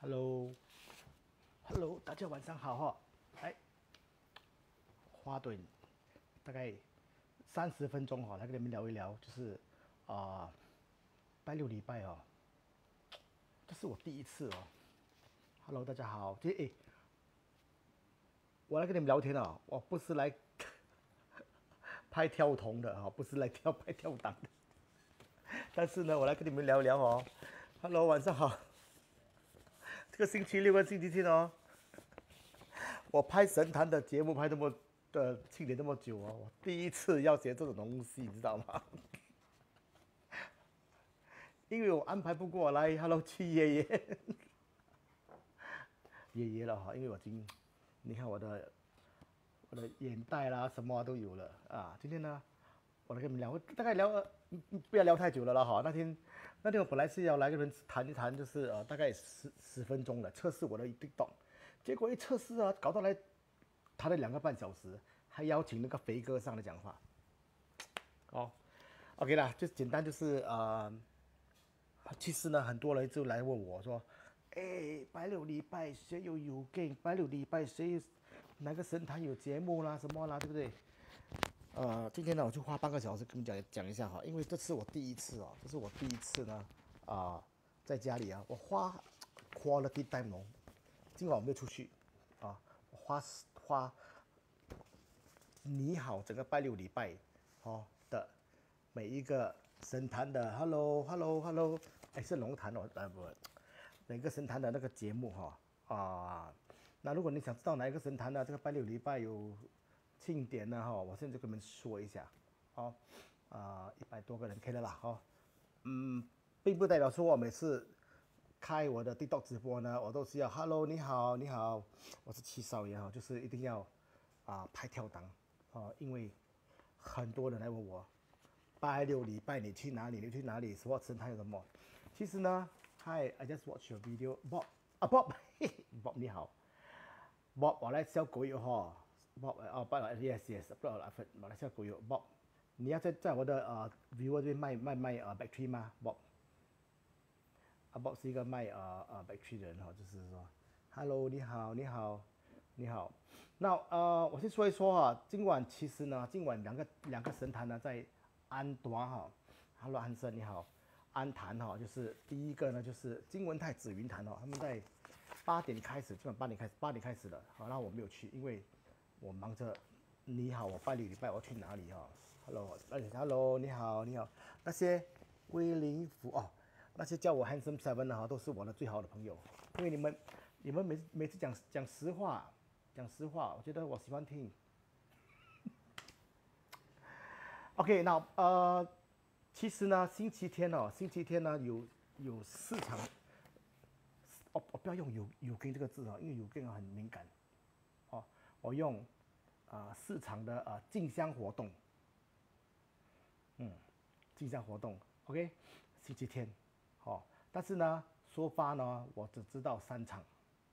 ，Hello，大家晚上好哈。哎，花短大概30分钟哈，来跟你们聊一聊，就是拜六礼拜哦，这是我第一次哦。Hello，大家好，我来跟你们聊天哦，我不是来拍跳童的哈，不是来拍跳档的，但是呢，我来跟你们聊聊哦。Hello，晚上好。这个星期六跟星期天哦，我拍神坛的节目拍庆典这么久哦，我第一次要写这种东西，你知道吗？因为我安排不过来，Hello 七爷爷，爷爷了哈，因为你看我的眼袋啦，什么都有了啊。今天呢，我来跟你们聊，大概聊不要聊太久了啦哈。那天我本来是要来跟人谈一谈，就是大概十分钟的测试我的 TikTok，结果一测试啊，搞到来谈了2个半小时，还邀请那个肥哥上来讲话。哦，OK 啦，就简单就是其实呢，很多人就来问我说，哎，拜六礼拜谁有给？拜六礼拜谁哪个神坛有节目啦，什么啦，对不对？今天呢，我就花半个小时跟你们讲一下哈，因为这是我第一次哦，这是我第一次呢，在家里啊，我花 quality time 哦，今晚我没有出去啊，我花你好整个拜六礼拜的每一个神坛的 hello，哎是龙潭哦，不，每个神坛的那个节目那如果你想知道哪一个神坛的这个拜六礼拜有庆典呢我现在就跟你们说一下，100多个人 K 了啦并不代表说我每次开我的 TikTok 直播呢，我都是要 hello 你好，我是七少爷就是一定要拍跳档因为很多人来问我，拜六礼拜你去哪里？你去哪里？什么神坛有什么？其实呢，Hi，I just watch your video，Bob，Bob 你好，Bob 我来小狗友Bob 不 yes，不我来小狗友 Bob，你要在我的viewer 这边卖battery 吗 ？Bob 是一个卖battery 的人就是说 ，Hello 你好。那我先说一说今晚其实呢，两个神坛呢在安端，Hello 安生你好，安坛就是第一个呢就是金文泰紫云坛他们在8点开始，今晚8点开始了，好，那我没有去，因为我忙着。你好，我拜六礼拜我要去哪里？Hello，你好，那些威灵福那些叫我 Handsome Seven 的都是我的最好的朋友，因为你们每次讲实话，我觉得我喜欢听。OK， 那其实呢，星期天呢有4场，我不要用有跟这个字因为有跟很敏感我用4场的进香活动，进香活动 ，OK， 星期天但是呢，说发呢，我只知道3场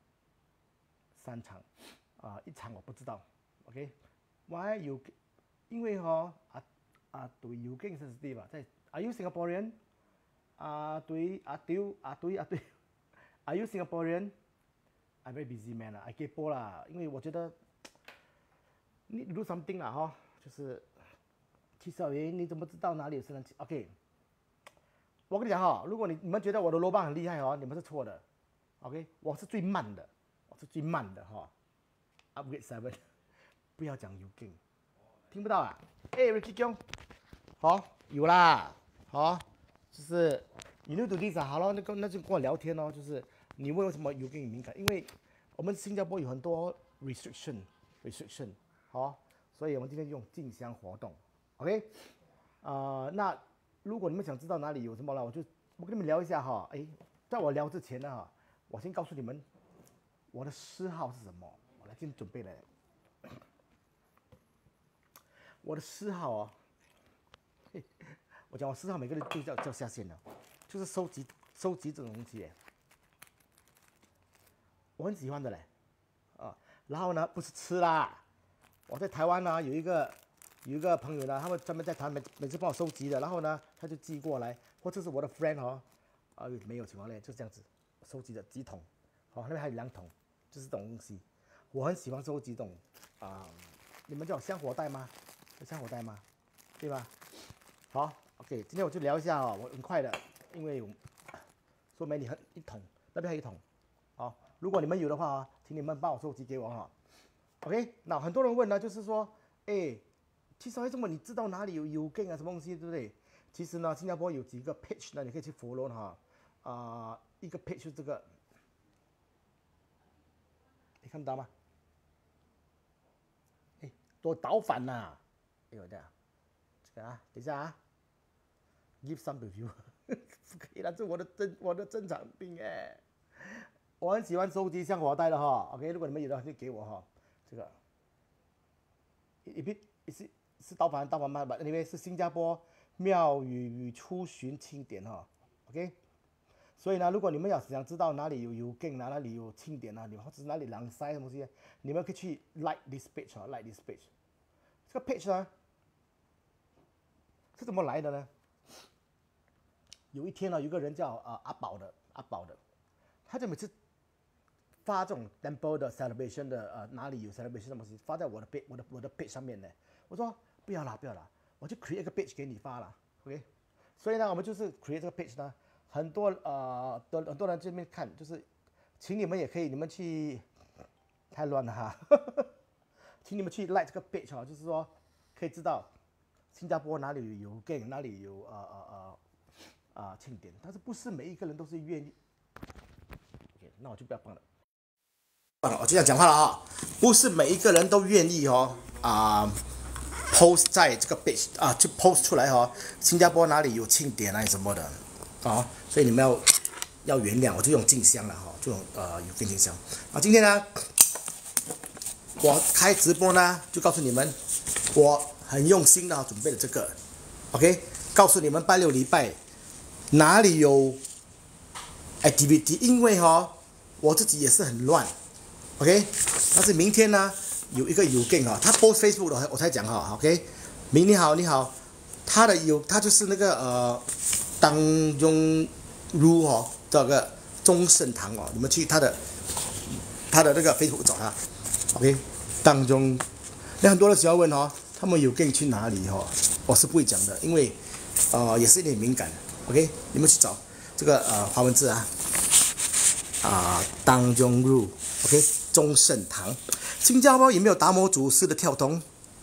，1场我不知道 ，OK，Why you？ 因为对有更 sensitive 在 Are you Singaporean？ 对，Are you Singaporean？I'm very busy man I 给播啦，因为我觉得你 do something 啦就是七少爷，你怎么知道哪里有圣诞节 ？OK， 我跟你讲如果你们觉得我的罗棒很厉害你们是错的 ，OK， 我是最慢的，Upgrade 7， 不要讲有劲，听不到啊？Ricky 兄，有啦，就是 you need to this 好了，那就跟我聊天就是你问为什么有劲敏感，因为我们新加坡有很多 restriction，所以我们今天用进香活动 ，OK，那如果你们想知道哪里有什么了，我跟你们聊一下在我聊之前呢我先告诉你们我的嗜好是什么，我来今天准备了，我的嗜好我讲我嗜好每个人都叫下线的，就是收集这种东西我很喜欢的嘞，然后呢不是吃啦，我在台湾呢有一个朋友呢，他们专门在台湾每次帮我收集的，然后呢他就寄过来，或者是我的 friend 没有情况嘞，就这样子收集的几桶好，那边还有2桶，就是这种东西。我很喜欢收集这种你们叫香火袋吗？有香火袋吗？对吧？好 ，OK， 今天我就聊一下我很快的，因为说美女1桶，那边还有1桶。好，如果你们有的话请你们帮我收集给我OK， 那很多人问呢，就是说，其实为什么你知道哪里有 Ugang 啊，什么东西，对不对？其实呢，新加坡有几个 page 呢，你可以去 follow 一个 page 就是这个，你看到吗？多倒反呐！哎呦，这样，这个等一下give some review， 不可以了，这我的珍藏品我很喜欢收集香火袋的OK， 如果你们有的话就给我这个，是倒反吗？因为是新加坡庙宇出巡庆典OK。所以呢，如果你们想知道哪里有 Ugang 哪里有庆典或者是哪里狼塞什么东西，你们可以去 like this page，like this page。这个 page 呢是怎么来的呢？有一天呢，有个人叫阿宝的，他就每次发这种 temple 的 celebration 的哪里有 celebration 的东西，发在我的 page 上面呢。我说不要啦，我就 create 一个 page 给你发了 ，OK。所以呢，我们就是 create 这个 page 呢。很多人这边看，就是请你们也可以，你们去太乱了请你们去 like 这个 page 就是说可以知道新加坡哪里有 Ugang， 哪里有庆典，但是不是每一个人都是愿意。OK， 那我就不要放了。我就这样讲话了不是每一个人都愿意post 在这个 page 就 post 出来新加坡哪里有庆典什么的。所以你们要原谅，我就用静香了就用Ugang静香。今天呢，我开直播呢，就告诉你们，我很用心的准备了这个 ，OK， 告诉你们拜6礼拜哪里有 activity， 因为我自己也是很乱 ，OK， 但是明天呢有一个Ugang他 post Facebook 的我才讲OK， 你好，他就是那个当中路这个中圣堂你们去他的那个 Facebook 找他 ，OK， 当中，那很多人喜欢问他们Ugang去哪里我是不会讲的，因为也是有点敏感 ，OK， 你们去找这个华文字当中路 ，OK， 中圣堂，新加坡有没有达摩祖师的跳通？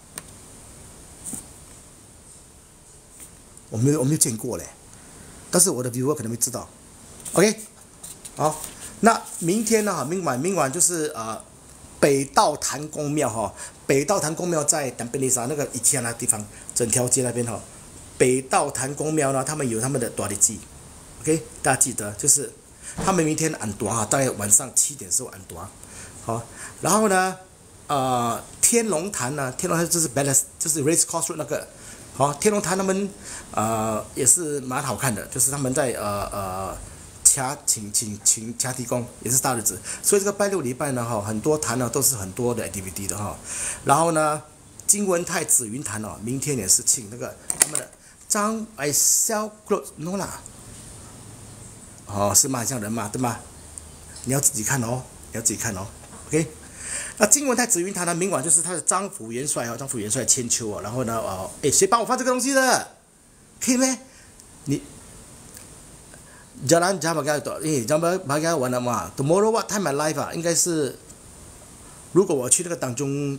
我没有见过嘞。但是我的 viewer 可能会知道 ，OK， 好，那明天呢明晚就是北道坛公庙北道坛公庙在丹贝利沙那个以前那地方，整条街那边北道坛公庙呢，他们有他们的大日子 ，OK， 大家记得就是他们明天安大大概晚上7点时候安大，然后呢天龙坛就是 Balance 就是 Race Course Road 那个。天龙潭他们也是蛮好看的，就是他们在请掐提供也是大日子，所以这个拜6礼拜呢很多坛都是很多的 activity 的然后呢金文泰紫云坛明天也是请那个他们的张sell clothes no 啦是蛮像人嘛对吗？你要自己看OK。那金文泰紫云坛呢，明晚就是他的张辅元帅千秋然后呢谁帮我放这个东西的？可以咩？你jangan jangan玩了嘛 ？Tomorrow what time my life 应该是，如果我去那个当中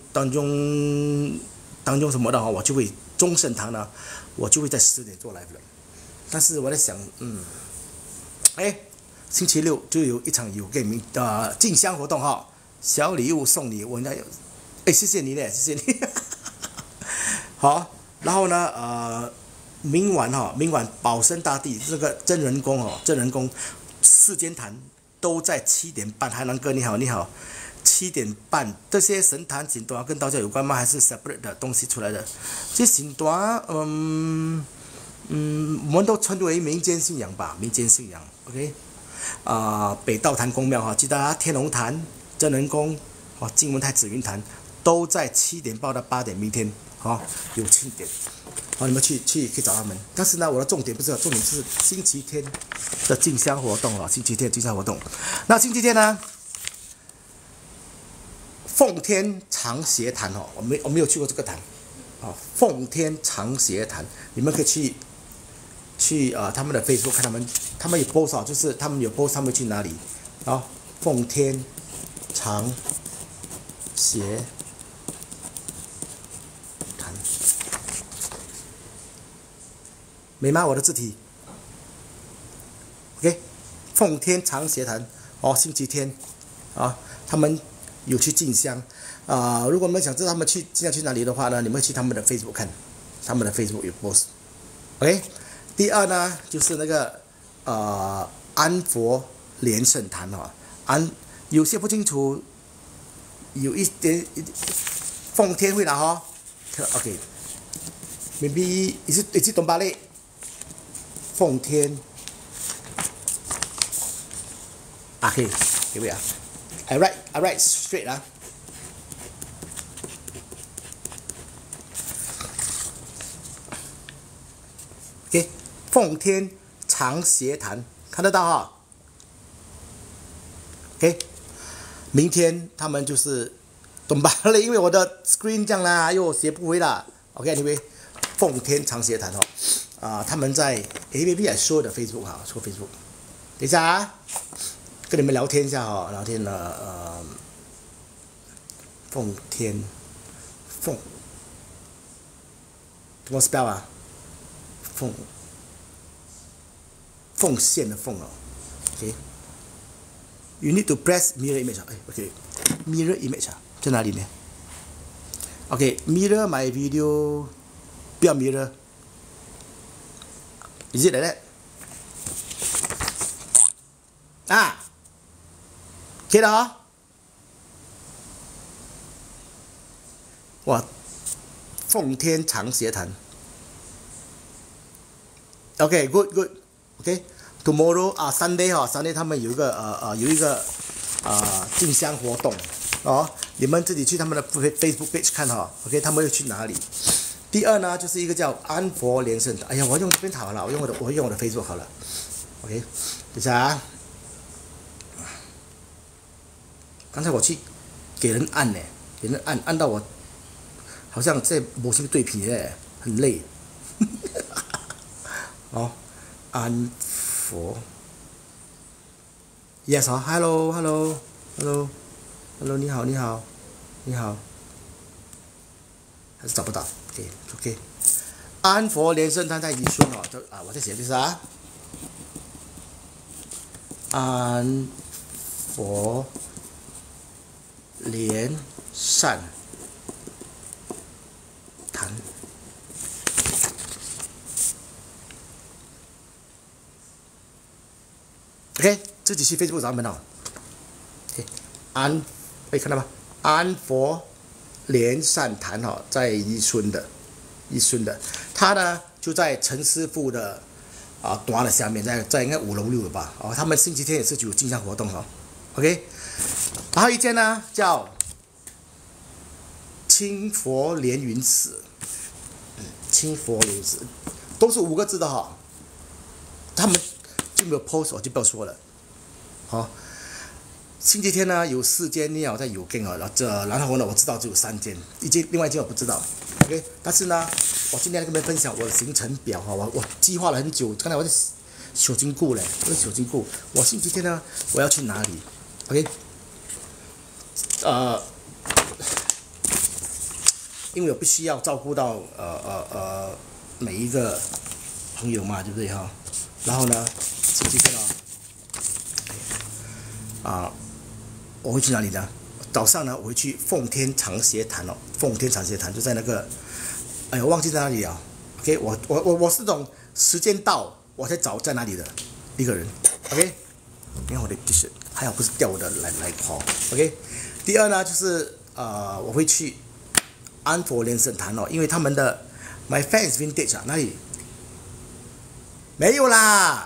什么的我就会中圣堂呢，我就会在10点做 live 了。但是我在想，星期六就有一场Ugang进香活动小礼物送你，我应该有，谢谢你嘞，谢谢你。好，然后呢，明晚保生大帝这个真人宫世间坛都在7点半。海南哥你好，7点半，这些神坛神段跟道教有关吗？还是 separate 的东西出来的？这些神段，我们都称为民间信仰吧，民间信仰 ，OK。北道坛公庙记得天龙坛。真人宫金文泰紫云坛都在7点半到8点，明天有庆典你们去可以找他们。但是呢，我的重点不是，重点是星期天的进香活动星期天进香活动。那星期天呢， 奉天长协坛哦，我没有去过这个坛，啊，奉天长协坛，你们可以去他们的 Facebook 看他们有 post 啊，就是他们有 post 他们去哪里，啊，奉天长协坛，美吗？我的字体 ，OK， 奉天长协坛哦，星期天啊，他们有去进香。如果你们想知道他们进香去哪里的话呢，你们去他们的 Facebook 看，他们的 Facebook 有 post。OK， 第二呢就是那个安佛莲圣坛哦，有些不清楚，有一点奉天会啦哈。OK，maybe is it Dombale？ 奉天。OK， here we are. I write straight 啊。OK， 奉天长协坛看得到哈。OK， 明天他们就是懂吧了，因为我的 screen 这样啦，又写不回啦。OK，anyway， 奉天长协坛哦，他们在 APP 来说的 Facebook 哈，说 Facebook。等一下啊，跟你们聊天一下哈，聊天了奉天怎么 spell 啊？奉献的奉哦 ，OK。You need to press mirror image 啊，哎 ，OK，mirror image 啊，在哪里呢 ？OK，mirror my video， 不要 mirror。Is it like that？ 啊，可以了哦。哇，奉天长协坛。OK，good，OK，tomorrow Sunday 哈，Sunday 他们有一个进香活动哦，你们自己去他们的 Facebook page 看哈 ，OK， 他们又去哪里？第二呢，就是一个叫安佛莲圣，哎呀，我用这边好了，我用我的 Facebook 好了 ，OK， 等一下啊，刚才我去给人按呢，给人按到我好像在模型对皮嘞，很累。哦，安佛 ，Yes 好 ，Hello， 你好，还是找不到 ，OK， 安佛莲圣坛在宜春哦，我再写就是啊，安佛莲善坛。OK， 自己去 Facebook 找他们哦。OK， 可以看到吗？安佛莲善坛哈，在宜春的，他呢就在陈师傅的端的下面，在应该5楼6了吧？哦，他们星期天也是有进香活动哦。OK， 然后一间呢叫清佛莲云寺，清佛莲云寺都是5个字的哈，他们。就没有 post 我就不要说了，好，星期天呢有4间庙在有根啊，然后呢我知道只有3间，另外一间我不知道 ，OK， 但是呢我今天来跟你们分享我的行程表哈，我计划了很久，刚才我在小金库嘞，我星期天呢我要去哪里 ，OK， 因为我必须要照顾到每一个朋友嘛，对不对哈？然后呢？星期天我会去哪里呢？早上呢，我会去奉天长协坛哦。奉天长协坛就在那个，哎呀，忘记在哪里啊 ？OK， 我是这种时间到我才找在哪里的一个人。OK， 你看我的 T 恤，还好不是掉我的来跑。OK， 第二呢就是我会去安佛莲圣坛哦，因为他们的 My Fans Vintage 哪里？没有啦。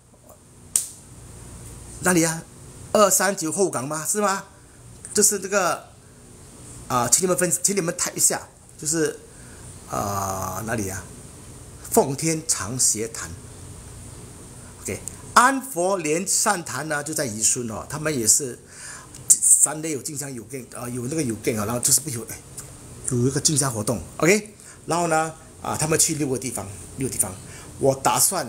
哪里啊？239后港吗？是吗？就是这个请你们type一下，就是哪里啊？奉天长协坛 ，OK， 安佛莲善坛呢就在宜春哦，他们也是 Sunday 有进香有 game 有那个有 game 啊，然后就是有一个进香活动 ，OK， 然后呢他们去6个地方，我打算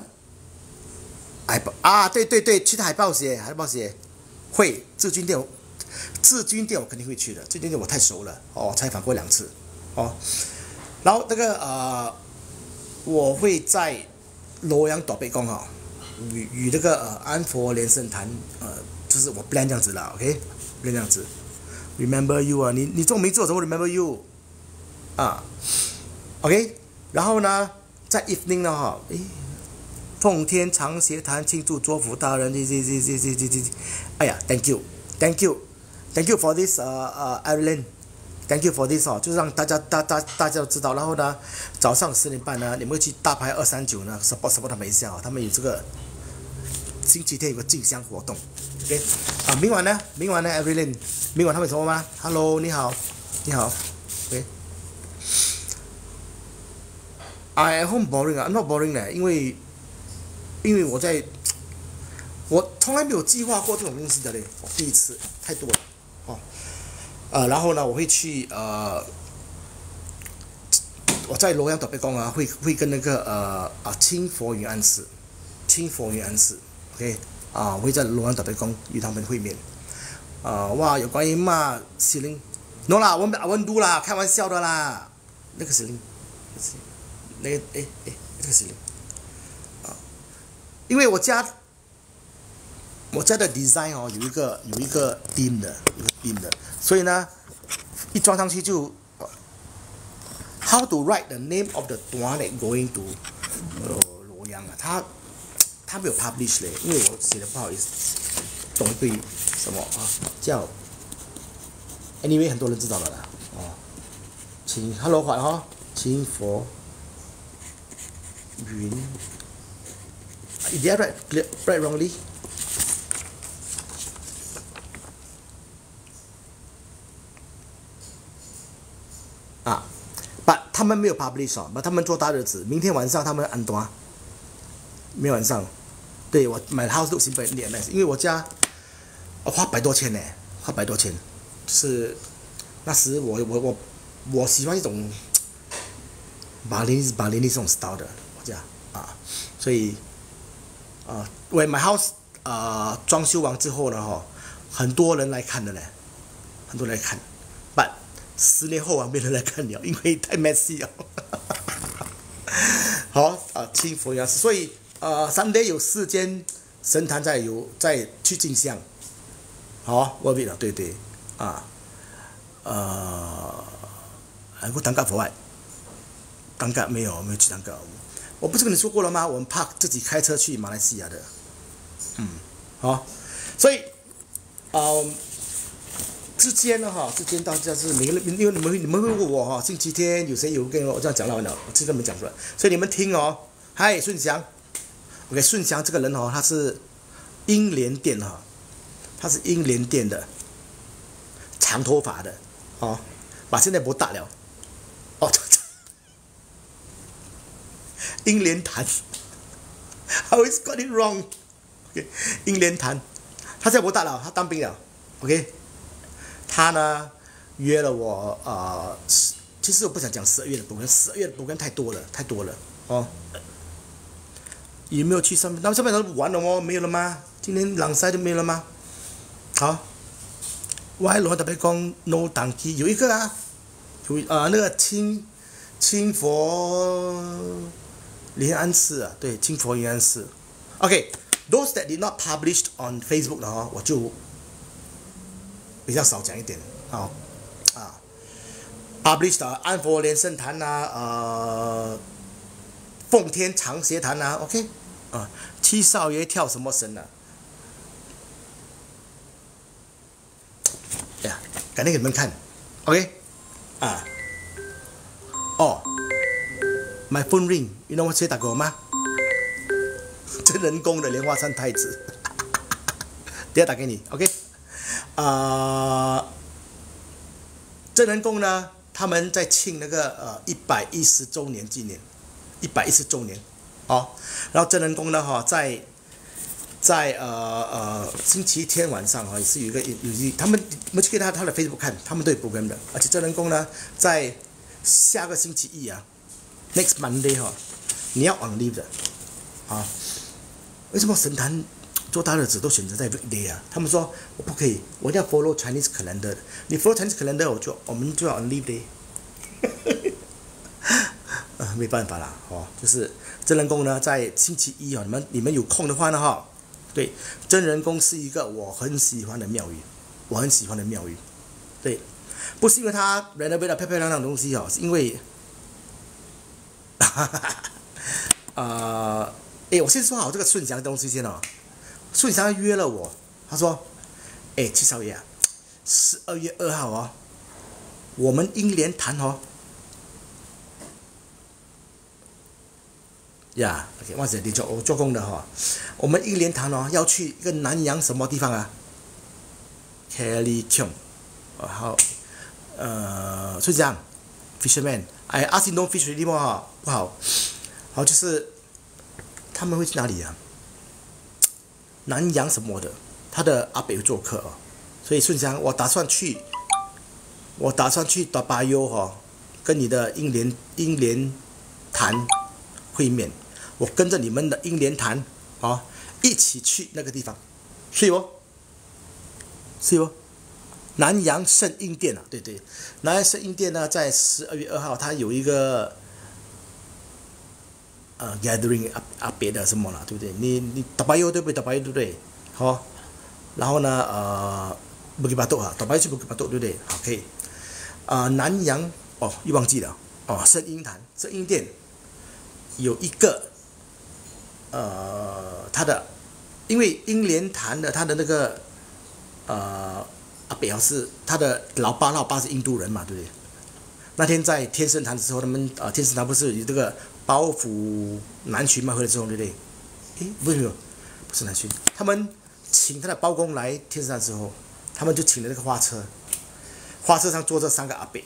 对，去海豹鞋会志军店我肯定会去的，志军店我太熟了采访过2次然后那个我会在洛阳岛北宫与那个安佛连圣坛就是我 plan 这样子啦 ，OK， plan 这样子 ，Remember you 啊，你这种名字我怎么 Remember you OK， 然后呢，在 evening 呢奉天长协坛庆祝卓福大人，哎呀 ，thank you for this Ireland。Thank you for this 就是让大家都知道，然后呢，早上10点半呢，你们会去大牌239呢 support 他们一下他们有这个星期天有个进香活动 ，OK， 明晚呢 ，Evelyn， 明晚他们有什么吗 ？Hello， 你好 ，OK。I at home boring I'm not boring 因为我从来没有计划过这种东西的嘞，第一次，太多了然后呢，我会去我在洛阳岛北宫会跟那个清佛云安寺 ，OK， 我会在洛阳岛北宫与他们会面，哇，有关于骂司令 ，no 啦，我们读啦，开玩笑的啦，那个司令，那个这个司令，因为我家的 design 有一个 theme 的，所以呢，一装上去就 how to write the name of the town that going to 洛阳他没有 publish 嘞，因为我写的不好意思，懂一堆什么叫 anyway 很多人知道了啦Hello 缓清佛云 ，Did I write wrongly？but 他们没有 publish他们做大日子，明天晚上他们安端，明天晚上，对我买 house look 新本脸呢，因为我家花100多千呢，就是那时我喜欢一种马林尼这种 style 的我家所以我买 house 装修完之后呢很多人来看的呢，很多人来看 ，but 10年后没人来看了，因为太 messy 了。好清佛牙寺，所以Sunday 有4间神坛在去进香，好 worth it 了，对我当家佛外，当家没有去当家，我不是跟你说过了吗？我们怕自己开车去马来西亚的，好，所以之间大家是每个人，因为你们会问我星期天有谁有跟我这样讲了，我这个没讲出来，所以你们听嗨，顺祥 ，OK， 顺祥这个人他是英联店他是英联店的，长头发的把现在不大了英联坛 ，I always got it wrong，OK， 英联坛，他现在不大了，他当兵了 ，OK。他呢约了我其实我不想讲12月的12月的补更太多了有没有去上面？那上面都完了没有了吗？今天朗赛就没有了吗？好，我还罗特别讲 no 档期有一个有那个清佛临安寺对，清佛临安寺 ，OK，those that did not published on Facebook 的我就比较少讲一点publish 的安佛连圣坛奉天长协坛OK 七少爷跳什么神改天给你们看 OK my phone ring you know 谁打给我吗？真人宫的莲花山太子等下打给你 OK 真人宫呢，他们在庆那个110周年纪念，110周年然后真人宫呢在在星期天晚上也是有他们去给他的 Facebook 看，他们都有 program 的，而且真人工呢，在下个星期一next Monday 你要 on leave 的为什么神坛做大日子都选择在 weekday 他们说我不可以，我一定要 follow Chinese calendar， 你 follow Chinese calendar 我们就要 on leave day 没办法啦就是真人工呢在星期一你们有空的话呢对，真人宫是一个我很喜欢的庙宇，对，不是因为它 renovate 得漂漂亮亮的东西是因为，我先说好这个顺祥的东西先顺祥约了我，他说，七少爷12月2号我们英莲潭OK， 或者我做工的我们英莲潭要去一个南洋什么地方Kelly Cheong， 好，就这样 ，Fisherman，I ask you no fish anymore 不好，好就是他们会去哪里南洋什么的，他的阿北会做客所以顺祥我打算去大巴优跟你的英莲潭会面。我跟着你们的英莲潭一起去那个地方，是不？南洋圣婴殿对，南洋圣婴殿呢，在12月2号，它有一个gathering 别的什么了，对不对？你大巴油对不对？然后呢Bukit Batok大巴油去Bukit Batok对不对？好，可以。南洋又忘记了圣婴殿有一个。他的，因为英莲潭的他的那个阿北是他的老爸是印度人嘛，对不对？那天在天圣坛的时候，他们天圣坛不是有这个包府南巡嘛，回来之后，对不对？不是南巡，他们请他的包公来天圣坛的时候，他们就请了那个花车上坐着3个阿北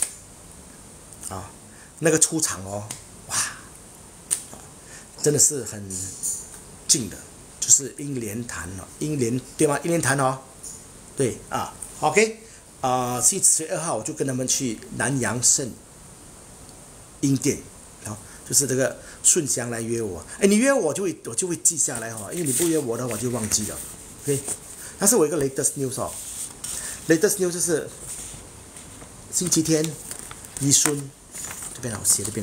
那个出场哇，真的是很近的，就是英莲潭对吗？英莲潭对OK，星期2号我就跟他们去南洋圣婴殿，就是这个顺祥来约我，你约我我就会记下来因为你不约我的话我就忘记了 ，OK， 但是我有一个 latest news news 就是星期天宜孙这边写这边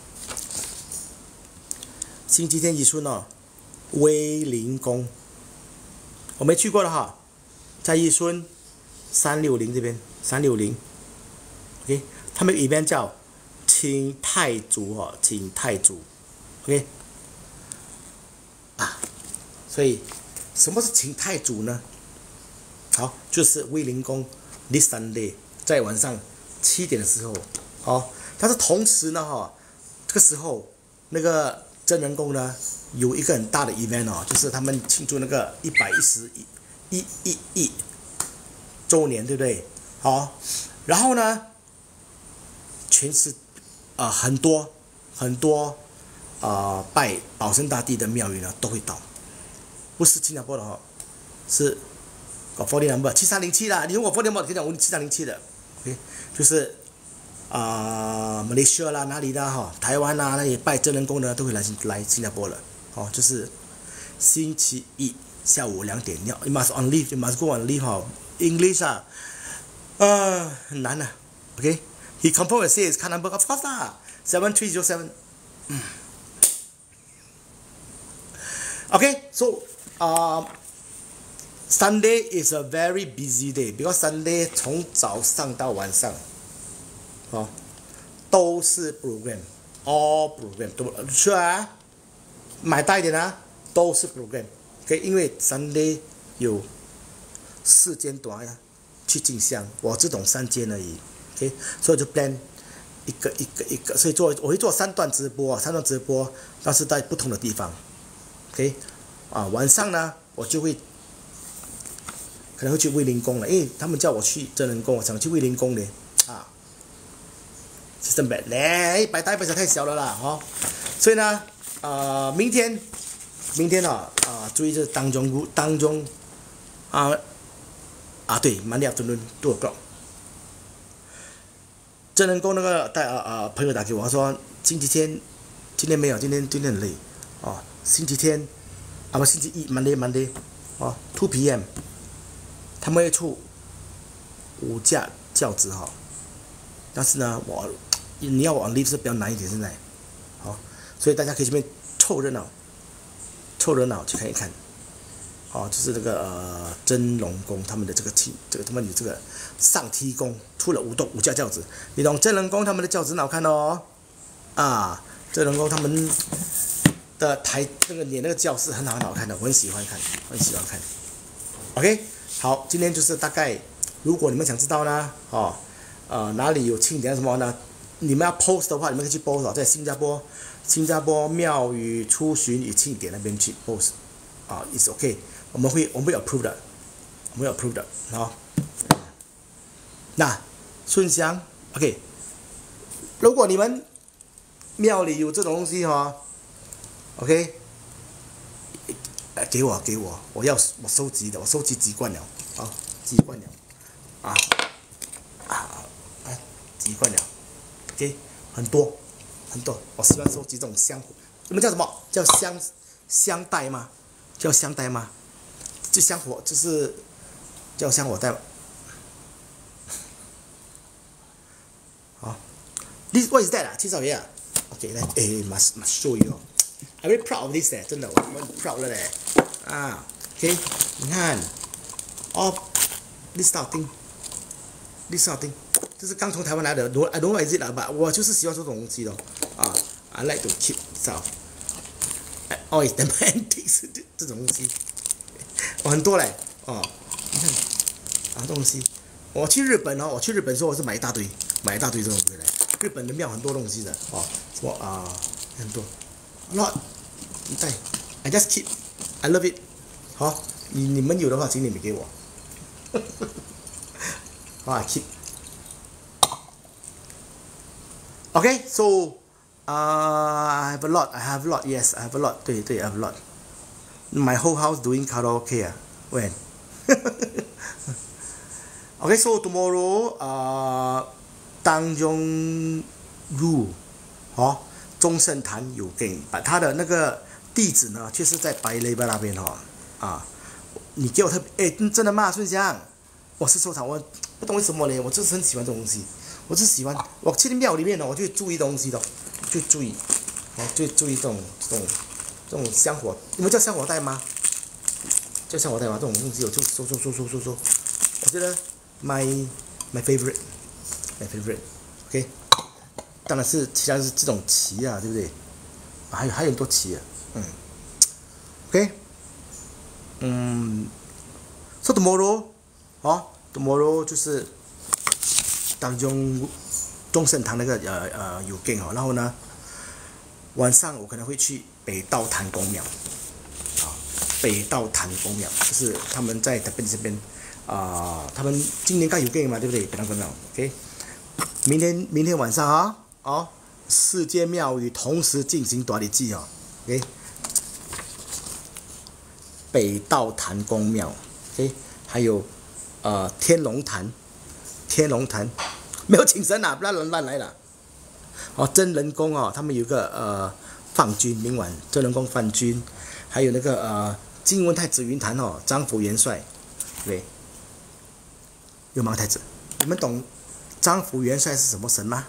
星期天宜孙威灵宫，我没去过的在宜孙360这边360 ，OK， 他们里面叫请太祖，OK， 所以什么是请太祖呢？好，就是威灵宫 this Sunday 在晚上7点的时候，但是同时呢这个时候那个真人宫呢有一个很大的 event 就是他们庆祝那个111周年，对不对？然后呢，全是很多拜保生大帝的庙宇呢都会到，不是新加坡的是40 number 7307啦。你用我40 number 可以讲我7307的 ，OK， 就是马来西亚啦哪里的台湾啦那些拜真人宫的都会来新加坡了。就是星期一下午2点，you must on leave， you must go on leave，English 很难，OK， he confirmed and says car number of course 7307，OK， so Sunday is a very busy day because Sunday 从早上到晚上都是 program，all program 都是买大一点都是 program， 因为 Sunday 有4间短去进香，我只懂3间而已，所以就 plan 一个，所以我会做3段直播，但是在不同的地方，晚上呢我就会可能会去威灵宫了，因为他们叫我去真人宫，我想去威灵宫的system bad， 100大100太小了啦所以呢明天明天注意这当中对，Monday afternoon 2 o'clock。真人宫那个朋友打给我，他说星期天今天没有，今天很累星期天不星期一 Monday 2 p.m. 他们会出5架轿子但是呢你要我 on leave 是比较难一点现在所以大家可以这边凑热闹去看一看就是这个真龙宫他们的他们的这个上梯宫出了5架轿子，你懂真人宫他们的轿子很好看真人宫他们的那个那个轿是很好看的，我很喜欢看。OK， 好，今天就是大概，如果你们想知道呢哪里有庆典什么呢？你们要 post 的话，你们可以去 post 在新加坡庙宇出巡与庆典那边去 post is OK， 我们会 approve 的，那顺香 OK， 如果你们庙里有这种东西OK， 给我，我收集的，我收集几罐了几罐了几罐了 OK， 很多，我喜欢收集这种香火，你们叫什么？叫香袋吗？叫香袋吗？就香火就是叫香火袋What is that 介绍一下 OK， 来must show you。I'm very proud of this 真的，我很 proud 了OK， 你看this type of thing， 这是刚从台湾来的 ，I don't know what is it but 我就是喜欢这种东西的I like to keep it's the antiques 这种东西，很多嘞你看这东西，我去日本时候我是买一大堆这种东西来，日本的庙很多东西的什么很多。Not， 对 ，I just keep， I love it。你们有的话，请你们给我。I keep。Okay, so I have a lot. Yes, I have a lot. 对 I have a lot. My whole house doing karaoke when? Okay, so tomorrow, 当中路中圣坛有给，把他的那个地址呢，却是在白雷巴那边你给我真的吗？顺香，我是收藏，我不懂为什么呢，我就是很喜欢这种东西，我是喜欢，我去庙里面我就会注意东西的，就注意这种香火，你们叫香火袋吗？叫香火袋吗？这种东西我就收，我觉得 my favorite，OK。当然是其他是这种旗对不对？还有很多旗OK， so tomorrow 就是当中圣堂那个有给然后呢晚上我可能会去北道坛公庙就是他们在这边他们今年刚有给嘛，对不对？北道公庙 OK， 明天晚上世界庙宇同时进行大礼祭OK， 北道坛公庙 OK， 还有天龙坛没有请神不要乱来了真人宫他们有个放君明晚真人宫放君，还有那个金文太子云坛张府元帅对，有芒太子，你们懂张府元帅是什么神吗？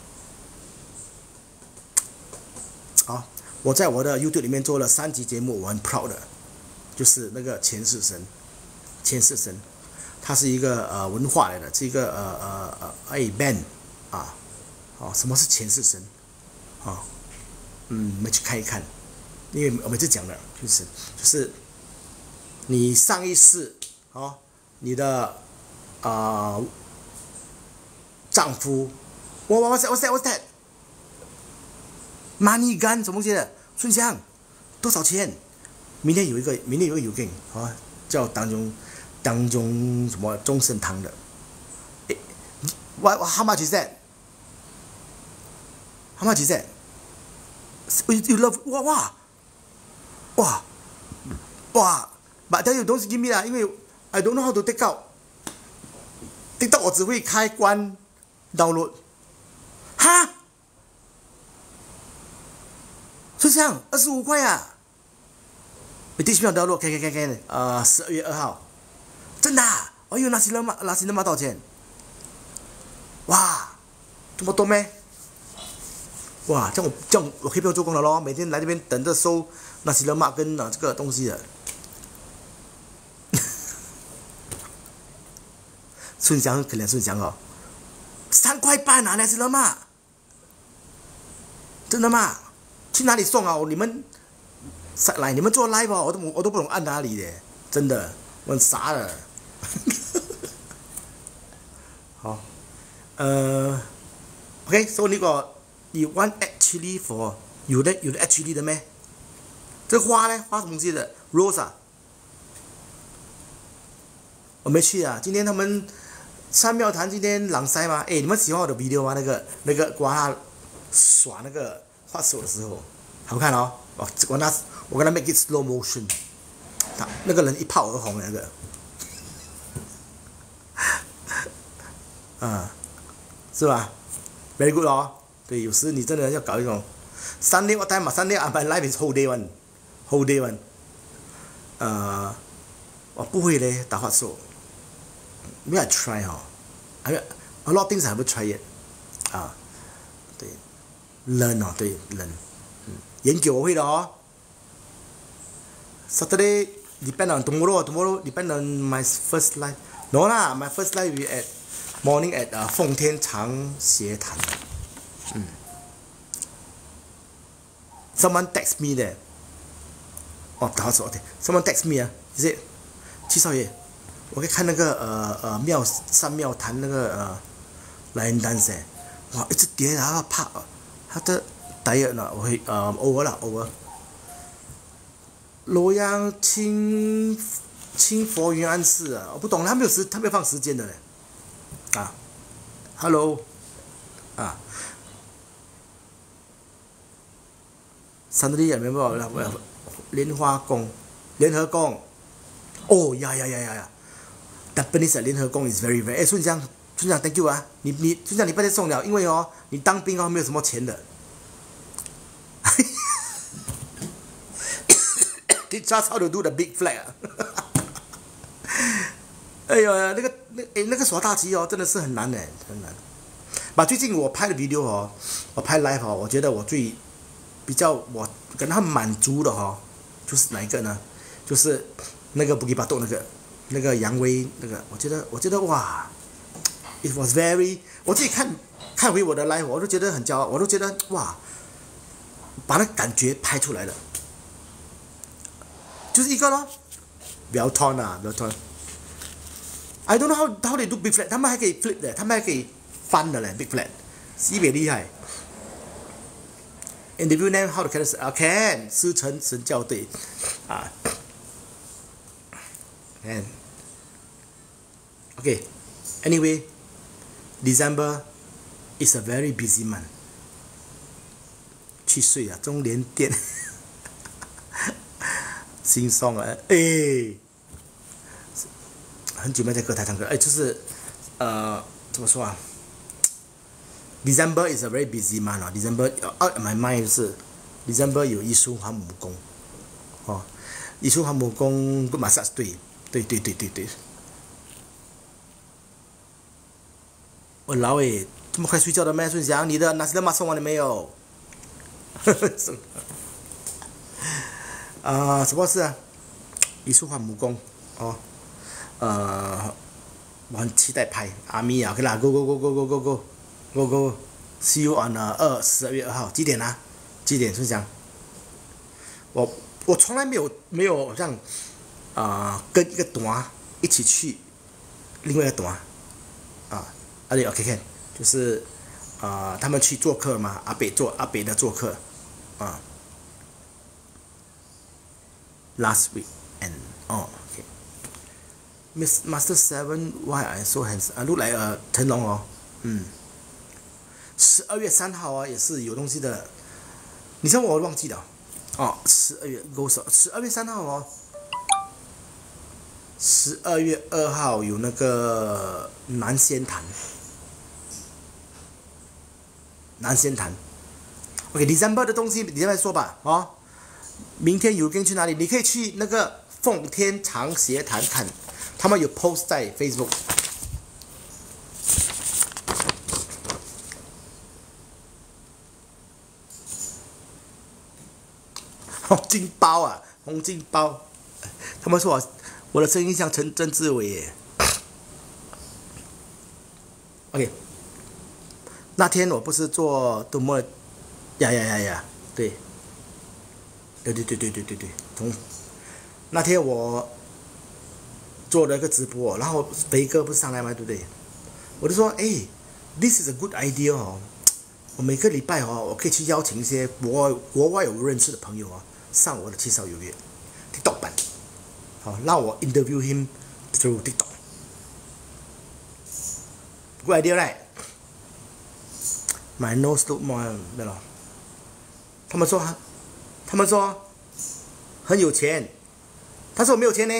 我在我的 YouTube 里面做了3集节目，我很 proud 的，就是那个前世神，他是一个文化来的，是一个band 什么是前世神你们去看一看，因为我每次讲的就是你上一世你的丈夫，what's that money gun 什么东西的？顺香多少钱？明天有一个有给叫当中什么中圣堂的how much is that you love 哇哇，but tell you don't give me 啦，因为 I don't know how to take out。TikTok 我只会开关 download。哈？就这样，25块啊！你第几秒 download？ 看，12月2号，真的、啊？哎呦，拉西勒马多少钱？哇，这么多咩？哇，这样我可以不用做工了咯，每天来这边等着收那西勒马跟这个东西的。顺祥可怜顺祥哦，3块半啊，那西勒马，真的吗？去哪里送啊？你们来，你们做 live 哦，我都不懂按哪里的，真的，我很傻的。好，OK，so 你个you want add chili for 有的 add chili 的咩？这花呢？花什么东西的 ？Rose 啊？我没去啊。今天他们三庙坛今天朗塞吗？哎，你们喜欢我的 video 吗？那个刮他耍那个画手的时候，好看哦。我跟他 make it slow motion， 他那个人一炮而红的那个。是吧 ？Very good 哦。对，有时你真的要搞一种 Sunday what time 嘛 ？Sunday my life is whole day one，whole day one。我不会嘞，打发手。Maybe I try 哈。I mean a lot of things I haven't tried yet。对 ，learn 哦，对 learn。研究我会的哦。Saturday depend on tomorrow depend on my first live。No 啦 ，my first live will at morning at 奉天长协坛。Someone text me there。哦，打手 OK。Someone text me 啊，是七少爷，我可以看那个三庙坛那个Lion Dance，哇，一直跌，然后怕他的diet呢，我会over 了 over。洛阳清佛云安寺啊，我不懂，他没有放时间的嘞。Hello， Sunday 有没有莲花宫、联合宫？哦呀，Japanese 联合宫 is very very。顺祥 ，Thank you 啊，顺祥你不要再送了，因为哦，你当兵哦没有什么钱的。That's how to do the big flag 哎呦，那个耍大旗哦，真的是很难的，很难。把最近我拍的 video 哦，我拍 live 哦，我觉得我比较我跟他满足的哦，就是哪一个呢？就是那个 Bukit Batok 那个杨威那个，我觉得哇 ，it was very， 我自己看回我的 live， 我都觉得很骄傲，我都觉得哇，把那感觉拍出来了。就是一个咯 ，Belton 啊 ，Belton。I don't know how they do big flat， 他们还可以 flip 的，他们还可以翻的嘞 ，big flat， 西北厉害。Interview name how to can 师承神教队can OK，anyway December is a very busy month。去睡啊，中联电。轻松啊，很久没在歌台唱歌，就是怎么说啊 ？December is a very busy month 啊 ，December out of my mind 就是 December 有艺术航母宫，哦，艺术航母宫不马上对，我老诶，这么快睡觉的咩？顺祥，你的拿西勒玛送完了没有？什么事啊？艺术化武功哦，我很期待拍阿咪啊，OK 啦 ，Go，See you on 12月2号，几点啊？几点？顺祥？我从来没有让跟一个团一起去另外一个团对 OK 就是他们去做客嘛，阿北的做客last week and okay Miss Master 7 why I so handsome look like 成龙哦12月3号啊也是有东西的，你像我忘记了12月 12月3号哦 12月2号有那个南仙坛，OK，December 的东西你再说吧，哦。明天有跟去哪里？你可以去那个奉天长协坛看，他们有 post 在 Facebook。红金包啊，红金包，他们说我的声音像曾志伟耶。OK， 那天我不是做多么呀，对。对，那天我做了一个直播，然后肥哥不是上来吗？对不对？我就说，this is a good idea 哦，我每个礼拜哦，我可以去邀请一些国外有认识的朋友啊，上我的介绍有约 TikTok 版，好，让我 interview him through TikTok。Good idea right? My nose look more 对了，他们说很有钱，他说我没有钱呢，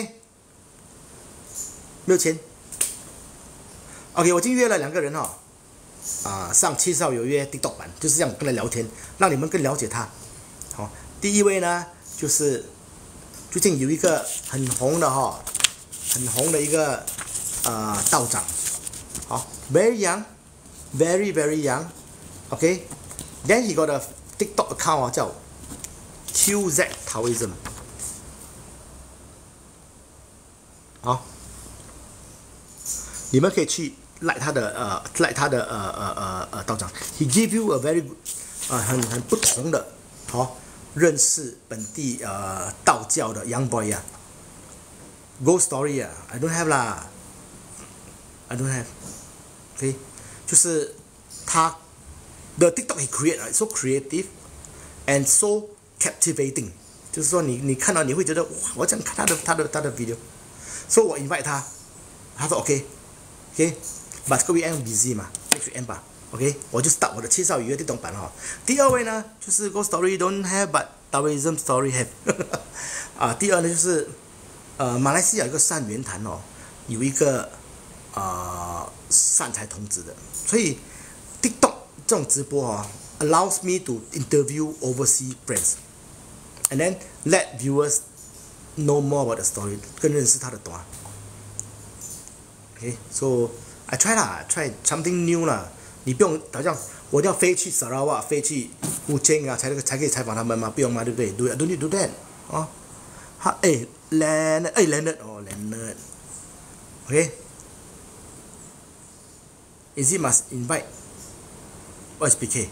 没有钱。OK， 我已经约了2个人哦，上介绍有约 TikTok 版，就是这样跟他聊天，让你们更了解他。好，第一位呢就是最近有一个很红的一个道长，好 ，very young，very young，OK，then he got a TikTok account 叫QZ Taoism， 好，你们可以去like他的道长 ，he give you a very 很不同的，好，认识本地道教的 young boy 啊 ，ghost story 啊 ，I don't have 啦 ，I don't have，OK， 就是他的 TikTok he create so creative and so captivating， 就是说你看到你会觉得哇，我想看他的 video， 所以我 invite 他，他说 OK，but 这个 weekend busy 嘛 ，next weekend 吧 ，OK， 我就 start 我的介绍语言TikTok版哈。第二位呢就是 Ghost Story don't have but Taoism Story have， 第二呢就是马来西亚有一个善缘坛哦，有一个善财童子的，所以 TikTok 这种直播哦 allows me to interview overseas friends。And then let viewers know more about the story， 更认识他的短。Okay，so I try something new 啦。你不用好像我一定要飞去沙拉瓦、飞去福建啊，才可以采访他们嘛，不用嘛，对不对？ Don't need to do that 啊。Leonard，OK。Is it must invite？ What is PK？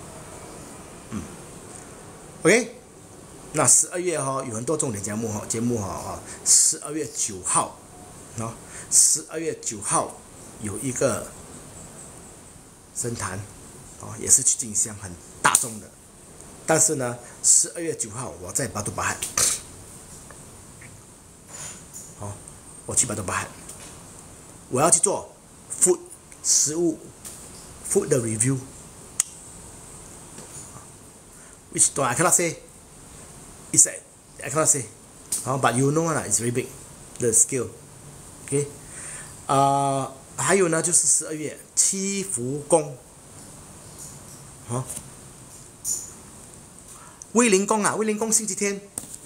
OK。那12月有很多重点节目12月9号，12月9号有一个神坛也是去进香很大众的，但是呢12月9号我在巴都巴罕，我去巴都巴罕，我要去做食物 food 的 review，which store I cannot say。It's I cannot say, but you know lah, it's very big, the scale. OK， 还有呢，就是12月七福宫，威灵宫星期天，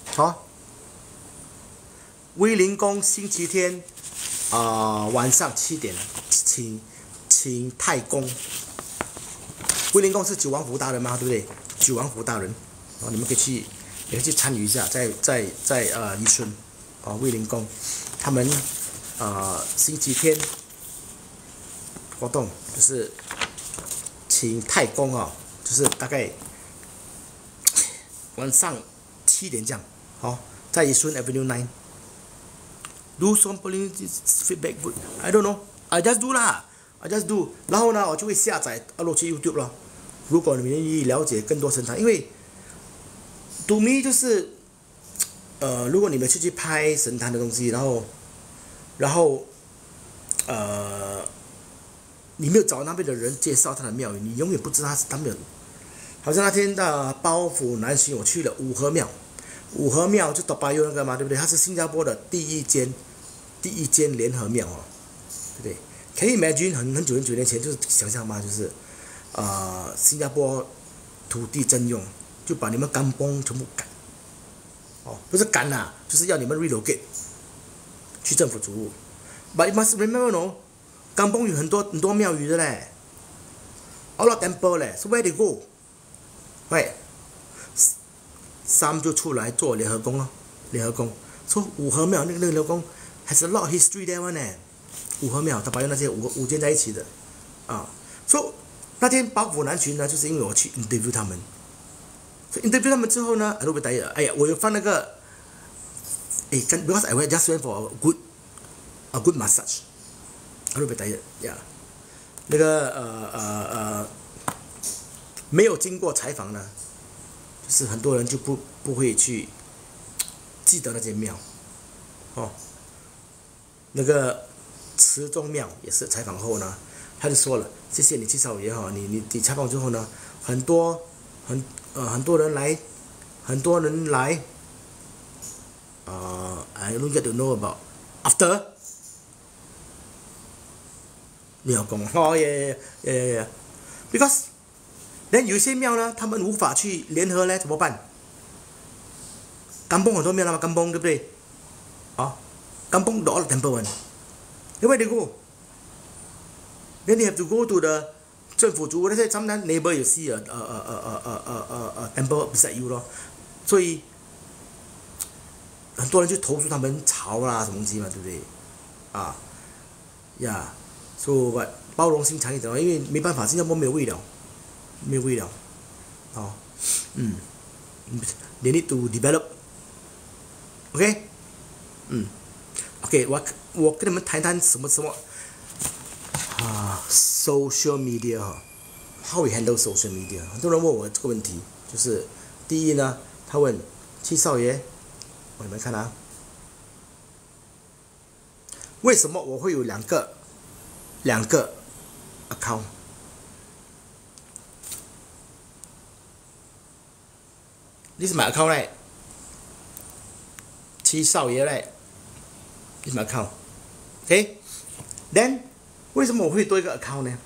威灵宫星期天晚上7点，请太公。威灵宫是九王府大人嘛，对不对？九王府大人，你们可以去。也可以去参与一下，在宜春威灵宫，他们星期天活动就是请太公就是大概晚上7点这样，在宜春 Avenue 9。Do some feedback good. I don't know. I just do 啦 ，I just do。然后呢，我就会下载upload去 YouTube 咯。如果你们愿意了解更多神坛，因为To me 就是如果你们去拍神坛的东西，然后你没有找那边的人介绍他的庙宇，你永远不知道他们有。好像那天的包府南巡，我去了五合庙就多巴佑那个嘛，对不对？它是新加坡的第一间第一间联合庙哦，对不对 ？Can you imagine 很久年前就是想象嘛，就是新加坡土地征用，就把你们甘崩全部赶，哦，不是赶啦，就是要你们 relocate 去政府主务。But you must remember no， 甘崩有很多庙宇的嘞 ，a lot of temple 嘞 ，so where they go？ 喂，三就出来做联合宫咯，联合宫。说五合庙那个联合宫 has a lot of history there one 呢。五合庙它把那些五间在一起的，啊，所以那天包府南巡呢，就是因为我去 interview 他们，所以 interview 他们之后呢，哎，我有放那个，because I just went for a good massage， 呀，那个没有经过采访呢，就是很多人就不会去记得那间庙，哦，那个慈宗庙也是采访后呢，他就说了，谢谢你七少爷哈，你采访之后呢，很多人来，I don't get to know about after。庙公哦耶 because then 有些庙呢，他们无法去联合呢，怎么办？甘崩很多庙了嘛，甘崩对不对？啊，甘崩 all temple one， where they go？ Then they have to go to the 政府主，那些sometimes neighbor 有 see temple beside you 咯，所以很多人就投诉他们吵啦什么东西嘛，对不对？啊，呀。So 包容心肠一点，因为没办法，新加坡没有味了，哦，they need to develop，OK， OK， 我跟你们谈谈什么social media 哈 ，how we handle social media。很多人问我这个问题，就是第一呢，他问七少爷，你们看啊，为什么我会有两个 account？ This is my account right？ 七少爷right？ This is my account。OK， then 为什么我会多一个 account 呢？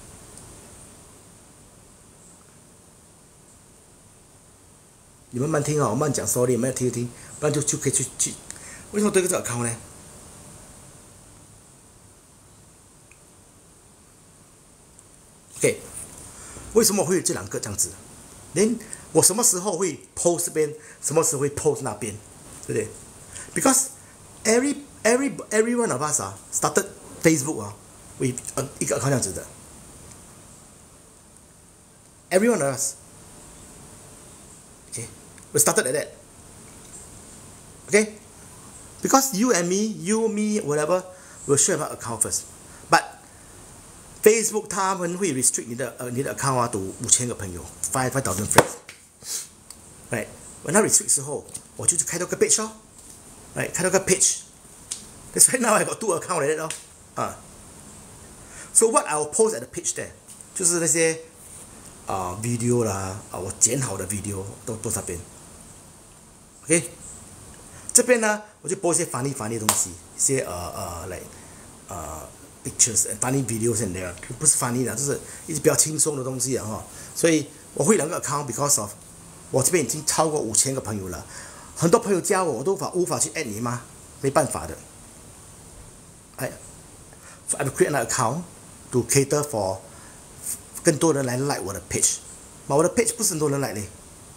你们慢听啊，我慢讲 ，sorry， 你们要听一听，不然就可以去。为什么多一个这个 account 呢？OK， 为什么会有这两个这样子？连我什么时候会 post 这边，什么时候会 post 那边，对不对 ？Because every one of us started Facebook with 一个 account 这样子的。Every one of us， okay， we started like that。Okay， because you me whatever will share our account first。Facebook 他们会 restrict 你的 account 到5000个朋友 5,000 friends。Right， when 他 restrict 之后，我就开多个 page 咯。Right， 开多个 page。That's right now I got 2 account like that 咯。So what I will post at the page there， 就是那些video 啦，我剪好的 video 都在这边。OK， 这边呢我就播一些 funny 的东西，一些like pictures and funny videos and there， 不是 funny 的，就是一些比较轻松的东西哈。所以我会2个 account because of 我这边已经超过5000个朋友了，很多朋友加我都无法去 add 你吗？没办法的。So I will create an account to cater for 更多人来 like 我的 page， 我的 page 不是很多人 like 嘞，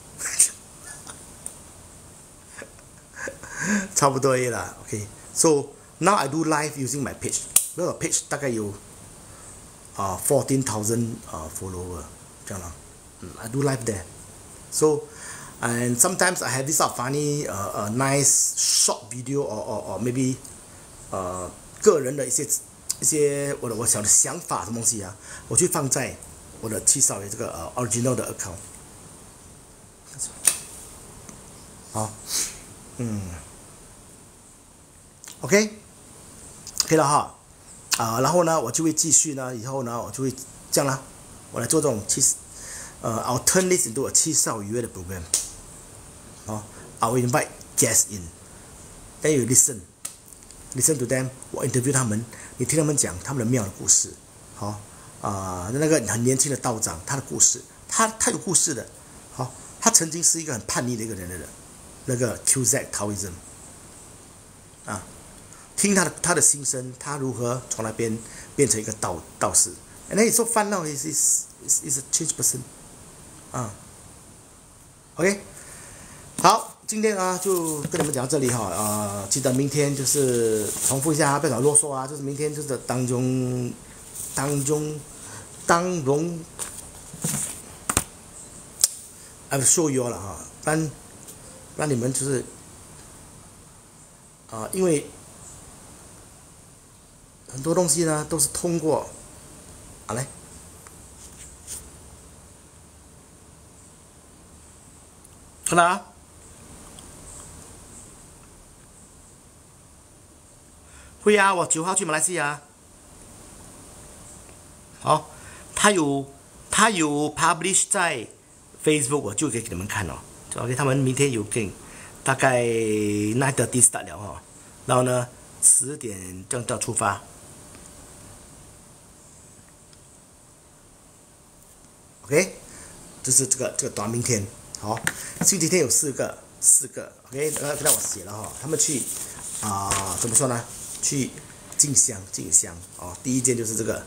差不多而已啦。OK，so now I do live using my page。那个 page 大概有14,000 follower 这样啦。I do live there. So and sometimes I have this sort of funny nice short video or maybe 个人的一些我小的想法什么东西啊，我去放在我的七少爷这个original 的 account。好，OK 了哈。然后呢，我就会继续呢，以后呢，我就会这样啦，我来做这种I'll turn this into a 七少爷的 program。I will invite guests in，then you listen， listen to them， 我 interview 他们，你听他们讲他们的庙的故事，好那个很年轻的道长他的故事，他有故事的，好，他曾经是一个很叛逆的一个人的人，那个 QZ Taoism， 听他的心声，他如何从那边变成一个道士 ，and then it's so fun now， is a change person， OK， 好，今天就跟你们讲到这里哈，记得明天就是重复一下，不要啰嗦啊，就是明天就是当中，I will show you 了哈，让你们就是因为很多东西呢都是通过来。看到啊，会啊，我9号去马来西亚。好，他有 publish 在 Facebook， 我就给你们看哦。OK， 他们明天有给，大概9:30 start 了哈，然后呢10点这样出发。OK， 就是这个短明天。好，星期天有4个 ，OK， 刚才我写了哈，他们去怎么说呢？去进香第一件就是这个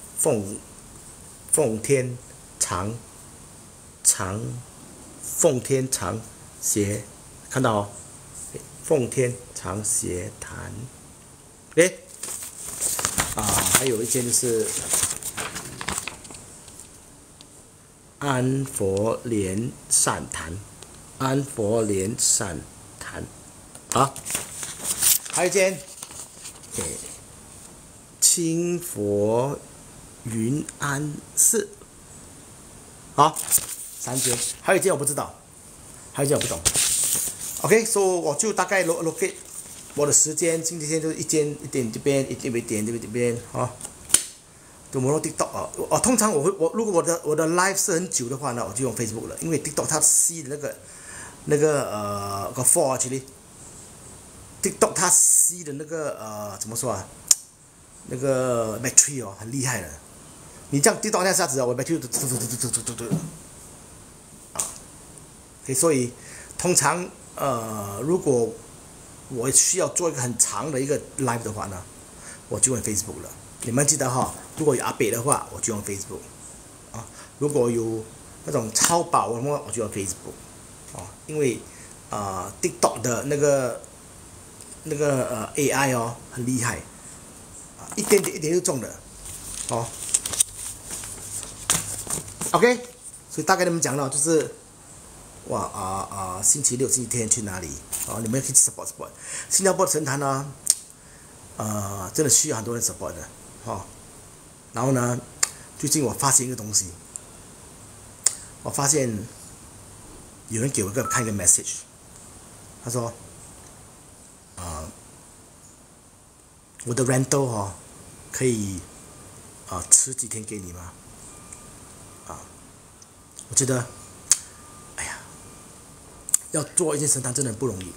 奉天长协，看到哦，奉天长协坛，OK，还有一件就是安佛莲善坛，好，还有一间，清佛云安寺，好，3间，还有一间我不知道，还有一间我不懂。OK， 所以我就大概 locate 我的时间，星期天就一点这边，一点这边，Tomorrow TikTok 通常如果我的 live 是很久的话呢，我就用 Facebook 了，因为 TikTok 它吸的那个4 actually TikTok 它吸的那个怎么说啊？那个 battery 很厉害的，你这样 TikTok 那下子我 battery 所以通常如果我需要做一个很长的一个 live 的话呢，我就用 Facebook 了。你们记得哈，如果有阿北的话，我就用 Facebook， 如果有那种超薄的话，我就用 Facebook， 因为TikTok 的那个AI 很厉害，一点就中了，OK， 所以大概你们讲了就是星期六、星期天去哪里你们可以 support， 新加坡的神坛呢，真的需要很多人 support 的。然后呢，最近我发现一个东西，我发现有人给我看一个 message， 他说，我的 rental 可以迟几天给你吗？我觉得，哎呀，要做一件神坛真的很不容易，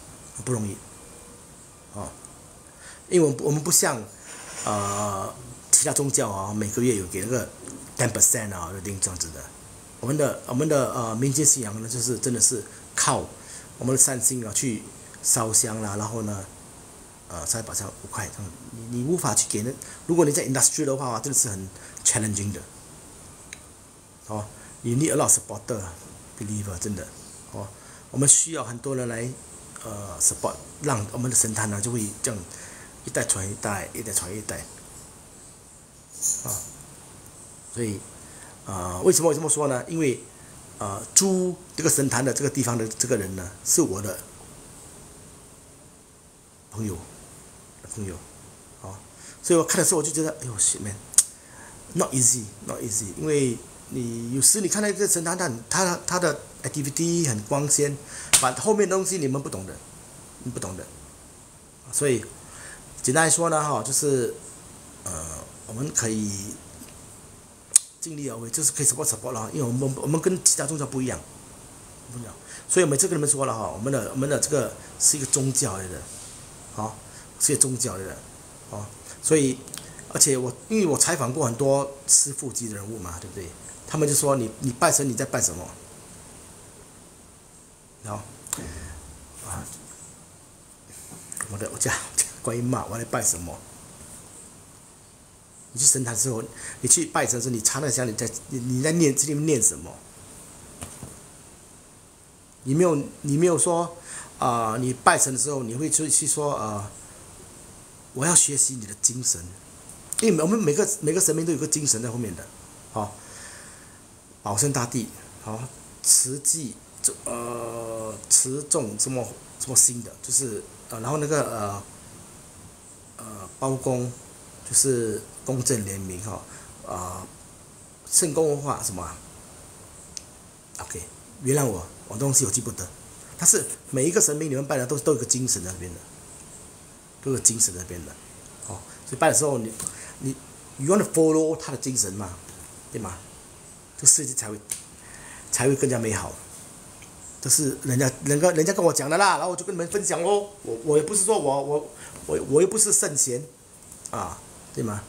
因为我们不像其他宗教每个月有给那个 10% 的这样子的。我们的民间信仰呢，就是真的是靠我们的善心去烧香啦，然后呢3把香5块，你无法去给那，如果你在 industry 的话真的是很 challenging 的。you need a lot of supporter believer 真的我们需要很多人来support， 让我们的神坛呢就会这样一代传一代，所以为什么我这么说呢？因为租这个神坛的这个地方的这个人呢，是我的朋友，所以我看的时候我就觉得，哎呦 shit man， not easy， 因为你有时你看到一个神坛，他的 activity 很光鲜，把后面的东西你们不懂的，所以简单来说呢就是我们可以尽力而为，就是可以 support 了，因为我们跟其他宗教不一样，所以我每次跟你们说了我们的这个是一个宗教来的， 是宗教的人，哦，所以而且因为我采访过很多师父级的人物嘛，对不对？他们就说你拜神你在拜什么？然后啊，我家观音妈我在拜什么？你去神坛之后，你去拜神的时候，你插那个香，你在念这里面念什么？你没有说你拜神的时候，你会去说我要学习你的精神，因为我们每个神明都有个精神在后面的，好，保生大帝，好，慈济，持众这么新的，就是然后那个包公，就是公正廉明哈，圣公文化什么？OK， 原谅我东西我记不得，但是每一个神明你们拜的都有个精神在那边的，都有精神在那边的，哦，所以拜的时候你 you want to follow 他的精神嘛，对吗？这个世界才会更加美好。这是人家跟我讲的啦，然后我就跟你们分享哦。我也不是说我又不是圣贤啊，对吗？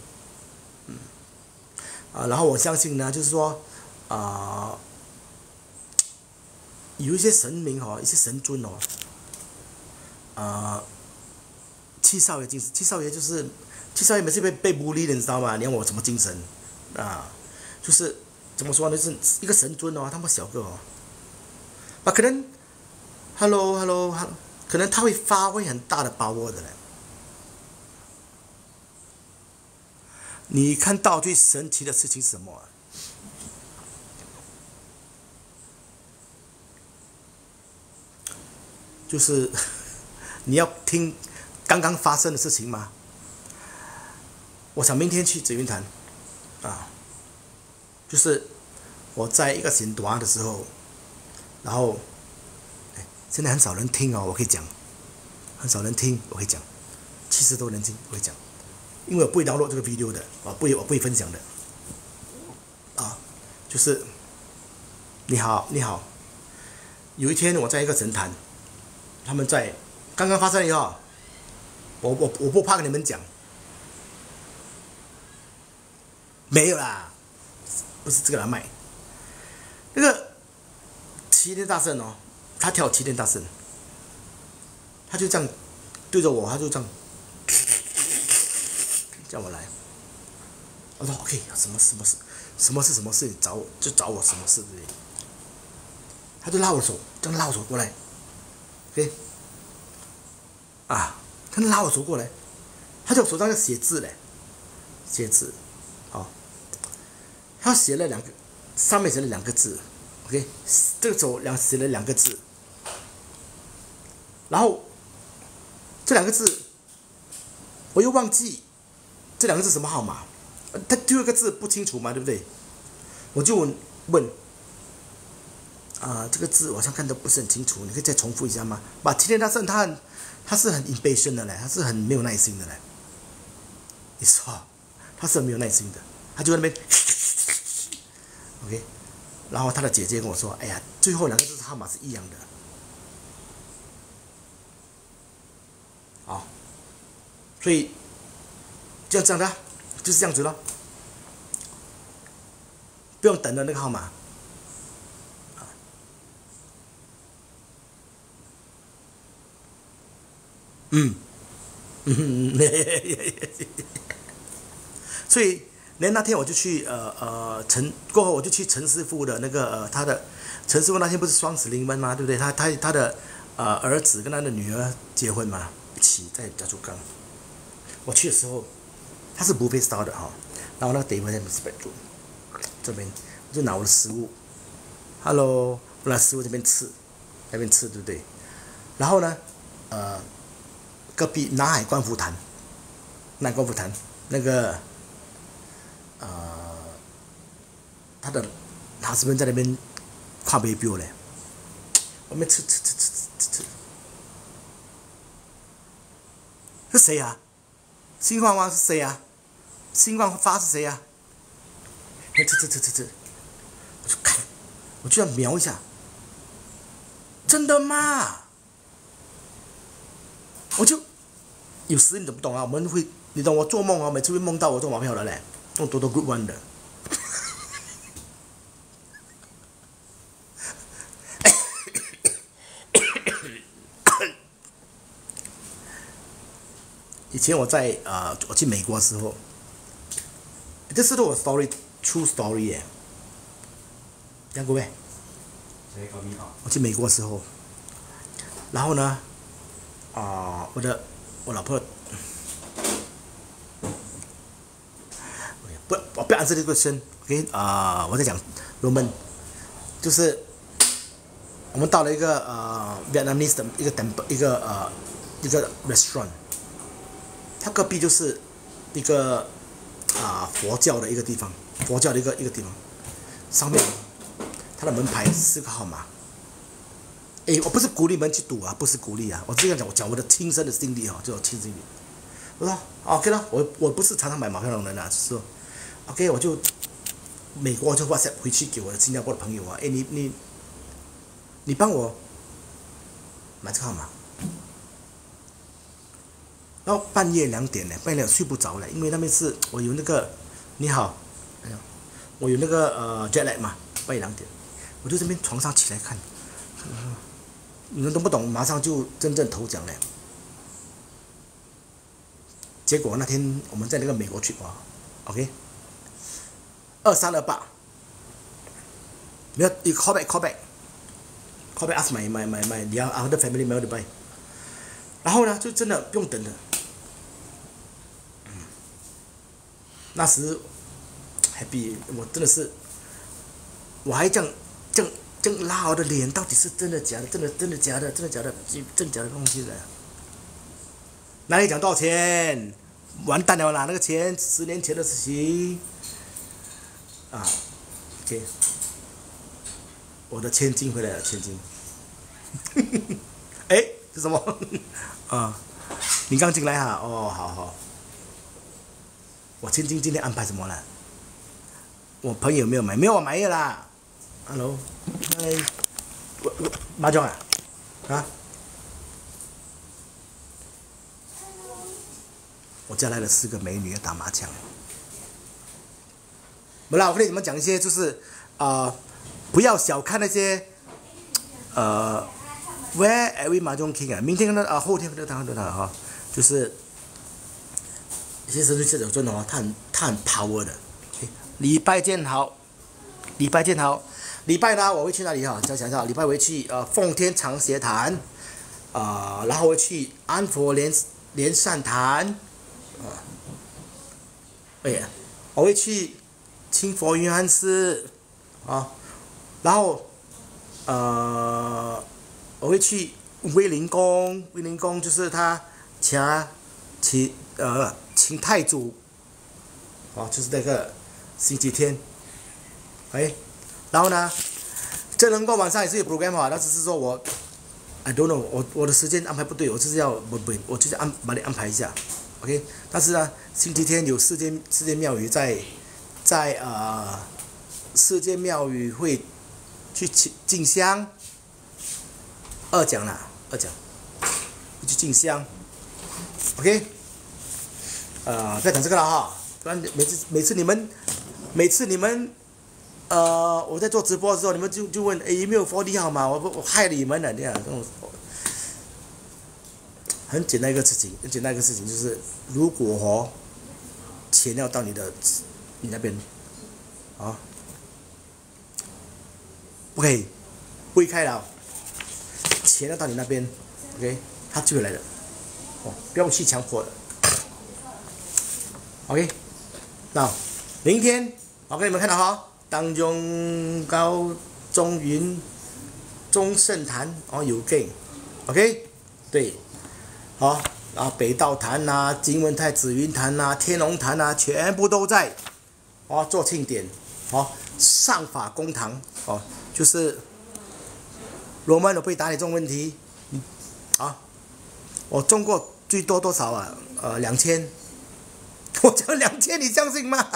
然后我相信呢，就是说有一些神明一些神尊七少爷精神，七少爷每次被孤立的，你知道吗？你让我什么精神啊？就是怎么说呢？就是一个神尊他们小个可能 hello， 可能他会发挥很大的把握的嘞。你看到最神奇的事情是什么？就是你要听刚刚发生的事情吗？我想明天去紫云潭就是我在一个行短的时候，然后现在很少人听我可以讲，很少人听，我可以讲，70多人听，我可以讲，因为我不会download这个 video 的，我不会分享的，就是你好，有一天我在一个神坛，他们在刚刚发生以后，我不怕跟你们讲，没有啦，不是这个来卖，那个齐天大圣他跳齐天大圣，他就这样对着我，他就这样叫我来。我说 OK， 什么事？你找我什么事？对不对？他就拉我手，这样拉我手过来 ，OK， 他拉我手过来，他在我手上要写字嘞，写字，他写了上面写了2个字 ，OK， 这个手写了2个字。然后这2个字我又忘记这2个字什么号码，他第2个字不清楚嘛，对不对？我就问这个字我好像看得不是很清楚，你可以再重复一下吗？齐天大圣他是很 impatient 的嘞，他是很没有耐心的嘞。你说他是很没有耐心的，他就在那边OK， 然后他的姐姐跟我说，哎呀，最后2个字号码是一样的。所以这样的就是这样子咯，不用等的那个号码。所以那天我就去过后我就去陈师傅的那个他的陈师傅那天不是双子临门吗？对不对？他的儿子跟他的女儿结婚嘛，一起在甲竹岗。我去的时候，他是 buffet style 的然后那个 table 在这边，我就拿我的食物 ，hello， 我拿食物这边吃，对不对？然后呢，隔壁南海观福坛那个他的他是不是在那边看杯表嘞？我们吃，是谁啊？星光王是谁啊？星光发是谁啊？吃，我就看，我就要瞄一下，真的吗？我就有时你懂不懂啊？我们会，你懂我做梦啊，每次会梦到我做马票的嘞，用多多 Group One 的。以前我去美国的时候，这是我 true story 耶，讲过没？我去美国的时候，然后呢，我老婆，我不要answer这个question，OK 我在讲Roman，就是我们到了一个Vietnamese 的一个restaurant。它隔壁就是一个佛教的一个地方，佛教的一个地方，上面它的门牌4个号码。我不是鼓励你们去赌啊，不是鼓励啊，我这样讲，我讲我的亲身的经历啊，就亲身经历。我说 OK 了，我不是常常买马票的人啊，就是说 OK 我就美国就 WhatsApp 回去给我的新加坡的朋友啊，你帮我买这个号码。然后半夜2点呢，半夜睡不着了，因为那边是我有那个，你好，我有那个jet lag 嘛，半夜2点，我就这边床上起来看，你们懂不懂？马上就真正头奖了。结果那天我们在那个美国去啊 ，OK， 2328，没有，你 call back ask my other family member to buy， 然后呢就真的不用等了。那时 happy， 我真的是，我还这样拉我的脸，到底是真的假的？真的假的？真的假的东西的？哪里讲多少钱？完蛋了啦！那个钱10年前的事情啊 ，OK， 我的千金回来了，千金。是什么？你刚进来哈？哦，好。我千金今天安排什么了？我朋友没有买，没有我买的啦。Hello， 麻将啊？我家来了4个美女打麻将。没啦，我跟你们讲一些，就是不要小看那些Where every 麻将 king 啊，明天后天都他哈，就是有些神仙小尊哦，他很 power 的。礼拜见好，礼拜呢我会去哪里哈？想一下，礼拜我会去奉天长协坛，然后我会去安佛莲善坛，我会去清佛云安寺然后我会去威灵宫就是他请太祖，就是那个星期天，然后呢，这能够晚上也是有 program 但只是说I don't know， 我的时间安排不对，我就是要我就是把你安排一下 ，OK， 但是呢，星期天有世界庙宇在世界庙宇会去进香，2讲会去进香 ，OK。不要讲这个了哈，不然每次你们我在做直播的时候，你们就问有没有4D号码，我害了你们了，这样这种很简单一个事情，就是如果钱要到你那边不可以不开了，钱要到你那边 ，OK， 他就会来的，不用去强迫的。OK， 那明天我给你们看到哈，当中高中云中圣坛有 gay，OK， 对，然后北道坛金文泰紫云坛天龙坛全部都在，做庆典，上法公堂，就是罗曼我不会答你这种问题，我中过最多多少2000。我讲2000，你相信吗？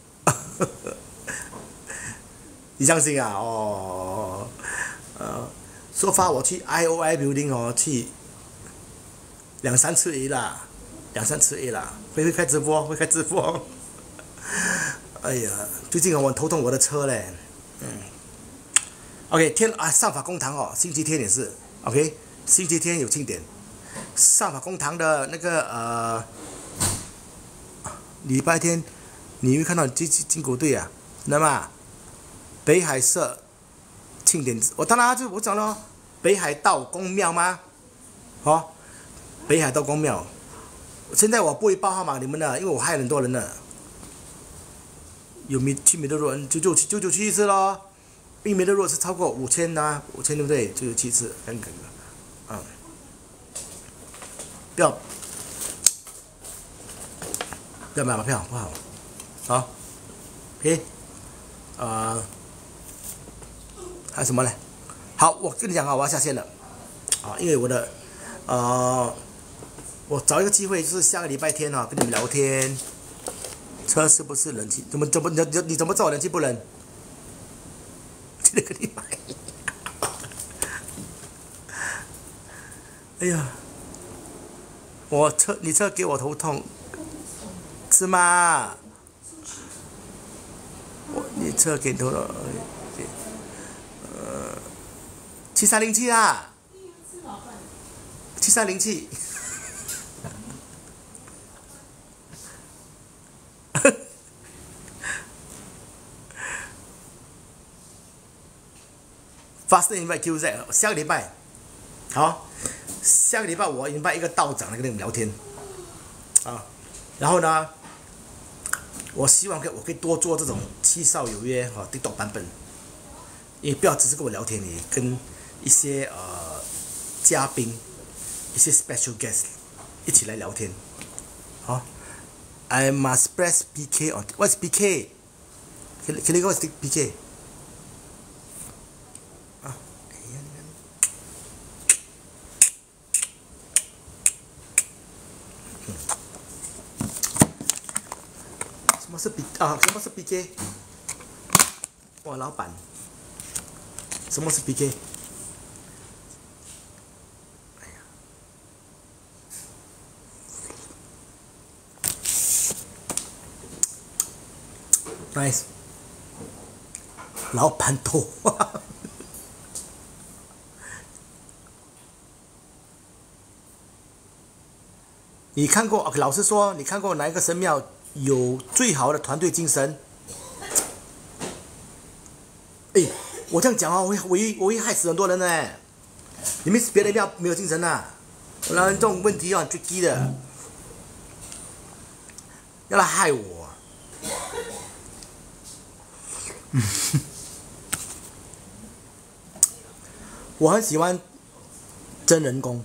你相信啊？ 说发我去 IOI Building 哦，去2、3次而已啦，2、3次而已啦。会开直播，会开直播。哎呀，最近我头痛我的车嘞。OK， 上法公堂哦，星期天也是 OK， 星期天有庆典。上法公堂的那个礼拜天你会看到金国队啊，知道吗？北海社庆典，当然我讲了，北海道公庙吗？北海道公庙。现在我不会报号码你们的，因为我害很多人了。有去美乐若997去一次咯，因为美乐若是超过5000啊，5000对不对？997次，很梗的，不要买马票，不好。好 ，OK， 还有什么呢？好，我跟你讲啊，我要下线了，因为我找一个机会，就是下个礼拜天跟你们聊天。车是不是冷气？你怎么知道我冷气不冷？记得跟你买。哎呀，你车给我头痛，是吗？你车给头了，7307啊，7307。Fast invite QZ， 下个礼拜，好，下个礼拜我 invite 一个道长来跟你们聊天，然后呢，我希望我可以多做这种7少有约TikTok 版本，也不要只是跟我聊天，你跟一些嘉宾，一些 special guest 一起来聊天，I must press PK on what's PK？ Can you go stick PK？什么是 PK？ 哇，老板，什么是 PK？ 哎呀 ，nice， 老板头。你看过？老实说，你看过哪一个神庙有最好的团队精神？我这样讲我会害死很多人呢。你们别的庙没有精神啊？然后这种问题很 tricky 的，要来害我。我很喜欢真人宫。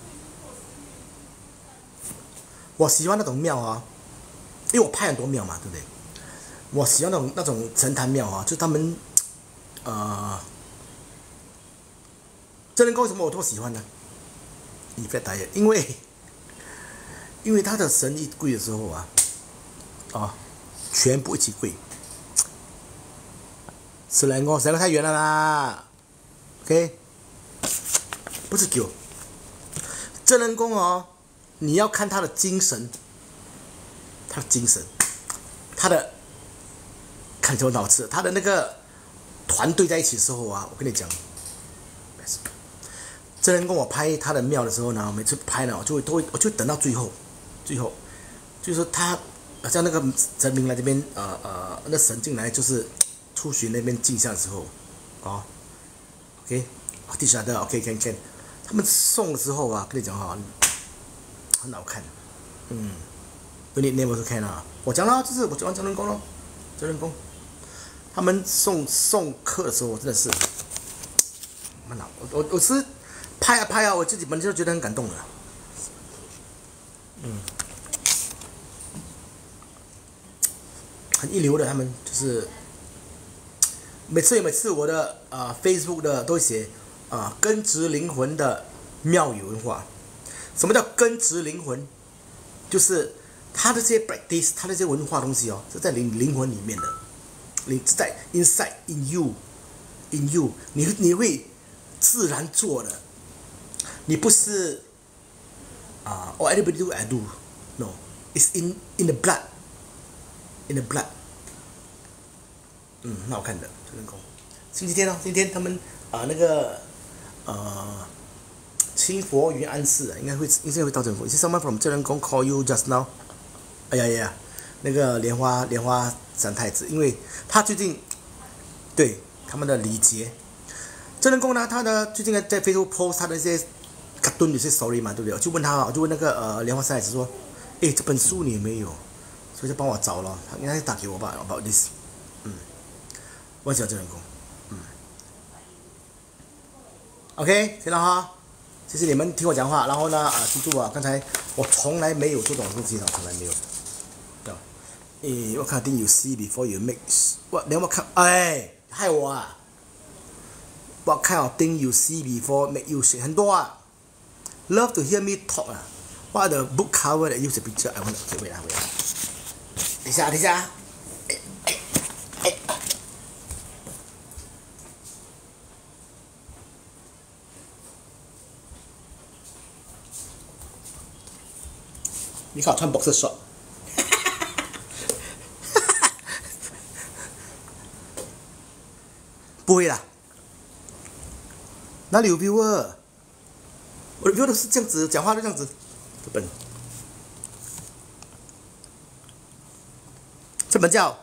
我喜欢那种庙因为我拍很多庙嘛，对不对？我喜欢那种神坛庙就是他们真人宫为什么我这么喜欢呢？因为他的神一跪的时候全部一起跪。死人宫太远了啦 ，OK， 不是狗，真人宫你要看他的精神，看什么脑子，他的那个团队在一起的时候我跟你讲，真人跟我拍他的庙的时候呢，每次拍呢，我就等到最后，就是说他好像那个神明来这边那神进来就是出巡那边进香的时候，OK， 第三的 OK， 看，他们送的时候跟你讲很好看，你有没有看啊？我讲了，就是我讲真人宫咯，真人宫，他们送客的时候，真的是，我是拍我自己本身就觉得很感动了，很一流的，他们就是每次我的Facebook 的都会写根植灵魂的庙宇文化。什么叫根植灵魂？就是他的这些 practice， 他的这些文化东西是在灵魂里面的，你是在 inside in you， 你会自然做的，你不是oh everybody do I do no it's in the blood，in the blood。很好看的真人宫。星期天哦，今天他们那个清佛云安寺应该会到政府。Is someone from 真人宫 call you just now？ 哎呀，那个莲花三太子，因为他最近对他们的礼节，真人宫呢，他的最近在 Facebook post 他的一些 cartoon 有些 story 嘛，对不对？我就问那个莲花三太子说，这本书你有没有？所以就帮我找了，他应该打给我吧 about this。我很喜欢真人宫。OK， 听到哈？谢谢你们听我讲话，然后呢，记住啊，刚才我从来没有做这种事情，从来没有。What kind of thing you see before you make？ Then what kind？ 害我啊 ！What kind of thing you see before make you shake？ 很多啊 ，love to hear me talk 啊。What are the book cover that use the picture？ I want to wait 啊。等一下。你看我穿 boxer short， 不会啦，哪里有 viewer？ 我的 viewer 都是这样子，讲话都这样子，这本叫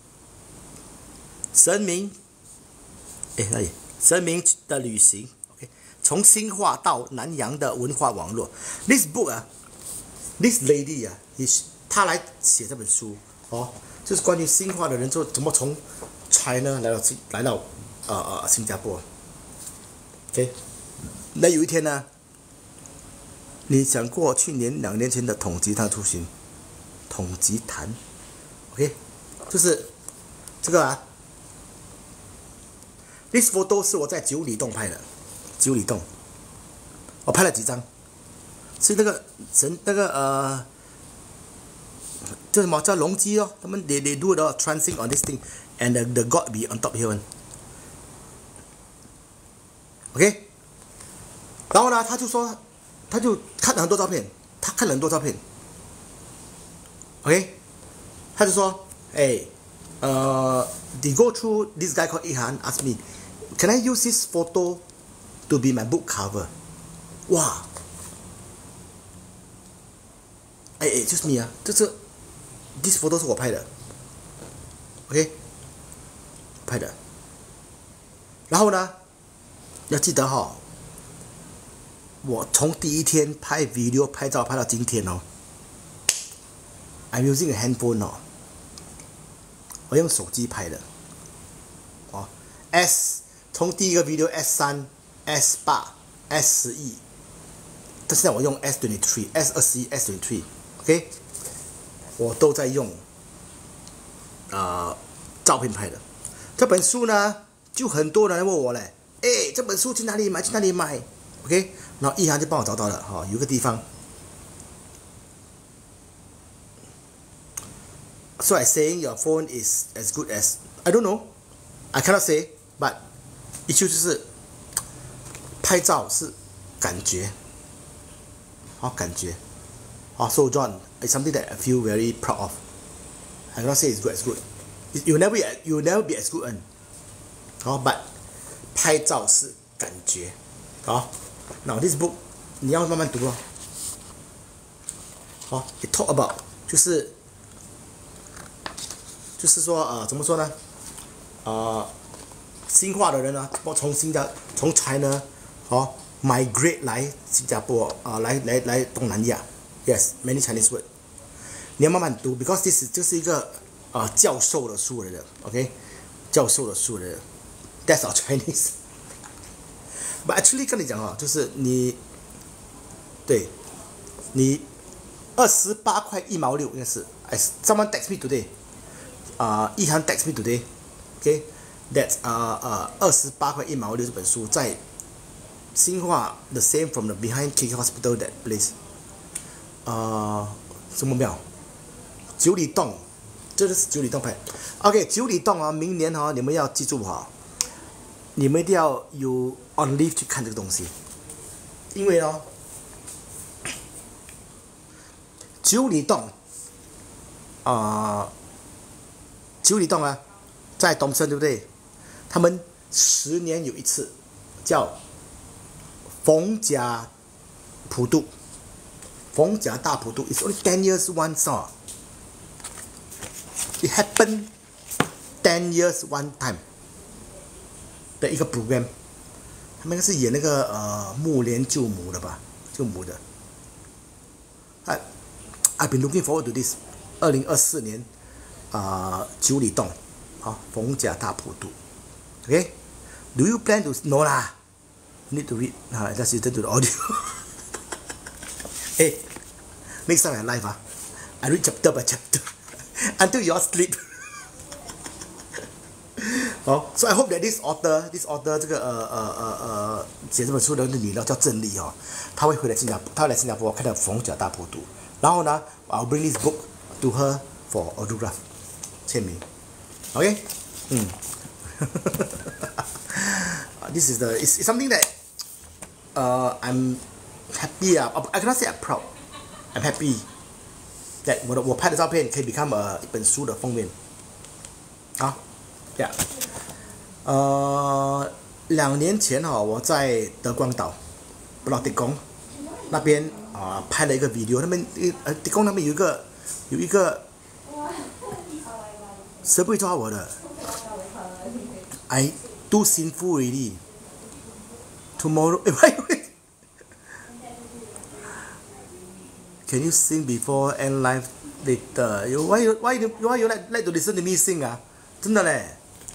神明，那里神明的旅行 ，OK， 从新化到南洋的文化网络。This book 啊。This lady 啊，她来写这本书就是关于新化的人怎么从 China 来到新加坡。OK， 那有一天呢，你想过去年2年前的统集坛出行？统集坛 ，OK， 就是这个啊。This photo 是我在九里洞拍的，九里洞，我拍了几张。是那个叫什么叫龙基哦？他们 they do the transit on this thing and the god be on top here OK， 然后呢，他就看了很多照片，OK， 他就说they go through this guy called Ihan ask me can I use this photo to be my book cover？ 哇！就是你啊，这 this photo 是我拍的 ，OK， 拍的。然后呢，要记得我从第一天拍 video 拍照拍到今天I'm using a handphone 我用手机拍的从第一个 video S3、S8、S11，但现在我用 S23、S21、S23。OK， 我都在用照片拍的。这本书呢，就很多人问我嘞，这本书去哪里买？OK， 然后一涵就帮我找到了有个地方。So I saying your phone is as good as I don't know, I cannot say, but issue 就是拍照是感觉，感觉。So John, it's something that I feel very proud of. I cannot say it's good as good. You never be as good but 拍照是感觉。Now this book 你要慢慢读it talk about 就是说怎么说呢？新化的人呢，从 China migrate 来新加坡来东南亚。Yes, many Chinese word. 你要慢慢读 ，because 这是一个教授的书来的 ，OK， 教授的书来的 ，That's our Chinese. But actually 跟你讲就是你28块1毛6应该是。Someone text me today. 一涵 text me today. OK, that's 28块1毛6这本书在新化 the same from the behind KK Hospital that place. 什么庙？九里洞，这是九里洞拍。OK， 九里洞明年你们要记住你们一定要有 on leave 去看这个东西，因为哦，九里洞九里洞啊，在东森对不对？他们10年有一次叫逢甲普渡，逢甲大普渡 ，it's only 10 years once It happened 10 years one time 的一个 program， 他们应该是演那个木莲救母的吧，救母的。I've been looking forward to this 2024年九里洞逢甲大普渡。Okay, do you plan to? No lah, need to read. Just listen to the audio. Hey, next time I live I read chapter by chapter until you all sleep. So I hope that this author 这个写这本书的女的叫郑丽她会来新加坡看到逢甲大普渡，然后呢 ，I'll bring this book to her for autograph 签名 ，OK， This is it's something that I'm happy I cannot say I'm proud. I'm happy that 我拍的照片可以 become 一本书的封面。Yeah. 2年前我在德光岛，不知道德公那边拍了一个 video， 他们德公那边有一个谁不会抓我的 ？I too sinful already. Tomorrow, can you sing before and live later? Why you like to listen to me sing 真的嘞，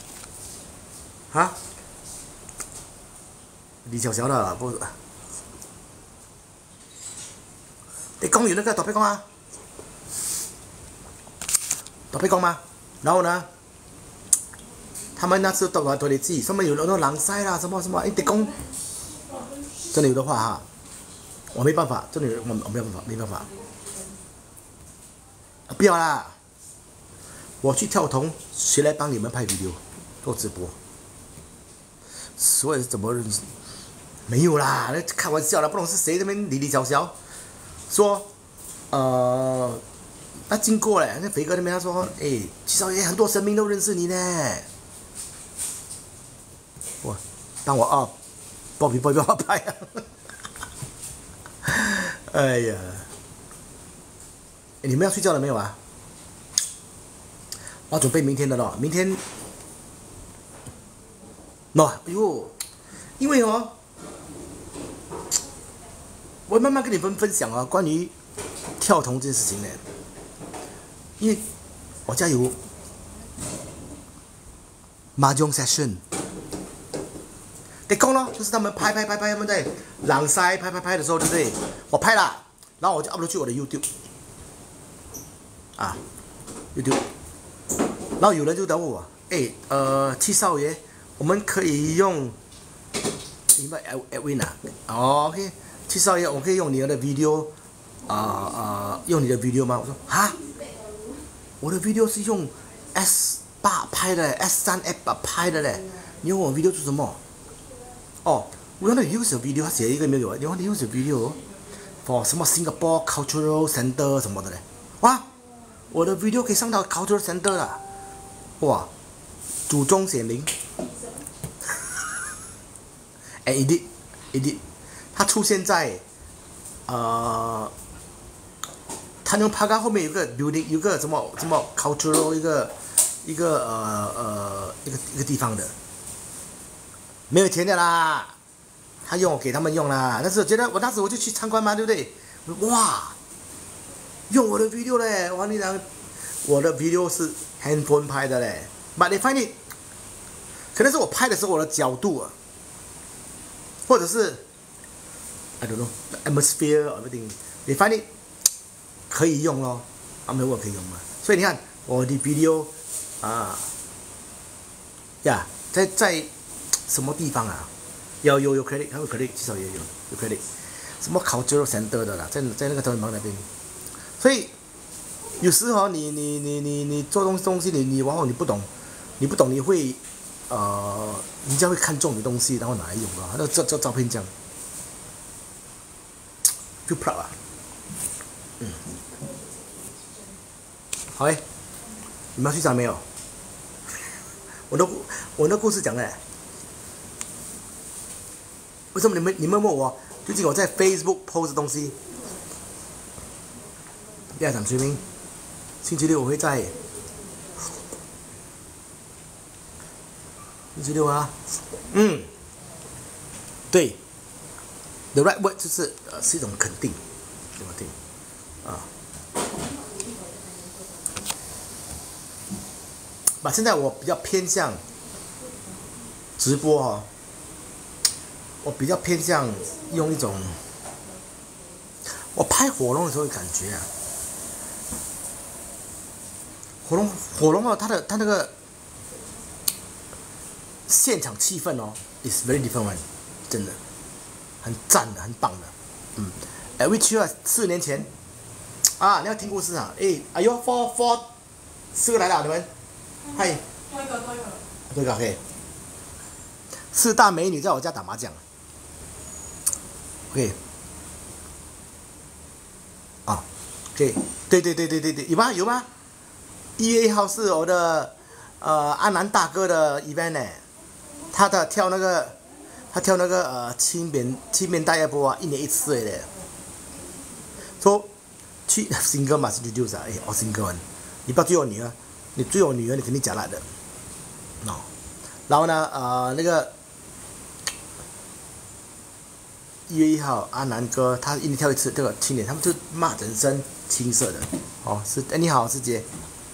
李小小的不？你讲完那个大屁公大屁公吗？然后呢？他们那次到我里记，上面有那种狼塞啦，什么，得讲，真的有的话我没办法，真的我没办法，不要啦，我去跳童，谁来帮你们拍 video 做直播？所以怎么没有啦？开玩笑啦，不懂是谁那边里小小说，他经过嘞，那肥哥那边他说，七少爷很多神明都认识你呢。我当我包皮不要拍哎呀，你们要睡觉了没有啊？我要准备明天的了，明天哎呦，因为我慢慢跟你们分享关于跳童这件事情呢，因为我家有麻将 session。得讲咯，就是他们拍，他们在朗塞拍的时候，对不对？我拍了，然后我就 upload 去我的 YouTube， YouTube， 然后有人就等我，七少爷，我们可以用，你们 Edwin OK， 七少爷，我可以用你的 video， 用你的 video 吗？我说我的 video 是用 S8 拍的 ，S3 App 拍的嘞，你用我 video 做什么？We want to use a video， 他写一个没有？You want to use a video for 什么 Singapore Cultural Center 什么的嘞？哇，我的 video 可以上到 Cultural Center 了，哇，祖宗显灵。edit， 它出现在他用帕卡后面有个 building， 有个什么 cultural 一个地方的。没有钱的啦，他用我给他们用啦。但是我觉得我当时我就去参观嘛，对不对？哇，用我的 video 嘞，哇！你讲我的 video 是 handphone 拍的嘞 ，but they find it， 可能是我拍的时候我的角度或者是 I don't know atmosphere or everything，they find it 可以用咯，没有我可以用嘛。所以你看我的 video 在什么地方有 credit， 还有 credit， 至少也有 credit， 什么 cultural center 的啦，在那个头文坊那边。所以有时你做东西你往往你不懂你会人家会看中你东西，然后拿来用啊。那照片这样，就 proud 啊。好诶，你们要睡着没有？我的故事讲了，为什么你们问我？最近我在 Facebook post 东西，第二场追兵，星期六我会在。星期六啊，对 ，the right word 就是是一种肯定，怎么定啊？现在我比较偏向直播哦，我比较偏向用一种，我拍火龙的时候的感觉啊，火龙哦，它那个现场气氛哦 ，is very different one， 真的，很赞的，很棒的，which year 4年前啊，你要听故事啊，哎呦 ，4 个来了，你们。嗨，多一个 OK。4大美女在我家打麻将。OK。啊 ，OK， 对，有吗？1月1号是我的安南大哥的 event 呢，他跳那个轻便大夜波啊，1年1次的。说去single 嘛是就是啊，我 single 你不要追我女儿。你追我女儿，你肯定假来的，然后呢，那个1月1号，阿南哥他1年跳1次，这个青年他们就骂整身青色的，是，你好，师姐，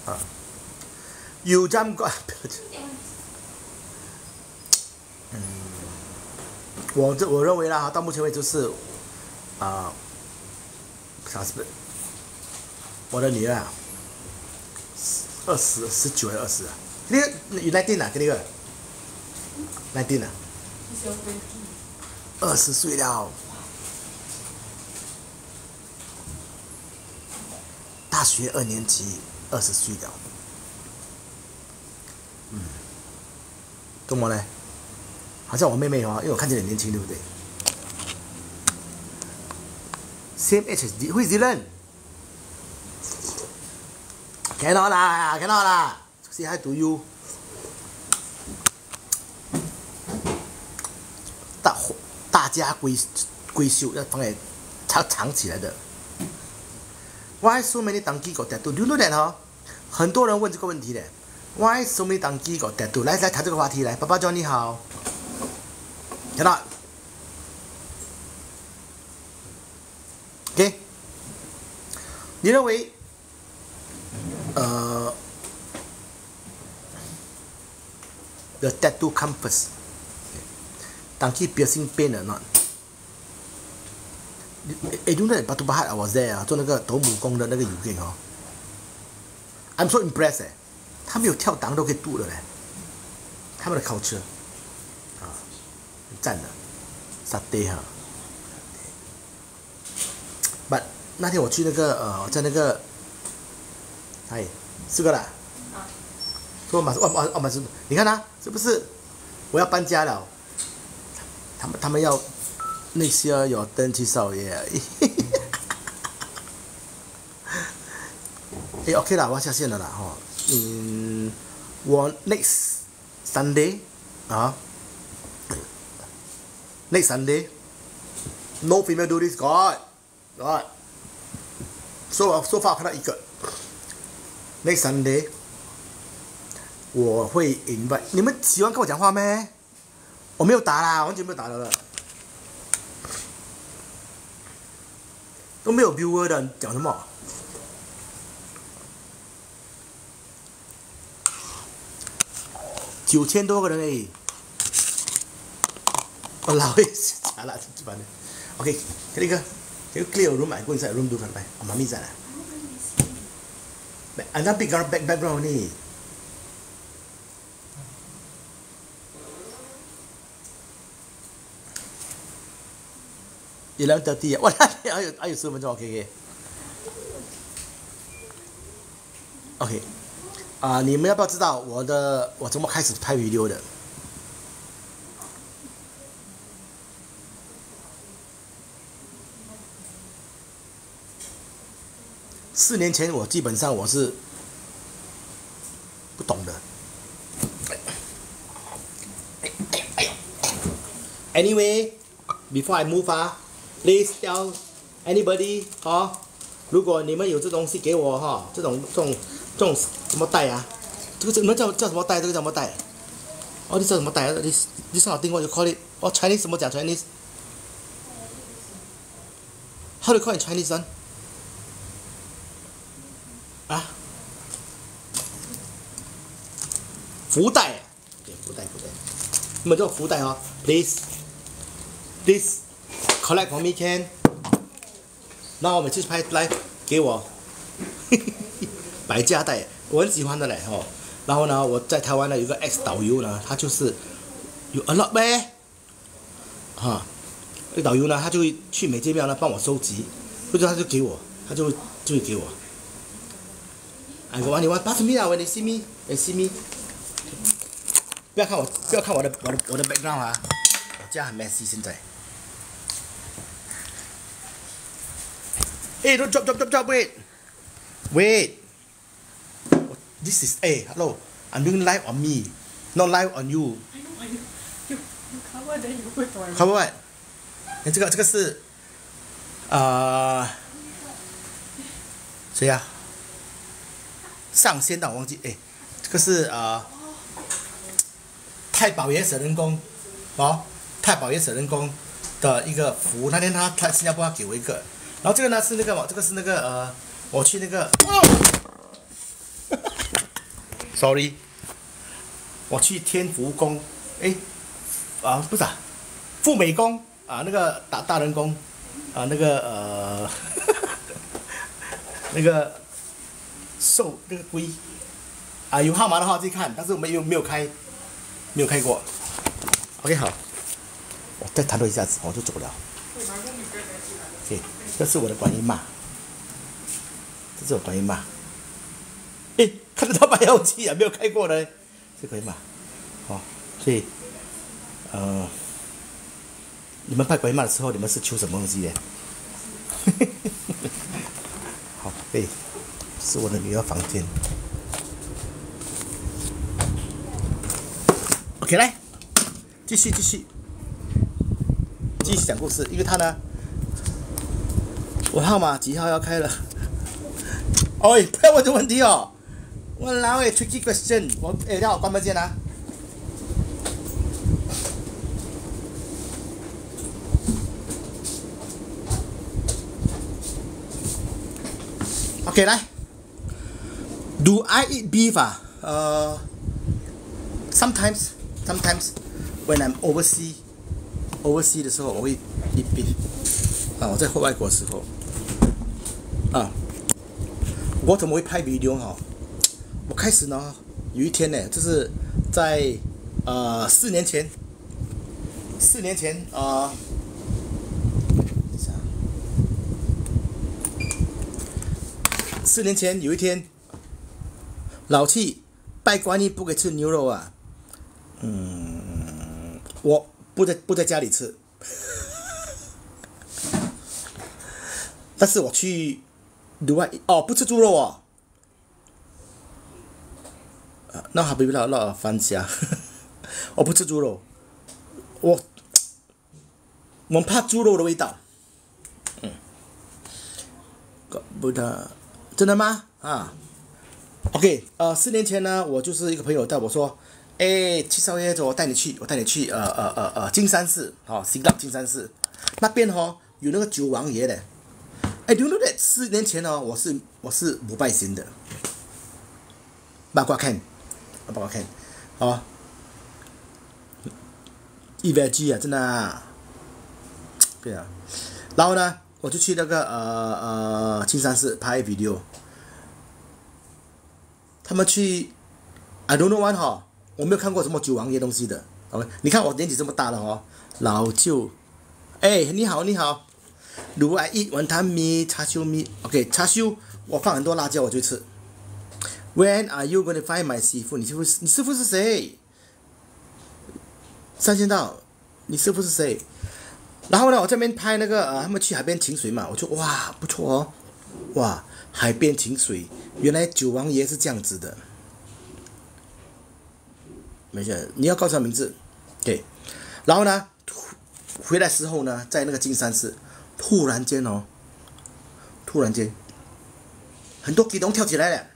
有这么个，我认为啦，到目前为止是，啥是不是？我的女儿啊。19还是20啊？那个19啊，那个19啊，20岁了，大学2年级，20岁了，怎么呢？好像我妹妹哦，因为我看起来很年轻，对不对 ？Same age as who is Dylan？Cannot 啦 ，say hi to you。大家闺秀要放在藏起来的。Why so many donkey got tattoo? Do you know that 哈？很多人问这个问题的。Why so many donkey got tattoo? 来谈这个话题来，爸爸 John 你好。Cannot。OK。你认为the tattoo come first. Donkey piercing pain or not? You know that Batu Pahat I was there 啊，做那个斗母宫的那个游泳哦。I'm so impressed 他们有跳档都可以度的嘞，他们的 culture 很赞的 ，Satay 哈。But 那天我去那个在那个，4个啦。说马是，你看他是不是？我要搬家了，他们要那些有登记少爷。OK 啦，我要下线了啦哈。我 next Sunday 啊 ，next Sunday no female do this God。So far 我看到1个。Next Sunday 我会 invite 你们喜欢跟我讲话咩？我没有打啦，完全没有打了，都没有 viewer 的，讲什么？9000多个人而已，我老也是假了，怎么办呢 ？OK， 这个 clear room， I go inside room ดูกันไปเอามามีจ้ะนะอันนั้น background นี่。11:30啊，哇，还有15分钟 ，OK， 你们要不要知道我怎么开始拍video的？ 4年前我基本上我是不懂的。Anyway, before I move please tell anybody 如果你们有这东西给我这种什么带啊？你们叫什么带？这个叫什么带？哦，你叫什么带？This kind of thing what you call it? Chinese 怎么讲 Chinese? How do you call it in Chinese one? 啊？福袋，对，福袋。你们这种福袋please collect for me can。然后我每次拍 live 给我百家袋，我很喜欢的嘞然后呢，我在台湾呢有个 X 导游呢，他就是有 a lot 呗，那导游呢，他就会去每间庙呢帮我收集，或者他就给我，他就会给我。I go on, you want pass me when they see me, they see me。不要看我的 background 我家很 messy 现在。Don't drop, wait. This is hello. I'm doing live on me, not live on you. I know. You cover then you put for Cover what? 这个是谁呀？上仙的我忘记这个是太保爷舍人公太保爷舍人公的一个符，那天他新加坡给我一个，然后这个呢是这个是那个我去那个sorry， 我去天福宫不是富美宫那个大人宫那个那个寿那个龟有号码的话自己看，但是我没有开过。OK 好，我再谈论一下子我就走了。OK， 这是我的观音妈，看得到白药剂没有开过的，这可以吗？所以你们拜观音妈的时候，你们是求什么东西呢？好，是我的女儿房间。OK， 来，继续讲故事，因为他呢，我号码几号要开了？不要问这问题walao tricky question， 让我关门键啊。OK， 来 ，Do I eat beef sometimes when I'm overseas 的时候，我会 eat beef。我在外国的时候，我怎么会拍 video 我开始呢，有一天呢，就是在4年前，4年前有一天，老七拜观音不给吃牛肉我不在家里吃，但是我去另外不吃猪肉那还不要翻虾，我不吃猪肉，我怕猪肉的味道，不的。真的吗？OK， 4年前呢，我就是一个朋友带我说，七少爷，走，我带你去金山寺，新港金山寺那边有那个九王爷的，do you know that 4年前我是不拜神的，八卦看，EVG 真的对然后呢？我就去那个金山寺拍 video， 他们去 I don't know one 我没有看过什么九王爷东西的。OK， 你看我年纪这么大了老舅，你好。如果 I eat wanton mee 叉烧meat，OK 叉烧我放很多辣椒我就吃。When are you going to find my 师傅？你师傅是谁？三千道，你师傅是谁？然后呢，我这边拍那个他们去海边潜水嘛，我就哇不错哇，海边清水，原来九王爷是这样子的。没事，你要告诉他名字，对。然后呢，回来时候呢，在那个金山寺，突然间很多鸡笼跳起来了。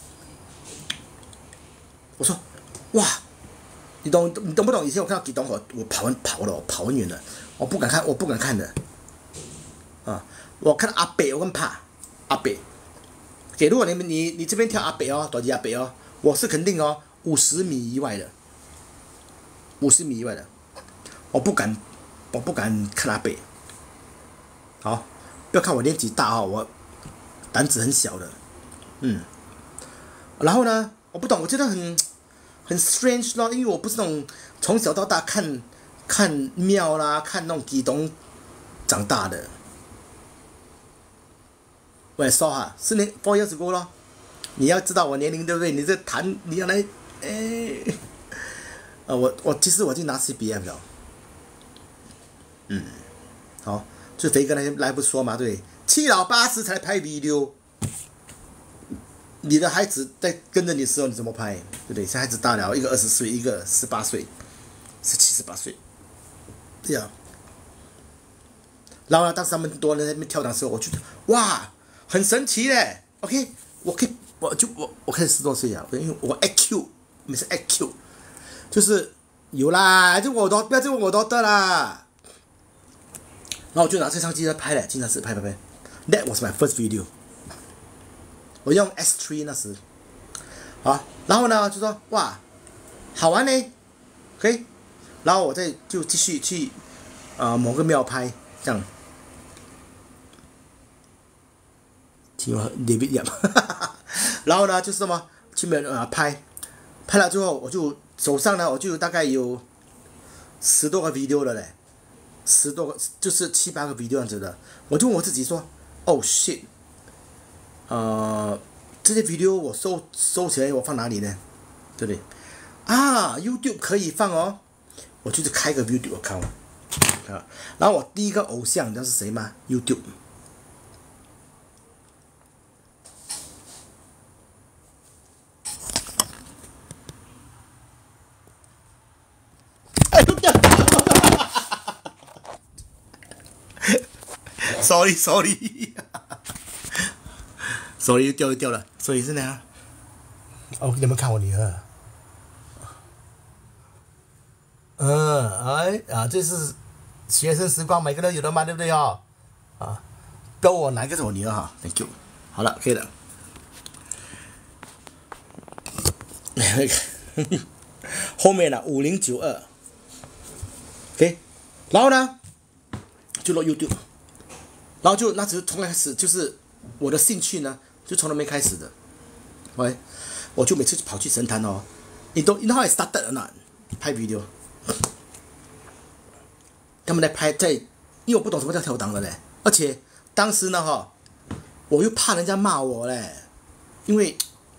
我说，哇，你懂不懂？以前我看到鸡笼，我跑很远了，我不敢看的。啊，我看到阿北，我更怕阿北。给，如果你这边跳阿北哦，短期阿北哦，我是肯定哦，50米以外的，50米以外的，我不敢看阿北。好，不要看我年纪大哦，我胆子很小的，然后呢，我不懂，我觉得很 strange 咯，因为我不是那种从小到大看庙啦，看那种鸡笼长大的。我也说哈，4years ago 咯。你要知道我年龄对不对？你这谈你要来，其实我就拿 CPF 了。好，就肥哥那天来不说嘛，对，7老80才拍 video。你的孩子在跟着你的时候，你怎么拍？对不对？现在孩子大了，一个20岁，一个18岁，17、18岁，对呀。然后呢，当时他们多人在那边跳档的时候，我觉得哇，很神奇嘞。OK， 我开始10多岁啊，因为我 AQ， 没是 AQ， 就是有啦，就不要再问我多的啦。然后我就拿这相机来拍了，经常是拍。That was my first video。我用 S3 那时，好，然后呢就说哇，好玩呢 ，OK， 然后我再就继续去某个庙拍这样，听我 David 然后呢就是什么去庙拍了之后，我就手上呢我就大概有10多个 video 了嘞，10多个就是7、8个 video 这样子的，我就问我自己说 ，Oh shit。这些 video 我收起来，我放哪里呢？对不对？啊 ，YouTube 可以放哦，我就是开个 YouTube account 啊。然后我第一个偶像，你知道是谁吗 ？YouTube。哎，都掉！Sorry，掉了，所以是那样。哦，你们看我女儿。这是学生时光，每个人有的嘛，对不对哦？标我哪个是我女儿哈 ？Thank you。好了，可以了。后面呢5092 ，OK， 然后呢就录 YouTube， 然后就那时从开始就是我的兴趣呢。就从那边开始的 ，OK， 我就每次跑去神坛哦，你 know how I started or not？ 拍 video， 他们来拍因为我不懂什么叫跳档的嘞，而且当时呢我又怕人家骂我嘞，因为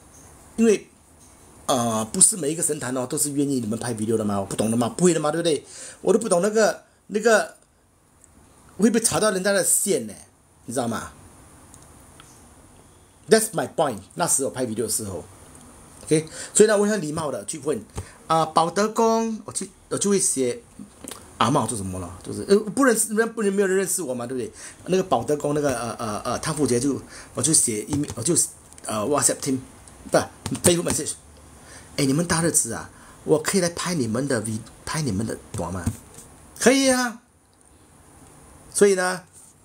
不是每一个神坛都是愿意你们拍 video 的嘛，我不懂的嘛，不会的嘛，对不对？我都不懂那个会不会查到人家的线呢？你知道吗？That's my point。那时我拍 video 的时候 ，OK， 所以呢，我很礼貌的去问保德宫，我就会写阿茂做什么了，就是不认识，没有人认识我嘛，对不对？那个保德宫那个汤富杰我就写我就WhatsApp team 不 Facebook message， 你们大日子啊，我可以来拍你们的短吗？可以啊。所以呢。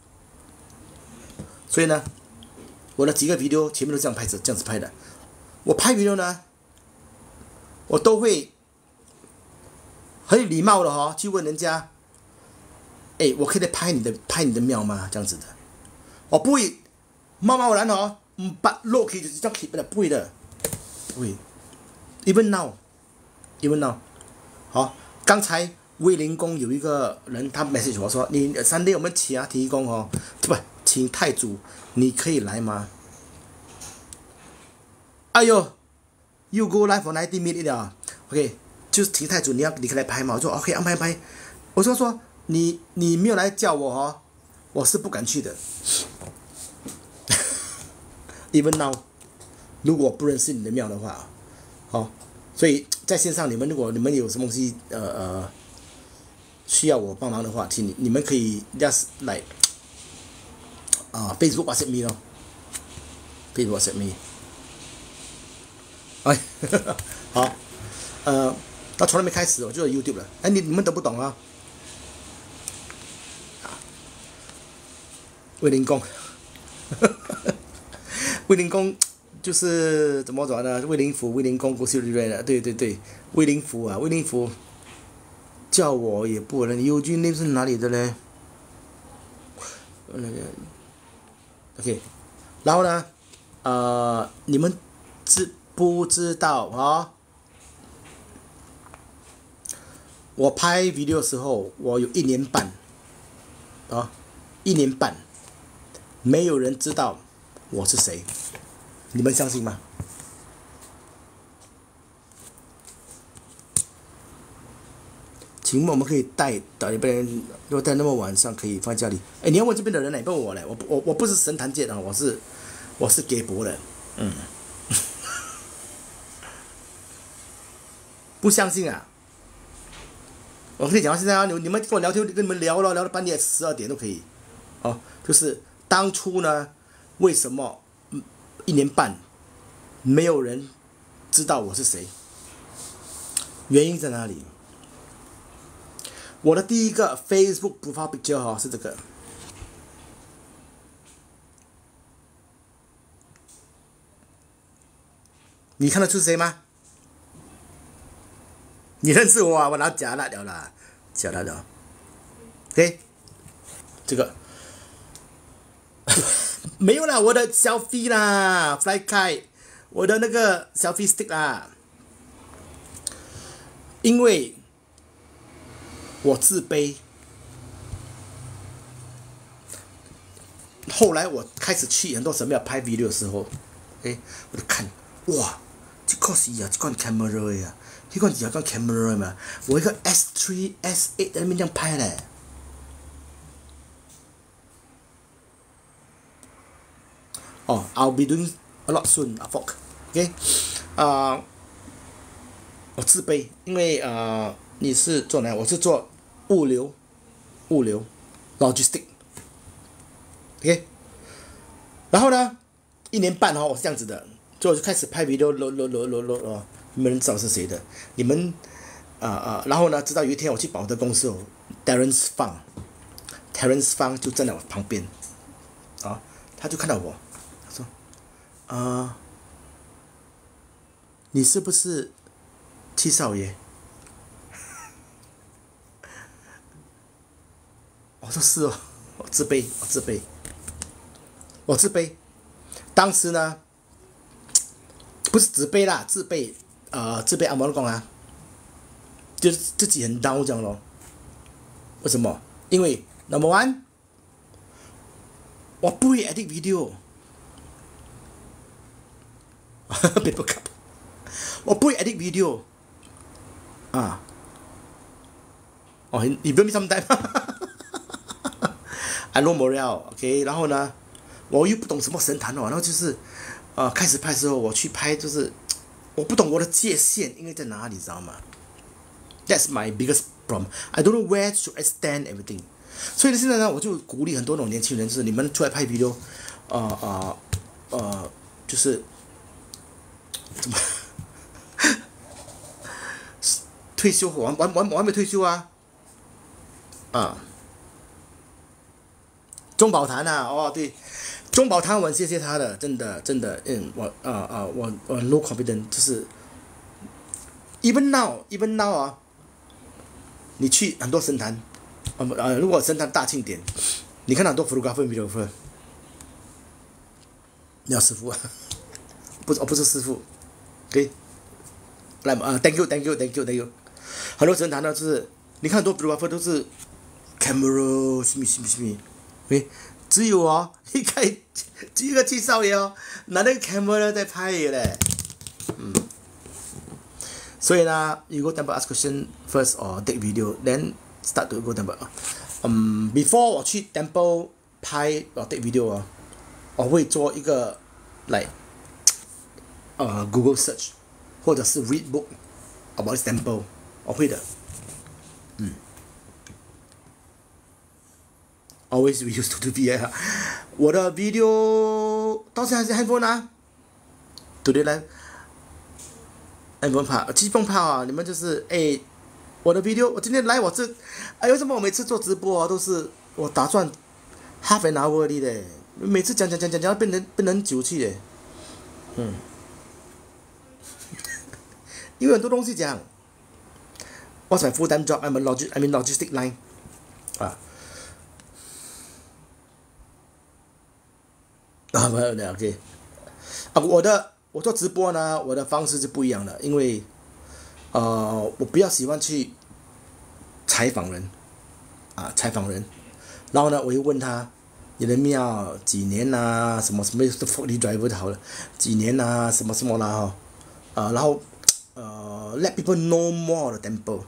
我的几个 video 前面都这样子拍的。我拍 video 呢，我都会很礼貌的去问人家，我可以来拍你的庙吗？这样子的，我不会贸贸然把落去就这样 keep 的，不会的，不会。Even now， 好，刚才卫灵宫有一个人他 message 我说，你3天我们请提供不。请太祖，你可以来吗？哎呦 ，You go live for 90 minutes 了 ，OK， 就是请太祖，你可以来拍嘛？我说 OK， 安排。我说你没有来叫我我是不敢去的。 ，even now，如果不认识你的庙的话，好，所以在线上如果你们有什么东西需要我帮忙的话，请你们可以 just like Facebook WhatsApp me 咯，Facebook WhatsApp me。哎，好，那从来没开始我就有 YouTube 了，哎，你们都不懂啊？卫灵公，卫灵公就是怎么讲呢？卫灵符、卫灵公、古修理瑞的，对对对，卫灵符啊，卫灵符叫我也不能。Eugene 是哪里的呢？OK， 然后呢，你们知不知道啊？我拍 video 的时候，我有1年半啊，1年半。没有人知道我是谁，你们相信吗？请问我们可以带到一边，如果带那么晚上可以放在家里？哎，你要问这边的人呢，不问我嘞，我不是神坛界的，我是给博的，不相信啊？我跟你讲，现在你们跟我聊天，跟你们聊到半夜12点都可以，哦，就是。当初呢，为什么1年半没有人知道我是谁？原因在哪里？我的第一个 Facebook profile picture 是这个，你看得出谁吗？你认识我啊？我拿假辣条啦，假辣条。OK， 这个。没有啦，我的 selfie 啦 ，fly kite， 我的那个 selfie stick 啦，因为我自卑，后来我开始去很多神庙拍 video 的时候，我就看，哇，这个是啊，这个 camera 呀，这个是啊，个 camera 嘛，我一个 S3、S8 在那边这样拍嘞。I'll be doing a lot soon, Fok. OK， 我自卑，因为你是做哪？我是做物流 ，logistic。OK， 然后呢，1年半我是这样子的，所以我就开始拍 video， 没人知道是谁的。你们然后呢，直到有一天我去保德公司，Terence Fang 就站在我旁边，他就看到我。你是不是七少爷？我说是哦，我自卑。当时呢，不是自卑啦，自卑按摩讲啊，就是自己很down这样咯。为什么？因为 number one， 我不会 edit video。别不看，我不会 edit video 你不用什么带吗？I know Morel，OK， 然后呢，我又不懂什么神坛然后就是开始拍的时候我去拍，就是我不懂我的界限应该在哪里，知道吗 ？That's my biggest problem. I don't know where should I stand everything. 所以现在呢，我就鼓励很多那种年轻人，就是你们出来拍 video，就是怎么退休？我还没退休啊！中宝坛啊，对，中宝坛我很谢谢他的，真的，我no confidence， 就是 even now 啊，你去很多神坛，如果神坛大庆典，你看到很多 photographer， 你要师傅啊，不是师傅。OK， 来thank you， 很多神坛呢，就是你看很多 photographer 都是 camera 什么 ，OK， 只有只有一个七少爷拿那个 camera 在拍嘞，所以呢 ，you go temple ask question first or take video then start to go temple， before 我去 temple 拍take video 我会做一个 like Google search 或者是 read book about this temple， 我会的。Always we used to do VA 我的 video 到现在是 handphone 啊。Today 呢 handphone 怕，其实不用怕啊，你们就是我的 video 我今天来为什么我每次做直播啊都是我打算 half an hour 的，每次讲变成很久去的，因为很多东西讲。What's my full-time job? I'm in logistic line 啊。OK， 我做直播呢，我的方式是不一样的，因为我比较喜欢去采访人，然后呢，我又问他你的庙几年啊，什么 forklift driver 好了，几年啊，什么啦然后let people know more of the temple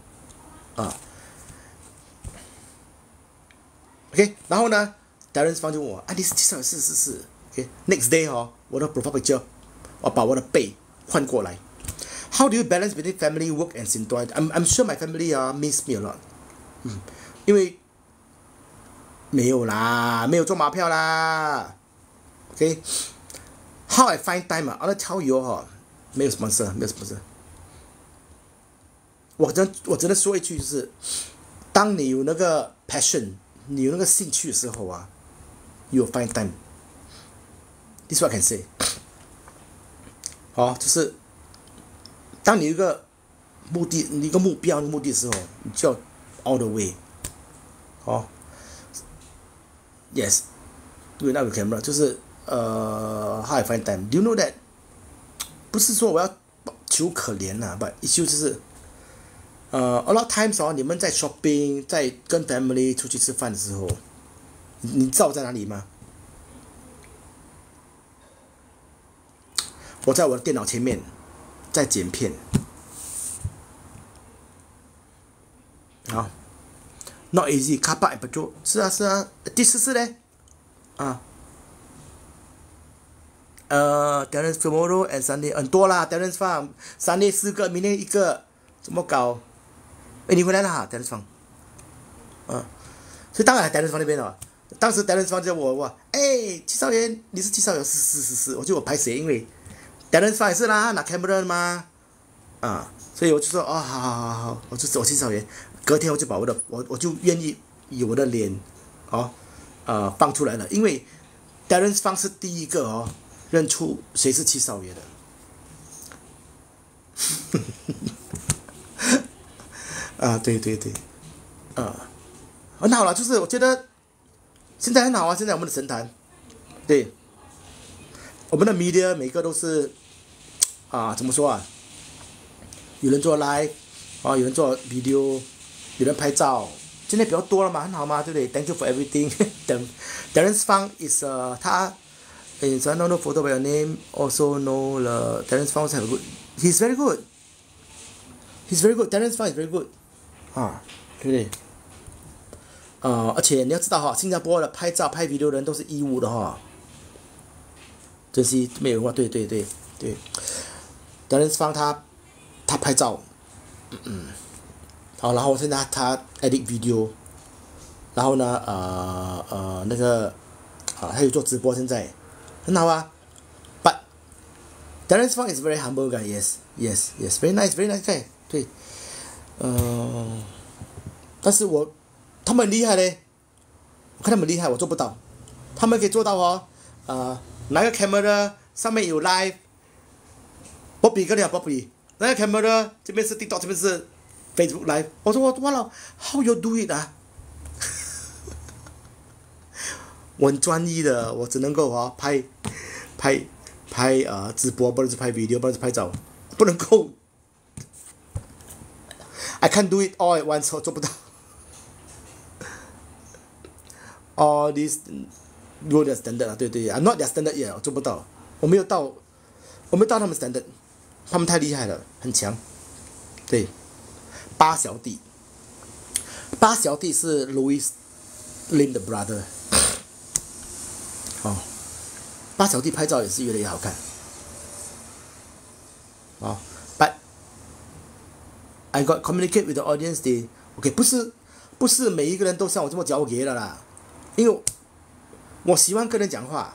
，OK， 然后呢 ，Darren 方就问我你是介绍是。Next day 我的 profile picture 我把我的背换过来。How do you balance between family, work and Sintoy? I'm sure my family miss me a lot. 因为没有做马票啦。OK， How I find time I tell you 没有什么事。我只能说一句，就是当你有那个 passion， 你有那个兴趣的时候you will find time。This is what I can say。就是当你有一个目的、一个目标、目的的时候，你就要 all the way。Yes， 对，那个 camera 就是how I find time。Do you know that？ 不是说我要求可怜but issue 就是a lot of times 你们在 shopping， 在跟 family 出去吃饭的时候，你知道我在哪里吗？我在我的电脑前面在剪片。Not easy， car park and petrol。是啊。第四次呢？Terence tomorrow and Sunday 很多啦 ，Terence Farm Sunday 4个，明天1个，怎么搞？你回来了Terence Farm。所以当然 Terence Farm 那边当时 Terence Farm 叫我戚少元，你是戚少元？是，我就拍谁，因为 Terence Farm 也是啦，拿 camera 的嘛，所以我就说好，我就走戚少元。隔天我就把我就愿意以我的脸放出来了，因为 Terence Farm 是第一个认出谁是戚少爷的。对，很好了，就是我觉得现在很好现在我们的神坛，对，我们的 media 每个都是怎么说有人做 live 有人做 video， 有人拍照，现在比较多了嘛，很好嘛，对不对 ？Thank you for everything 。Terence Fang is 他 is I don't know photo by your name also know the Terence Fang have a good he's very good Terence Fang is very good 对不对？而且你要知道新加坡的拍照拍 video 的人都是义务的真是没有对 Terence Fang 他拍照然后现在他 edit video， 然后呢那个他有做直播，现在很好But Terence Fang is very humble guy. Yes, very nice guy. 对，但是他们很厉害嘞，我看他们厉害，我做不到，他们可以做到拿个 camera 上面有 live， Bobby 跟你讲 Bobby， 那个 camera 这边是 TikTok， 这边是Facebook Live， 我说哇啦 ，How you do it 我很专一的，我只能够拍直播，不能是拍 video， 不能是拍照，不能够 I can't do it all at once， 我做不到。All these go their standard 对 ，I'm not their standard yet， 我做不到，我没有到他们 standard， 他们太厉害了，很强。对，八小弟是 Louis Lim 的 brother。 八小弟拍照也是越来越好看。哦 ，But I got communicate with the audience. They OK， 不是每一个人都像我这么狡猾的啦，因为我喜欢跟人讲话。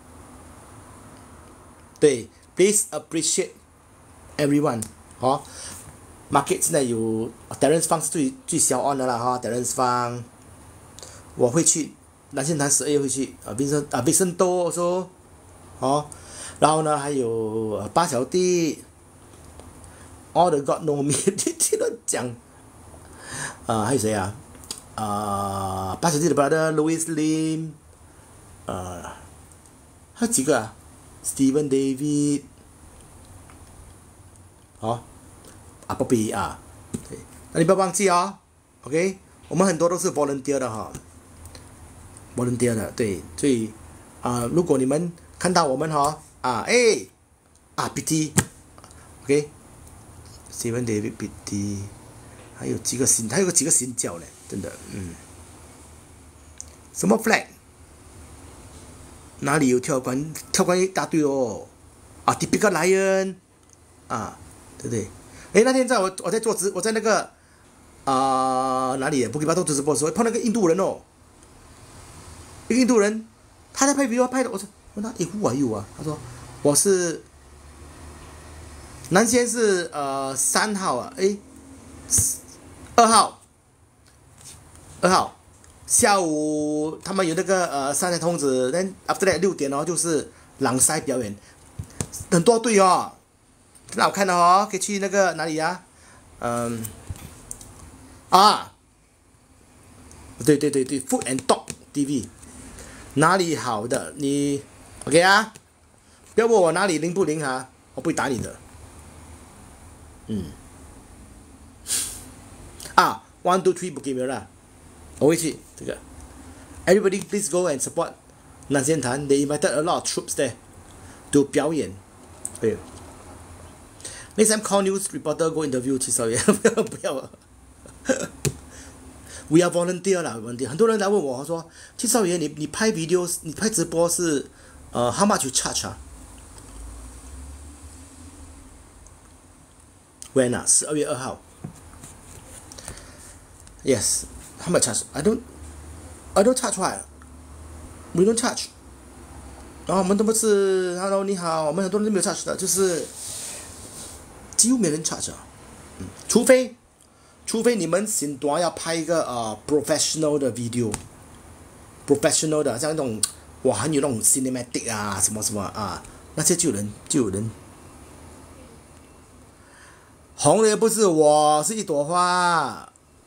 对 ，Please appreciate everyone。好 ，Market 现在有 Terence 方是最小 on 的啦哈 ，Terence 方，我会去南线坛12月会去Vincent 多说，哦，然后呢还有八小弟。All the God know me， 听他讲，还有谁啊？八小弟的 brother Louis Lim， 还有几个啊 ？Steven David， 好，Bobby 啊，对，那你不要忘记哦 ，OK， 我们很多都是 volunteer 的哈 ，volunteer 的，对，所以如果你们看到我们哈PT，OK。Steven David PT， 还有几个新教嘞，真的，什么 flag？ 哪里有跳关一大堆哦，Typical Lion， 对不对？那天我在我在那个哪里布吉巴多做直播的时候，碰到个印度人哦，一个印度人，他在拍 video 拍的，我说who are you 啊？他说我是。南先是3号啊，2号下午他们有那个上台通知 ，then after that 6点就是朗塞表演，很多队哦，很好看的哦，可以去那个哪里啊？对 ，Food and Dog TV， 哪里好的你 OK 啊？不要问我哪里灵不灵哈，我不会打你的。1 2 3 Bukit Merah， 我会去这个。Everybody please go and support 南仙坛 ，They invited a lot of troops there to 表演。对。Next time call news reporter go interview 七少爷，不要。We are volunteer 啦 ，volunteer。很多人来问我，说七少爷你拍 videos， 你拍直播是how much you charge 啊？When 12月2号 ？Yes， how much charge? I don't charge what? We don't charge。我们都不是 Hello 你好，我们很多人都没有 charge 的，就是几乎没人 charge 啊。除非你们先多要拍一个professional 的 video，professional 的像那种很有那种 cinematic 什么那些就有人。红的也不是我，是一朵花。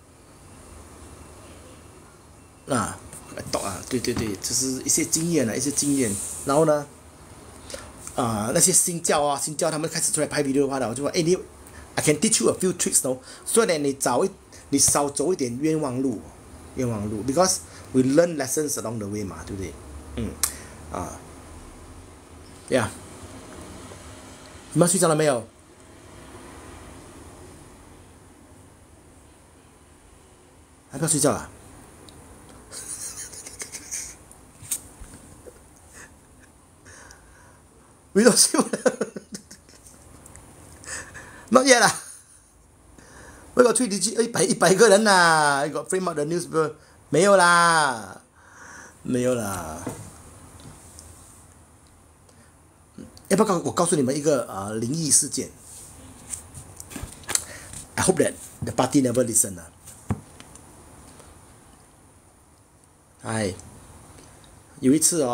对，就是一些经验。然后呢，那些新教他们开始出来拍 video 的话呢，我就说，I can teach you a few tricks 哦，所以你少走一点冤枉路 ，because we learn lessons along the way 嘛，对不对？Yeah， 你们睡觉了没有？还不要睡觉啊？没有睡了 ，not yet 啦。我有3 digit 100个人呐，一个 frame up the news 没有啦。要不要我告诉你们一个灵异事件 ？I hope that the party never listen 啊。有一次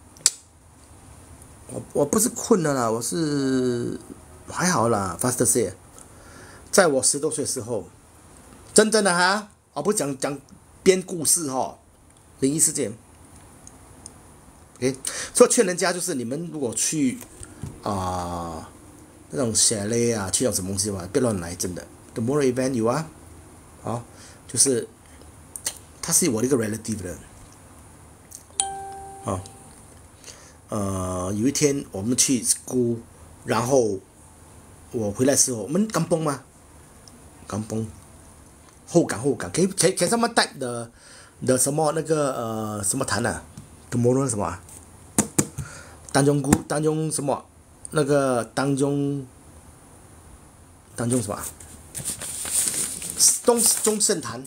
我不是困了啦，我是还好啦 ，faster say， 在我10多岁的时候，真正的哈，我不讲编故事灵异事件。OK， 所以劝人家就是你们如果去那种chalet去那种什么东西吧，别乱来，真的。The more event 有就是他是我的一个 relative 的。有一天我们去 school， 然后我回来的时候，我们kampung嘛，kampung后港 ，can someone type the 什么那个什么坛啊 ，tomorrow 什么当中什么？那个当中什么？中圣坛，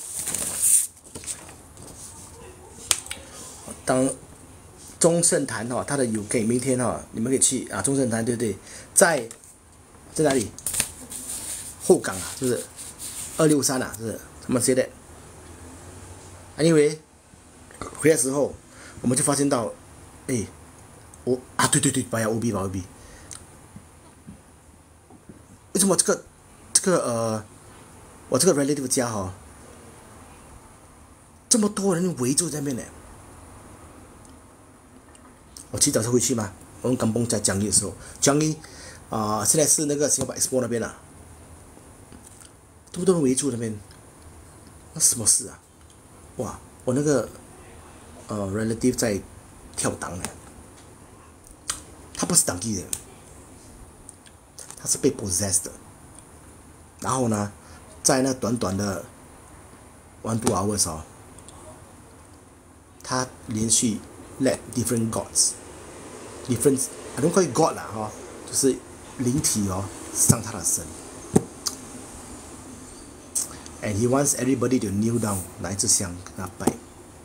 中圣坛哈，它的有给明天哈，你们可以去啊，中圣坛对不对？在哪里？后港啊，是不是？263啊，是不是？怎么写的 ？Anyway， 回来的时候我们就发现到，哎，对，把OB，为什么这个我这个 relative 家哈，这么多人围住在那边呢？我提早就回去嘛，我们刚蹦在江阴的时候，江阴现在是那个新加坡 Expo 那边了，这么多人围住那边，那什么事啊？哇，我那个relative 在跳档呢，他不是当地人，他是被 possessed 的，然后呢，在那短短的1-2 hours 哦，他连续 let different gods。different I don't call it God 啦哈，就是灵体哦上他的身 ，and he wants everybody to kneel down 拿一支香跟他拜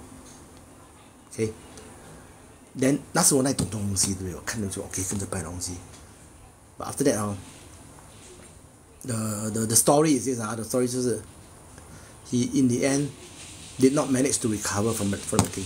，OK，then 那时我那懂东西对不对？我看到就 OK 跟着拜东西 ，but after that 哦，the story is this 啊 ，the story 就是 he in the end did not manage to recover from the thing，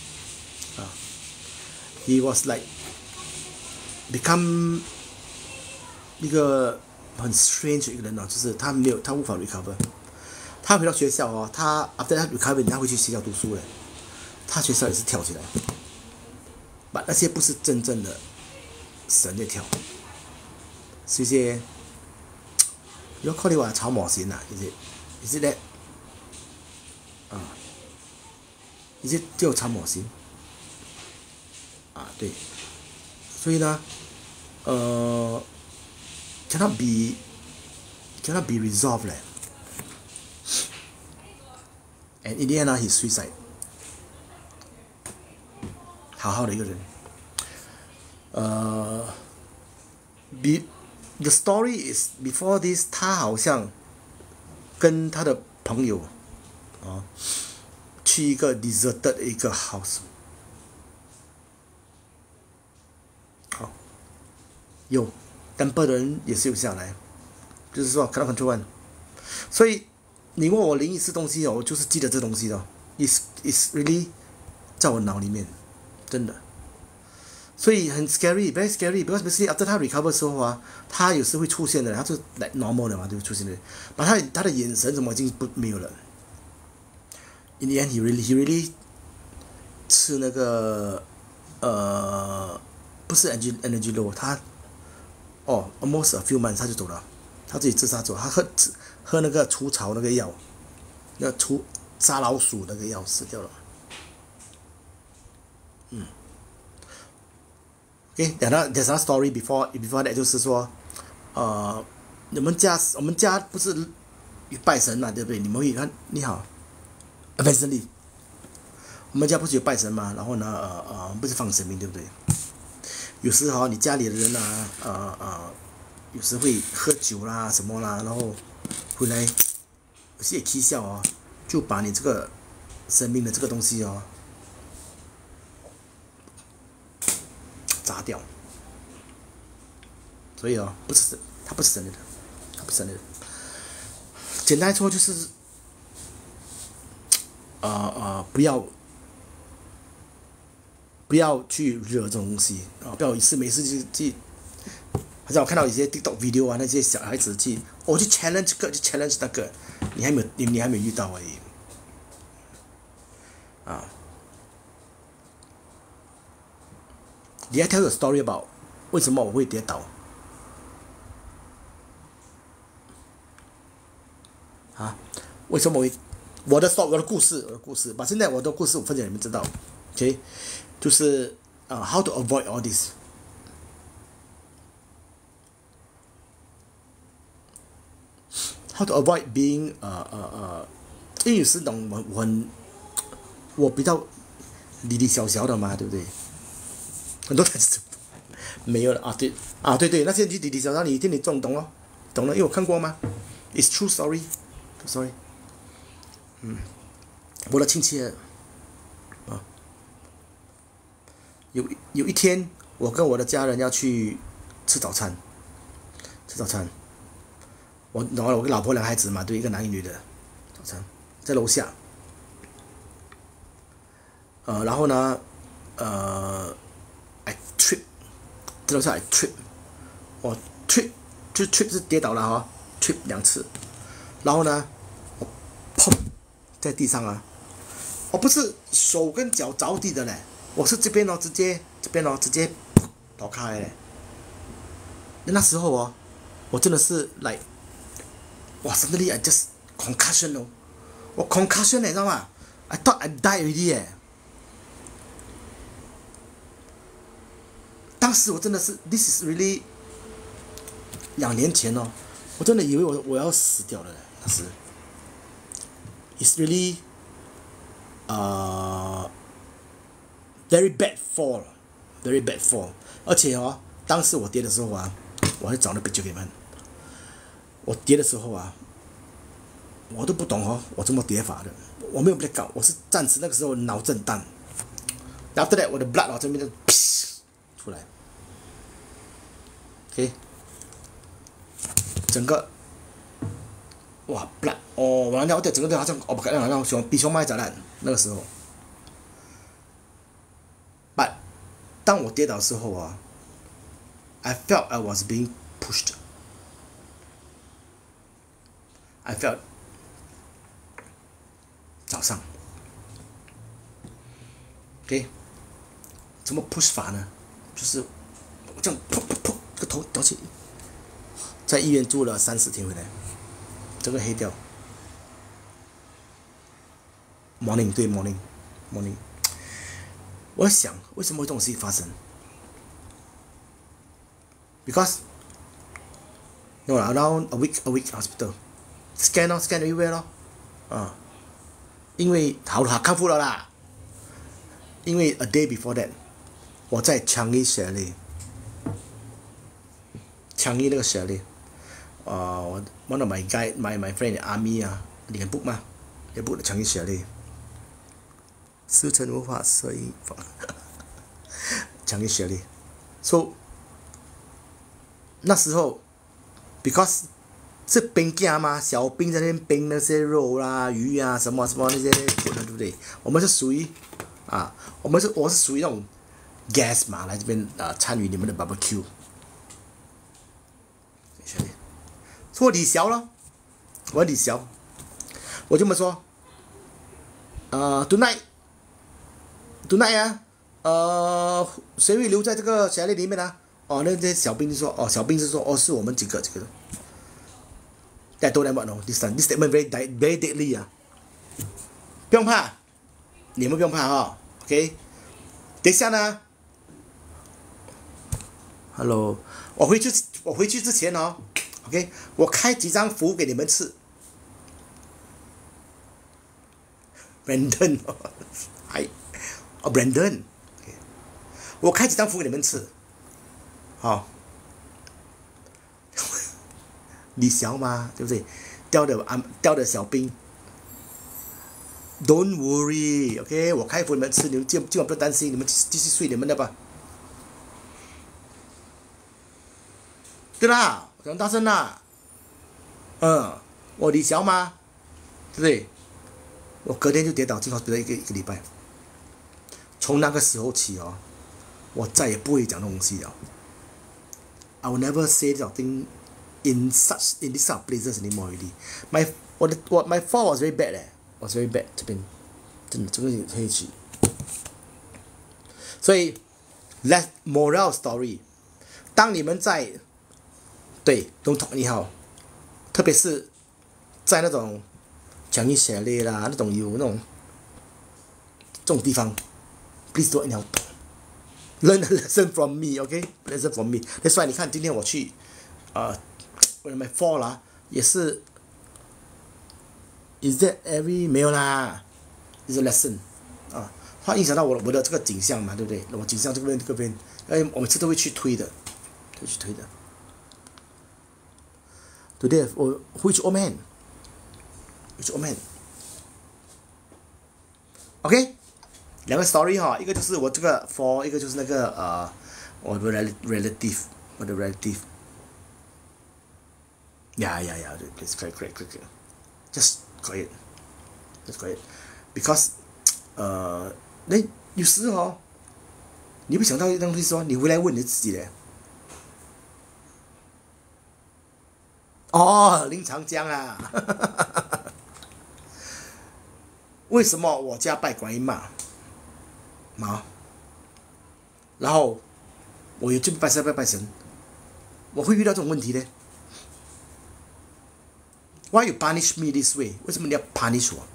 he was like become 一个很 strange 的一个人哦，就是他无法 recover。他回到学校哦，他 after 他 recover， 他回去学校读书了，他学校也是跳起来，把那些不是真正的神在跳，是一些如果靠你话草魔神啊，is it that 一些叫草魔神对。所以呢cannot be resolved 嘞 ，and in the end he suicide， 好好的一个人，the story is before this， 他好像跟他的朋友去一个 deserted 的一个 house。有 temple 的人也是有下来，就是说 cannot control one。所以你问我灵异是东西哦，我就是记得这东西的 ，is really 在我脑里面，真的。所以很 scary，very scary。because basically after 他 recover 之后啊，他有时会出现的，他就 like normal 的嘛，就出现的，把他的眼神什么已经没有了。In the end he really 吃那个不是 energy low， 他almost a few months 他就走了，他自己自杀走，他喝那个除草那个药，那杀老鼠那个药死掉了。Okay， there's another story before that， 就是说，我们家不是拜神嘛，对不对？你们会看你好 ，eventually， 我们家不是有拜神嘛，然后呢，不是放神明，对不对？有时你家里的人有时会喝酒啦什么啦，然后回来有些也蹊跷就把你这个生命的这个东西砸掉。所以他不是神的，简单说就是不要去惹这种东西不要没事去，好像我看到一些 TikTok video 那些小孩子去challenge 这个，去 challenge 那个，你还没有遇到而已你还 tell a story about 为什么我会跌倒为什么我的故事，把现在我的故事我分享你们知道 ，OK， 就是how to avoid all this。How to avoid being 因为有时我比较小的嘛，对不对？ 很多台词没有了啊，对啊，对，那些弟弟小让你听你懂了，懂了，因为我看过吗 ？It's true story，sorry，我的亲戚啊，有一天，我跟我的家人要去吃早餐，然后我跟老婆两个孩子嘛，对，一个男一女的早餐，在楼下，然后呢，I trip， 在楼下 I trip， 我 trip 就 trip 是跌倒了哈，trip 2次，然后呢，我砰在地上啊，我不是手跟脚着地的嘞，我是这边直接倒开嘞，那时候哦，我真的是 like， 哇 suddenly I just concussion 哦，我 concussion 你知道吗 ？I thought I died already 哎。当时我真的是 ，this is really 2年前哦，我真的以为我要死掉了嘞，当时 ，it's really very bad fall，very bad fall， 而且哦，当时我跌的时候啊，我还找那 picture 给你们，我跌的时候啊，我都不懂哦，我怎么跌法的，我没有 blackout， 我是暂时那个时候脑震荡 ，after that 我的 blood 这边就出来。OK， 整个哇 blood 哦，完了，我整个都好像不可能，像比熊猫炸烂那个时候。But 当我跌倒的时候啊 ，I felt I was being pushed. I felt 早上 ，OK， 怎么 push 法呢？就是我这样砰砰砰。这个头掉起，在医院住了3-4天回来，整个黑掉。morning 对 morning， 我想为什么会这种事情发生 ？Because no around a week hospital scan everywhere 咯，因为好康复了啦。因为 a day before that， 我在Changi Chalet。强一那个chalet，one of my friend in army 啊，你can book 吗？也 book 了强一chalet，4层无法摄影房，强一chalet， so 那时候 because 是冰架嘛，小兵在那边冰那些肉啦、鱼啊什么那些，对不对？我们是属于我是属于那种 guest 嘛，来这边参与你们的 barbecue。说李小咯，我就这么说，tonight 啊，谁会留在这个chalet里面啊？哦，那些小兵就说，是我们几个。I told them what no, this statement very deadly 啊，不用怕，你们不用怕哈 ，OK， 等一下呢 ，Hello， 我回去之前哦。OK， 我开几张符给你们吃 ，Brandon， Brandon， 我开几张符给你们吃，好，李小嘛，对不对？掉的小兵 ，Don't worry，OK， 我开符你们吃，你们今晚不用担心，你们继续睡你们的吧，对啦。讲大声啦，我李小嘛，对不对？我隔天就跌倒进hospital一个礼拜。从那个时候起哦，我再也不会讲东西了。I will never say 这种 thing in this sort of places anymore already. My fall was very bad 嘞，was very bad 这边，真的这个可以去。所以 ，let moral story， 当你们在对 ，don't talk anyhow， 特别是在那种强一chalet啦，那种有那种这种地方 ，please don't anyhow talk。Learn a lesson from me, OK? Lesson from me. That's why 你看今天我去when my fall 啦，也是 ，is that every 没有啦 ，is a lesson 啊，它影响到我的这个景象嘛，对不对？我景象这边，我每次都会去推的，都去推的。对不对？我 which old man？which old man？OK， 两个 story 哈，一个就是我这个 for， 一个就是那个我的 relative， 我的 relative。Yeah, it's correct. Just quiet. Because 那有时你会想到一样东西说，你回来问你自己嘞。哦，林长江啊，为什么我家拜观音妈？然后我有去拜神，我会遇到这种问题呢？ Why you punish me this way？ 为什么你要 punish 我？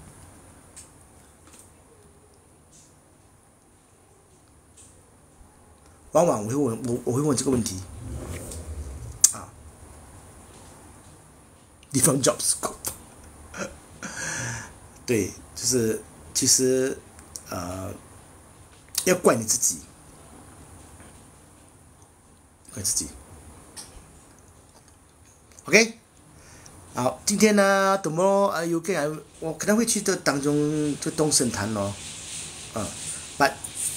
往往我会问这个问题啊。Different jobs， 对，就是其实要怪你自己，怪自己。OK。 好，今天呢 ，tomorrow you can 我可能会去这当中这东神坛咯，but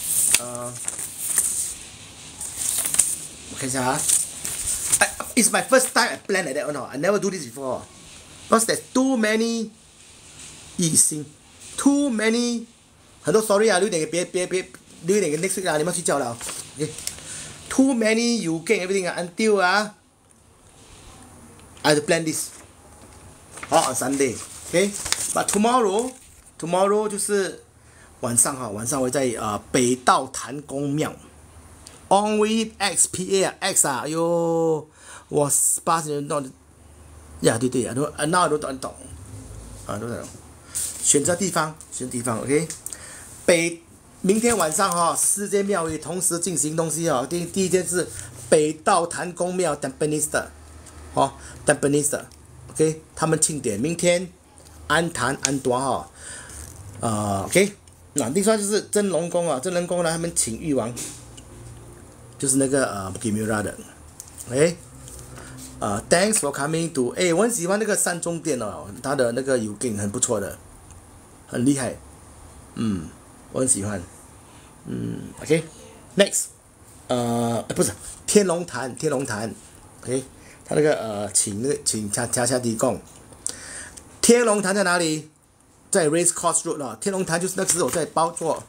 我看一下啊 ，it's my first time I plan like that or not. I never do this before, because there's too many 异性 ，too many 很多 sorry 啊，留点给留点给 next week 啊，你们睡觉了 ，OK，too many you get everything until I have to plan this. 好 on Sunday， OK，but tomorrow 就是晚上晚上我在北道坛公庙 ，Only XPA X 啊，哎呦，我8年到，呀对，now I don't懂，都懂，选择地方 ，OK， 明天晚上4间庙宇同时进行东西第一间是北道坛公庙 Tampines 的，Tampines 的。 OK， 他们庆典明天安坛安端OK， 那另外就是真龙宫真龙宫呢，他们请玉王，就是那个Bukit Merah 的 ，OK，Thanks for coming to， 我很喜欢那个三中店它的那个油景很不错的，很厉害，我很喜欢，OK，Next， 不是天龙潭 ，OK。 他那个请恰提供，天龙潭在哪里？在 Race Course Road 天龙潭就是那个时候我在包座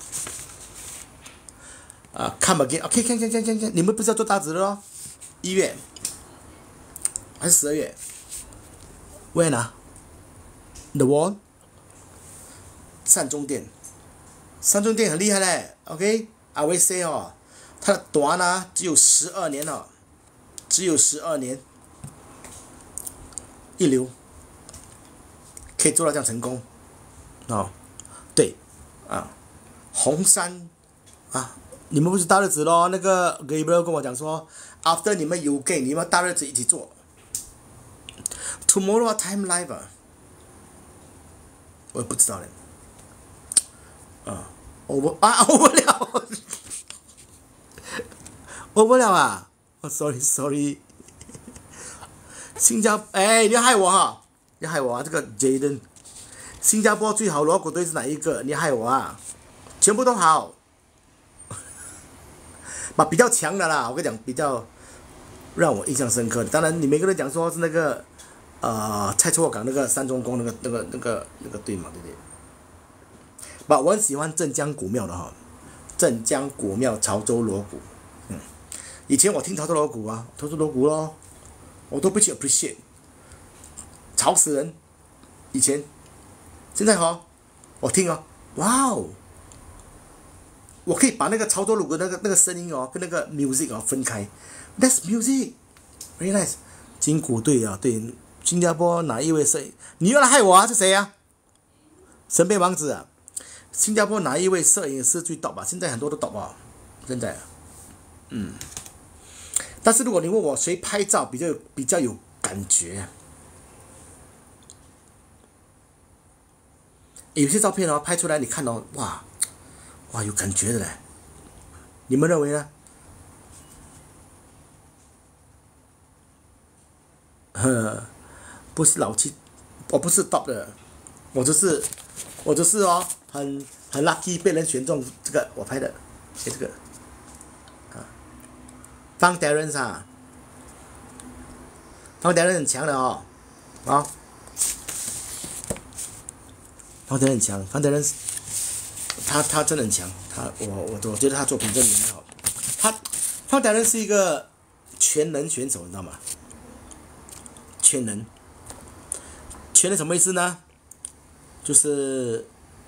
，come again，OK， 看，你们不是要做大直的咯？1月还是12月 ？When 啊 ？The Wall， 善中店很厉害嘞 ，OK，I will say 它的短呢只有12年只有12年，一流，可以做到这样成功，对，红山你们不是大日子咯？那个 Gabriel 跟我讲说 ，after 你们有给你们大日子一起做 ，tomorrow time live 我也不知道嘞，我不了sorry， 新加坡，你要害我这个 Jaden， 新加坡最好锣鼓队是哪一个？你害我全部都好，比较强的啦，我跟你讲，比较让我印象深刻的，当然你每个人讲说是那个蔡厝港那个三中宫那个队嘛，对不对？我很喜欢镇江古庙的镇江古庙潮州锣鼓。以前我听潮州锣鼓咯，我都不去 appreciate， 吵死人。以前，现在我听哇哦，我可以把那个潮州锣鼓那个声音跟那个 music 分开 ，That's music， very nice。金鼓队对，新加坡哪一位摄影？你又来害我是谁神变王子新加坡哪一位摄影师最top现在很多都top现在但是如果你问我谁拍照比较有感觉有些照片哦，拍出来你看哦，哇，有感觉的嘞。你们认为呢？不是老气，我不是 top 的，我就是哦，很 lucky 被人选中这个我拍的，这个方 Darren 啊，方 Darren 很强的哦，方 Darren 很强，方 Darren 他真的很强，我觉得他作品真的很好，方 Darren 是一个全能选手，你知道吗？全能什么意思呢？就是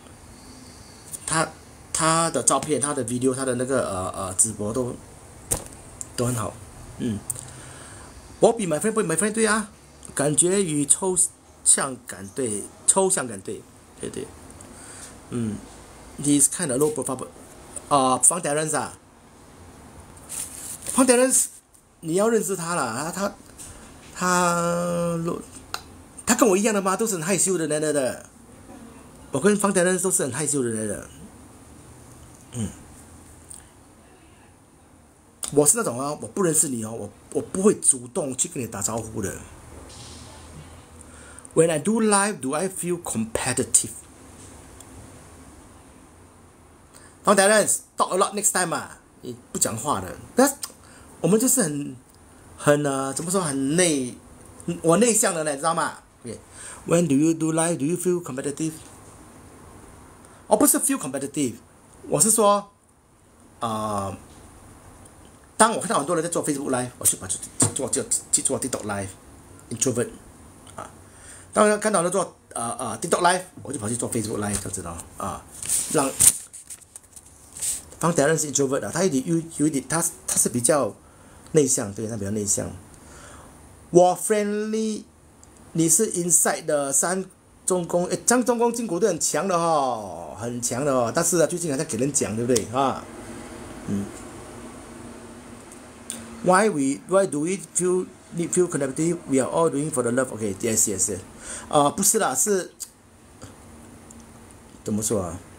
他的照片、他的 video、他的那个直播都很好。我比 my friend 对啊，感觉与抽象感对，对。He's kind of low profile。方 Darren 啊，方 Darren 你要认识他了，他跟我一样的吗？都是很害羞的来的。我跟方 Darren 都是很害羞的来的。我是那种啊，我不认识你哦，我不会主动去跟你打招呼的。When I do live, do I feel competitive? 方 Darren talk a lot next time 啊，你不讲话的，但我们就是很怎么说我内向的呢，你知道吗 ？When do you do live? Do you feel competitive? 不是 feel competitive， 我是说，当我看到很多人在做 Facebook Live， 我去做 TikTok Live，introvert 啊。当我看到人做TikTok Live， 我就跑去做 Facebook Live， 就知道让方 Darren 是 introvert 的，他有一点，他是比较内向，对，他比较内向。我 friendly， 你是 inside 的张中公筋骨都很强的哦，很强的哦。但是最近还在给人讲，对不对啊？Why do we feel connected? We are all doing for the love. Okay, yes. 不是啦，是怎么说啊？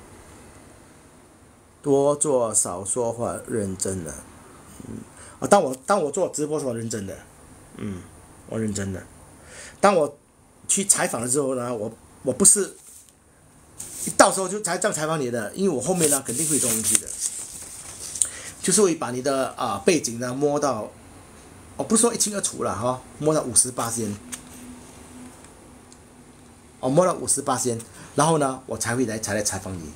多做少说话，认真的。当我做直播的时候，认真的。我认真的。当我去采访的时候呢，我不是一到时候就才这样采访你的，因为我后面呢肯定会有东西的，就是会把你的背景呢摸到，我不是说一清二楚了哈，摸到58%，摸到58%，然后呢我才来采访你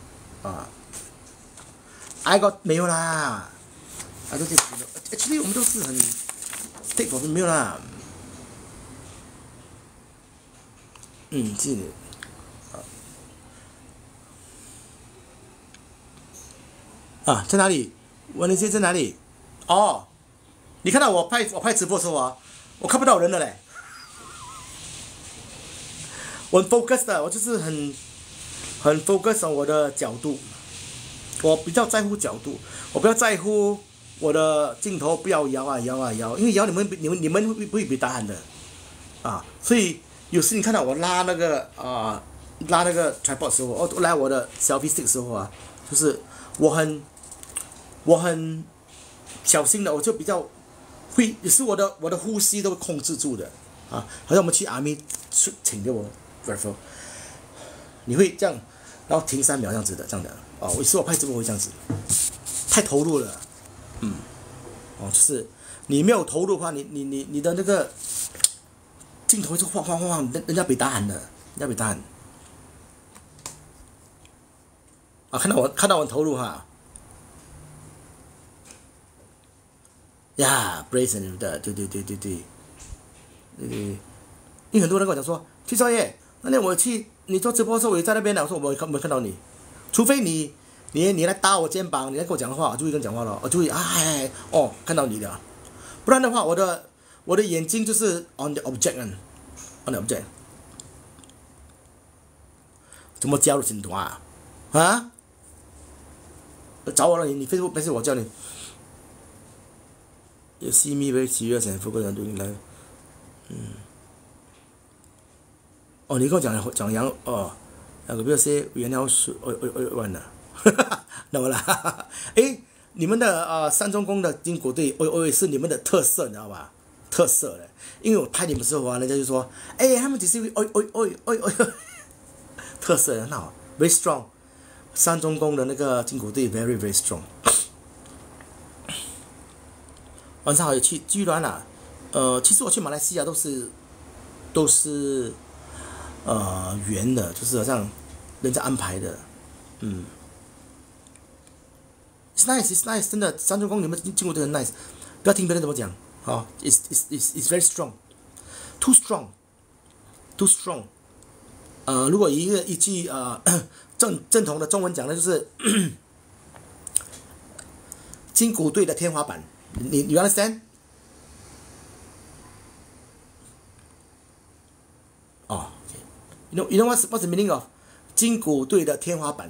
I got 没有啦，I don't think actually 我们都是很 take for 没有啦。是的。在哪里？文林先在哪里？你看到我拍直播的时候啊，我看不到人了嘞。我很 focus 的，我就是很 focus on 我的角度，我比较在乎角度，我不要在乎我的镜头不要摇，因为摇你们会被打喊的所以有时你看到我拉那个 tripod 的时候，拉我的 selfie stick 的时候啊，就是我很小心的，我就比较会，也是我的呼吸都控制住的好像我们去 army 请给我 rifle， 你会这样，然后停3秒这样子的，这样的有时我拍直播会这样子，太投入了，就是你没有投入的话，你的那个镜头就晃，人家被打喊的，看到我很投入哈。Brazen 的，对，因为很多人跟我讲说，七少爷，那天你做直播的时候，我也在那边的，我说我没看到你，除非你来搭我肩膀，你来跟我讲话，我就会跟你讲话了，我就会看到你了，不然的话，我的眼睛就是 on the object， 怎么加入进度找我了，你 Facebook 没事我叫你。You see me very serious and focused on doing live。你跟我讲杨比如说原料是完了，懂啦？哎，你们的三中宫的金鼓队是你们的特色，你知道吧？特色的，因为我拍你们的时候啊，人家就说，哎，他们只是特色很好 ，very strong。三中宫的那个金鼓队 very very strong。晚上还有去居銮啦，其实我去马来西亚都是圆的，就是好像人家安排的，It's nice, it's nice， 真的，三中宫你们进过都很 nice， 不要听别人怎么讲，哦 ，it's very strong， too strong，too strong。如果一句正统的中文讲的就是金鼓队的天花板，你 understand？ 哦 ，you know what's the meaning of 金鼓队的天花板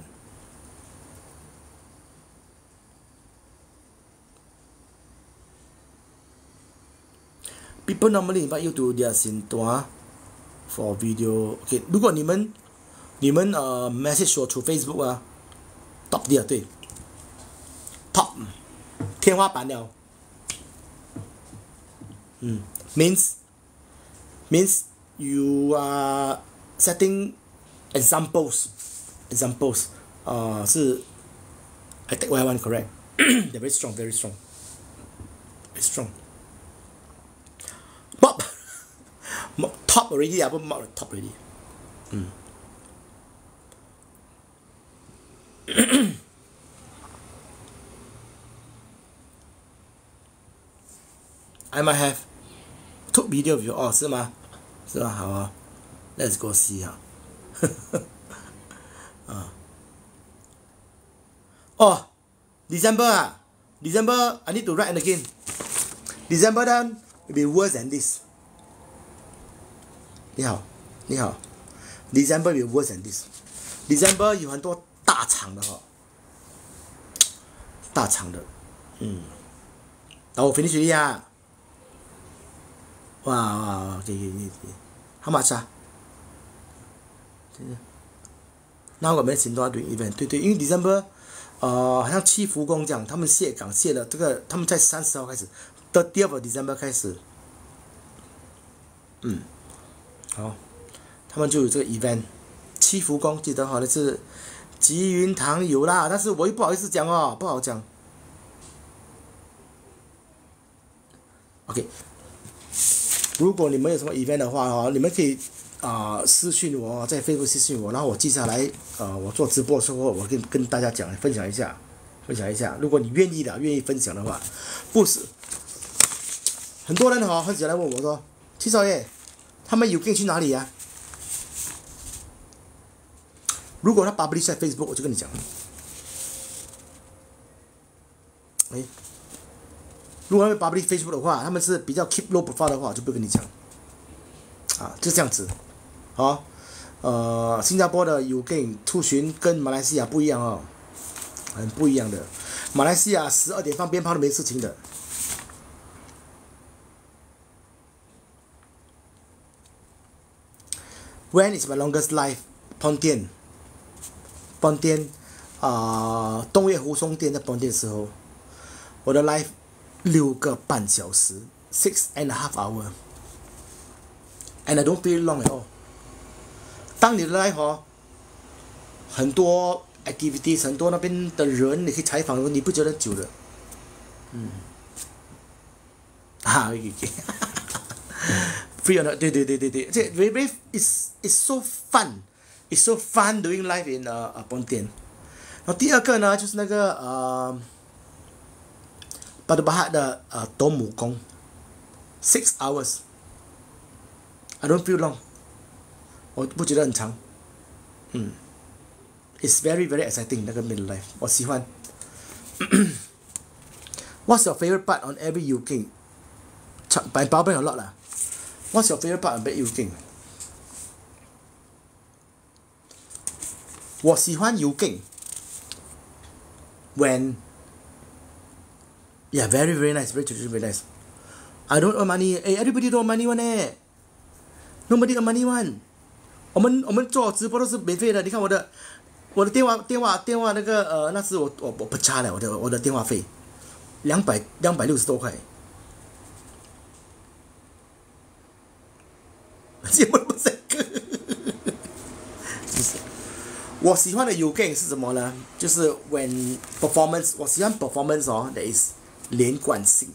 ？People normally invite you to their Sintua for video. OK， 如果你们message 我 through Facebook 啊 ，top tier 对 ，top 天花板了。means you are setting examples. 是 I take what I want correct. They're very strong, very strong, very strong. Mop top already, I put mop top already. I might have took video of you 哦，是吗？是吧？好啊 ，Let's go see 哈。哦 ，December 啊 ，December I need to write again. December then will be worse than this. 你好 ，December will be worse than this. December 有很多大场的哈，大场的，然后我 finish 了呀。哇，给，how much 啊？那我们请多少对 event？ 对，因为 December， 好像七福宫这样，他们卸岗卸了这个，他们在30号开始，30th of December 开始，好，他们就有这个 event， 七福宫记得好像是吉云堂有啦，但是我又不好意思讲哦，不好讲。OK。如果你们有什么 event 的话你们可以私讯我，在 Facebook 私讯我，然后我记下来，我做直播的时候，我跟大家讲，分享一下。如果你愿意分享的话，不是很多人很喜欢来问我说，七少爷，他们有空去哪里呀？如果他 publish 在 Facebook， 我就跟你讲。如果他们 publish Facebook 的话，他们是比较 keep low profile 的话，我就不跟你讲，就这样子，新加坡的有跟出巡跟马来西亚不一样哦，很不一样的。马来西亚12点放鞭炮都没事情的。When is my longest life？ Pontian， 东岳湖松店在 Pontian 的时候，我的 life。6个半小时 6.5 hours and I don't feel long at all。 当你的 life 很多 activities， 很多那边的人你可以采访，你不觉得久的free or not？ 对，这 very it's so fun， it's so fun doing life in Pontian。 然后第二个呢就是那个Batu Pahat 的斗母宫 6 hours I don't feel long， 我不觉得很长It's very very exciting 那个 middle life， 我喜欢。What's your favorite part on every UK？ My power bank a lot 啦。What's your favorite part on every UK？ 我喜欢UK when Yeah, very very nice, very nice. I don't earn money. Everybody don't earn money one. Nobody earn money one. 我们做直播都是免费的，你看我的电话那个那时我不差了我的电话费260多块，节目不是个，我喜欢的有 game 是什么呢？就是 when performance， 我喜欢 performance 哦 ，that is 连贯性。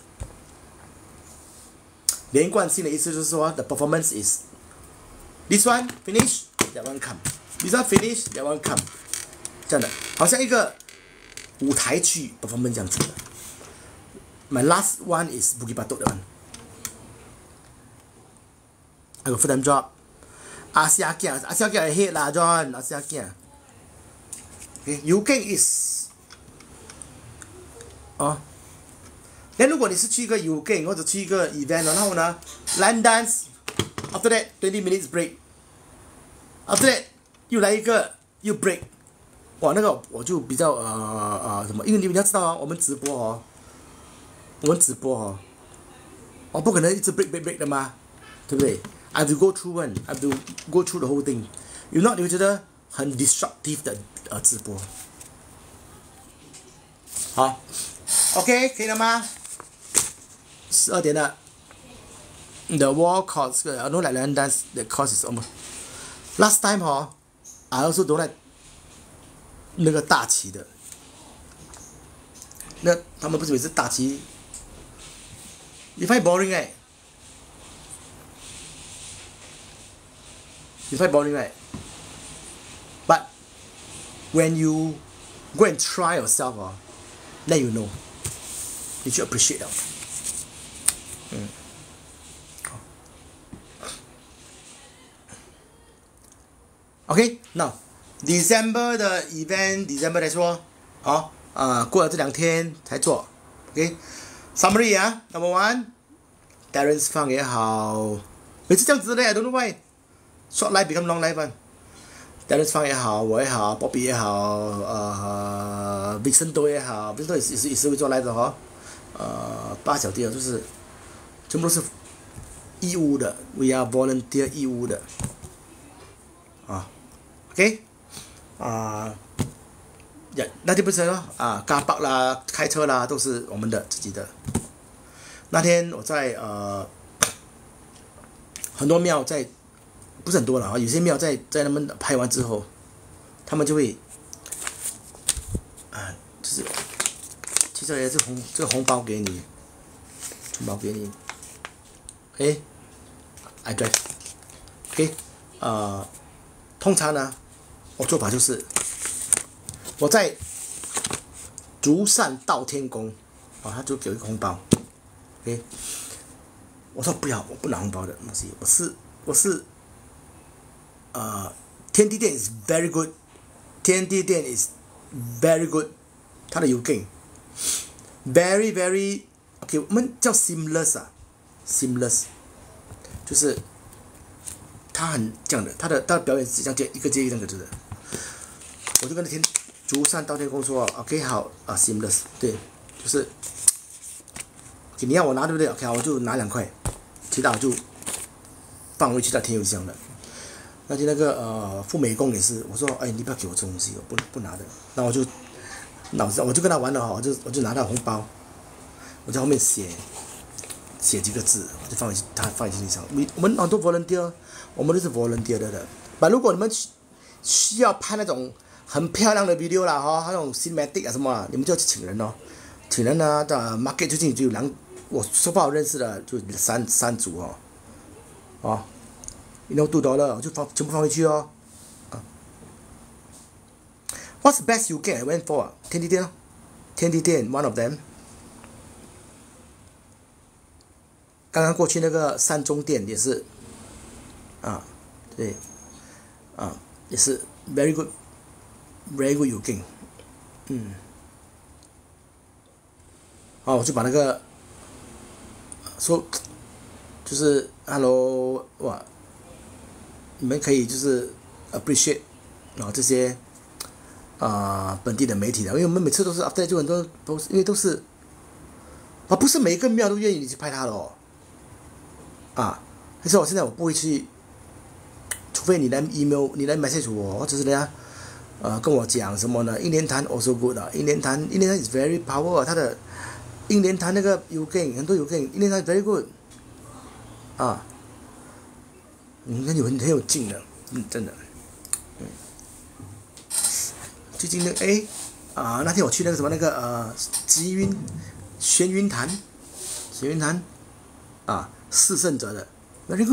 连贯性的意思就是说 ，the performance is this one finish that one come， this one finish that one come， 这样的，好像一个舞台剧 performance 这样子的。My last one is Bukit Batok that one。I got full-time job。阿下鏡係 hit 啦 ，John， 阿下鏡。UK is 哦。那如果你是去一个 UK 或者去一个 event， 然后呢 ，line dance，after that 20 minutes break，after that 又来一个又 break， 哇，那个我就比较什么，因为你们要知道啊，我们直播哦，我不可能一直 break 的嘛，对不对 ？I have to go through one，I have to go through the whole thing。如果你会觉得很 disruptive 的直播，好 ，OK， 可以了吗？12点了。The wall cost, I don't like line dance. The cost is almost. Last time I also don't like 那个大旗的。那他们不是每次大旗 ，you find boring right? You find boring right? But when you go and try yourself then you know. You should appreciate them. OK， now December 的 event December 来说，过了这2天才做。OK，summary 啊 ，Number one， Terence Fang 也好，每次这样子的 ，I don't know why，short life become long life 啊。Terence Fang 也好，我也好 ，Bobby 也好，Vincent 也好 ，Vincent 也是会做 live 的哈。8小弟就是全部都是义务的 ，We are volunteer 义务的。OK， 那天不是咯，car park 啦，开车啦，都是我们的自己的。那天我在很多庙在，不是很多了有些庙在他们拍完之后，他们就会就是其实也是这个红包给你，OK，I drive，OK，通常呢，我做法就是我在竹山道天宫他就给我一个红包 ，OK， 我说不要，我不拿红包的东西，我是天地店 is very good， 天地店 is very good， 它的油劲 very very OK， 我们叫 seamless， 就是他很这样的，他的表演是这样一个接一个这样的，我就跟那竹山道天宫说 OK 好seamless， 对，就是你要我拿对不对 ？OK， 我就拿2块，其他我就放回去到天油箱了。那天那个富美宫也是，我说你不要给我这东西，我不拿的。那我就跟他玩了我就拿到红包，我在后面写几个字，我就放回去天油箱。我们很多 volunteer， 我们都是 volunteer 的。但如果你们需要拍那种很漂亮的 video 啦那种 cinematic 什么你们就要去请人请人呢的 market 最近就有我说不好认识的就三组$2 我就全部放回去What's the best you get? I went for 天地店 one of them。刚刚过去那个三中店也是对也是 very good you can 我就把那个说就是 hello 哇，你们可以就是 appreciate 这些本地的媒体的，因为我们每次都是 after 就很多都是因为都是不是每一个庙都愿意你去拍他的但是我现在我不会去除非你来 email， 你来 message 我，或者是人家跟我讲什么呢？印联弹 also good 啊，印联弹 is very power 啊，它的印联弹那个有劲，很多有劲，印联弹 very good 啊，你看很有劲的，真的。最近那那天我去那个什么那个玄云潭啊，四圣者的 very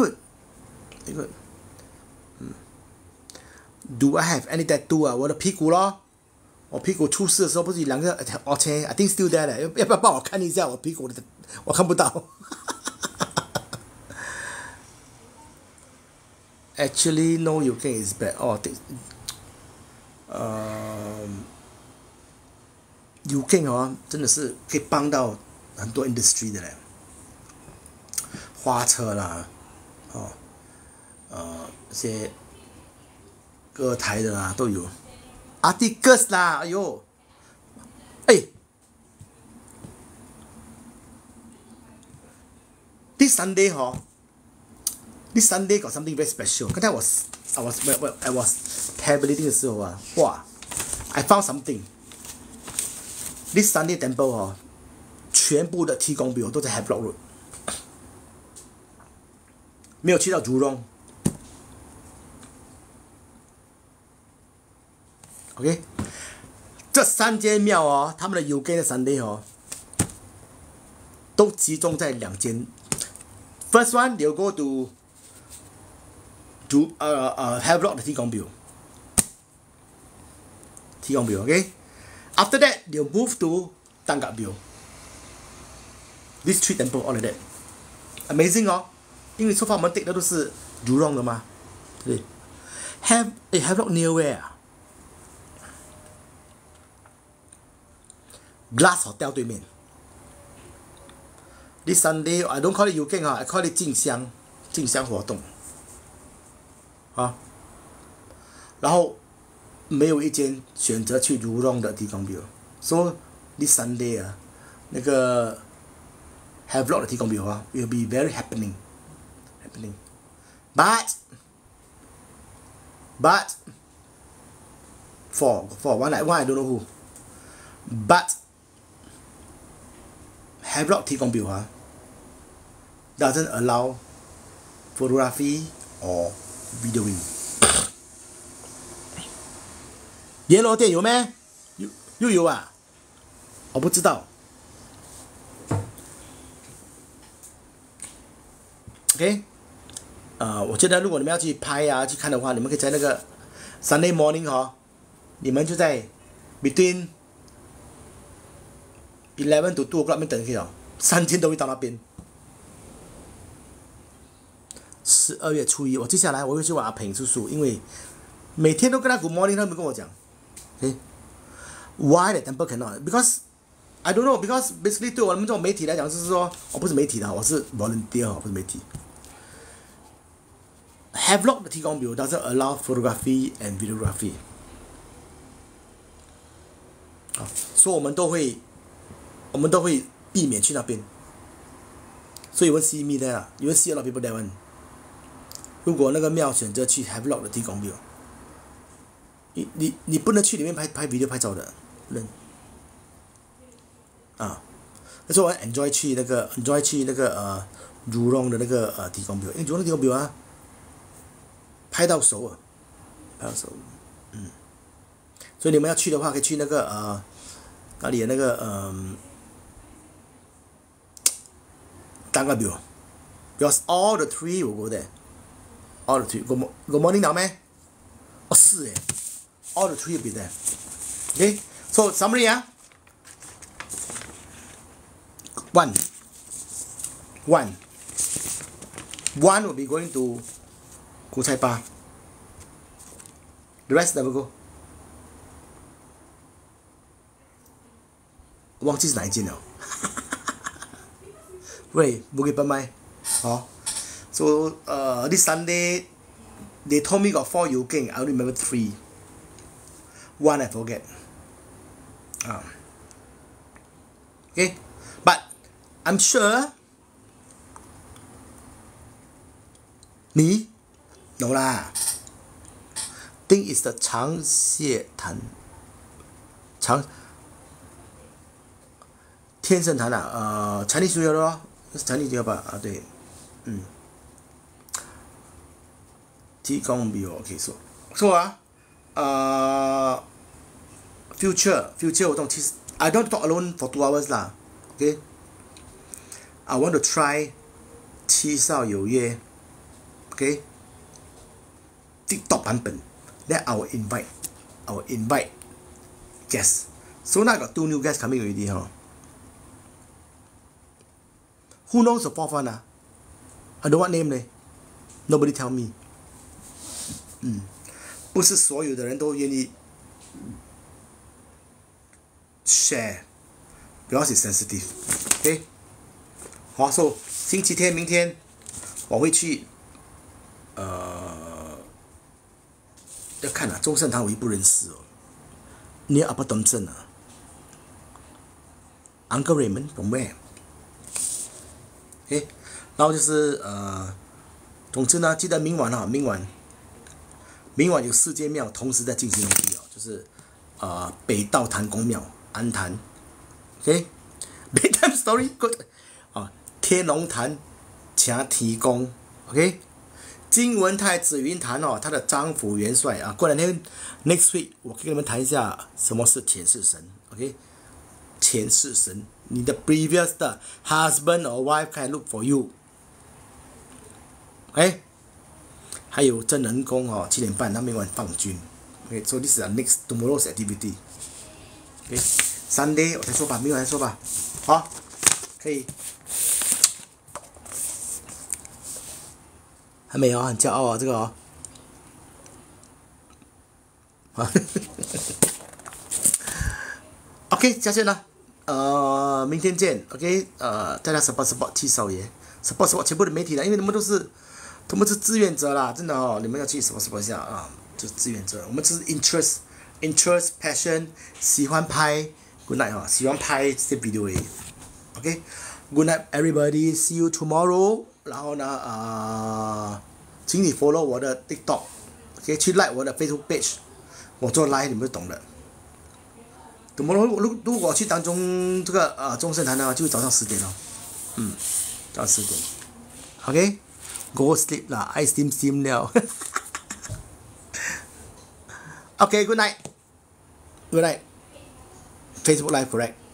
good。Do I have any tattoo 啊？我的屁股咯，我屁股出事的时候不是有两个I think still there 的，要不要帮我看一下我屁股的？我看不到。Actually, no, you can is bad. 有 can 真的是可以帮到很多 industry 的嘞，花车啦，这些歌台的啦都有 ，articles 啦，哎呦，this Sunday this Sunday got something very special。刚才I was tabulating 的时候啊，哇 ，I found something。This Sunday temple 全部的提供表都在 Havelock Road， 没有去到竹龙。OK， 这3间庙他们的 UK 的 Sunday 都集中在2间。First one they'll go to Havelock 的提供表，OK。After that they'll move to Tanggap View。These 3 temple all like that， amazing 因为so far我们 take 的都是竹龙的嘛，对。Havelock near where？Glass Hotel 对面。This Sunday I don't call it UK I call it 进香活动然后没有一间选择去如龙的地方表 ，so this Sunday 那个 Havelock 的地方表will be very happening， but for one I don't know who，but Havelock 提供表doesn't allow photography or videoing。阎罗殿有咩？又有啊？我不知道。OK， 我觉得如果你们要去拍去看的话，你们可以在那个 Sunday morning 你们就在 between 11 to 2 o'clock 那边等去3间都会到那边。12月初1，我接下来我会去问阿平叔叔，因为每天都跟他 Good morning， 他们跟我讲，Why the temple cannot? Because I don't know. Because basically 对我们这种媒体来讲，就是说，我不是媒体的，我是 volunteer， 不是媒体。Havelock 的提供表 doesn't allow photography and videography。所以我们都会避免去那边。所以you won't see me there， you won't see a lot of people there。如果那个庙选择去 Havelock 的提供表，你不能去里面拍 video 拍照的，不能。但是我 enjoy 去那个如龙的那个提供表，因为如龙提供表拍到手所以你们要去的话，可以去那个哪里的那个Tanggap View，because all the 3 will go there。All the 3 good morning 到咩？是all the 3 will be there。Okay， so summary One will be going to 古菜巴 ，the rest never go。忘记是哪一间了。喂，Bukit Purmei，so this Sunday they told me got 4 UK， I only remember 3。One I forget。Okay， but I'm sure 你 no 啦。 think is the 长谢坛，天圣坛啊，Chinese New Year 咯，是 Chinese New Year 吧？啊，对，提供庙 OK， so 啊，future 活动其实 I don't talk alone for 2 hours 啦 ，OK， I want to try 七少有约 ，OK， TikTok 版本 ，then I will invite guests. So now I got 2 new guests coming already, huh? Who knows the fourth one? I don't know what name 呢 ？Nobody tell me. 不是所有的人都愿意 share, because it's sensitive. OK， 好 ，so 星期天明天我会去，要看中圣堂我也不认识哦。near Upper Thomson 啊 ，Uncle Raymond from where？ OK， 然后就是总之呢，记得明晚有4间庙同时在进行东西哦，就是北道坛公庙、安坛 ，OK，Bedtime Story Good 天龙坛请天公 ，OK， 金文泰紫云坛哦，他的张府元帅啊，过2天 next week 我跟你们谈一下什么是前世神 ，OK， 前世神，你的 previous 的 husband or wife can look for you，OK。还有真人宫哦，7点半他明晚放军 ，OK，so this is next tomorrow's activity，OK，Sunday 我再说吧，明晚再说吧，好，可以，还没有，很骄傲啊，这个哦，啊，OK， 下线了，明天见 ，OK， 大家 support 七少爷 ，support 全部的媒体了，因为你们都是志愿者啦，真的哦，你们要去support 一下啊，就是志愿者，我们只是 interest passion， 喜欢拍 ，good night 哈，喜欢拍这些 video 而已 ，OK，good night everybody，see you tomorrow， 然后呢请你 follow 我的 TikTok，OK， 去 like 我的 Facebook page， 我做 live 你们就懂了。如果去当中这个中圣坛呢，就早上10点哦，早上10点 ，OK。Go sleep 啦 ，I steam 了。Okay, good night. Facebook live correct.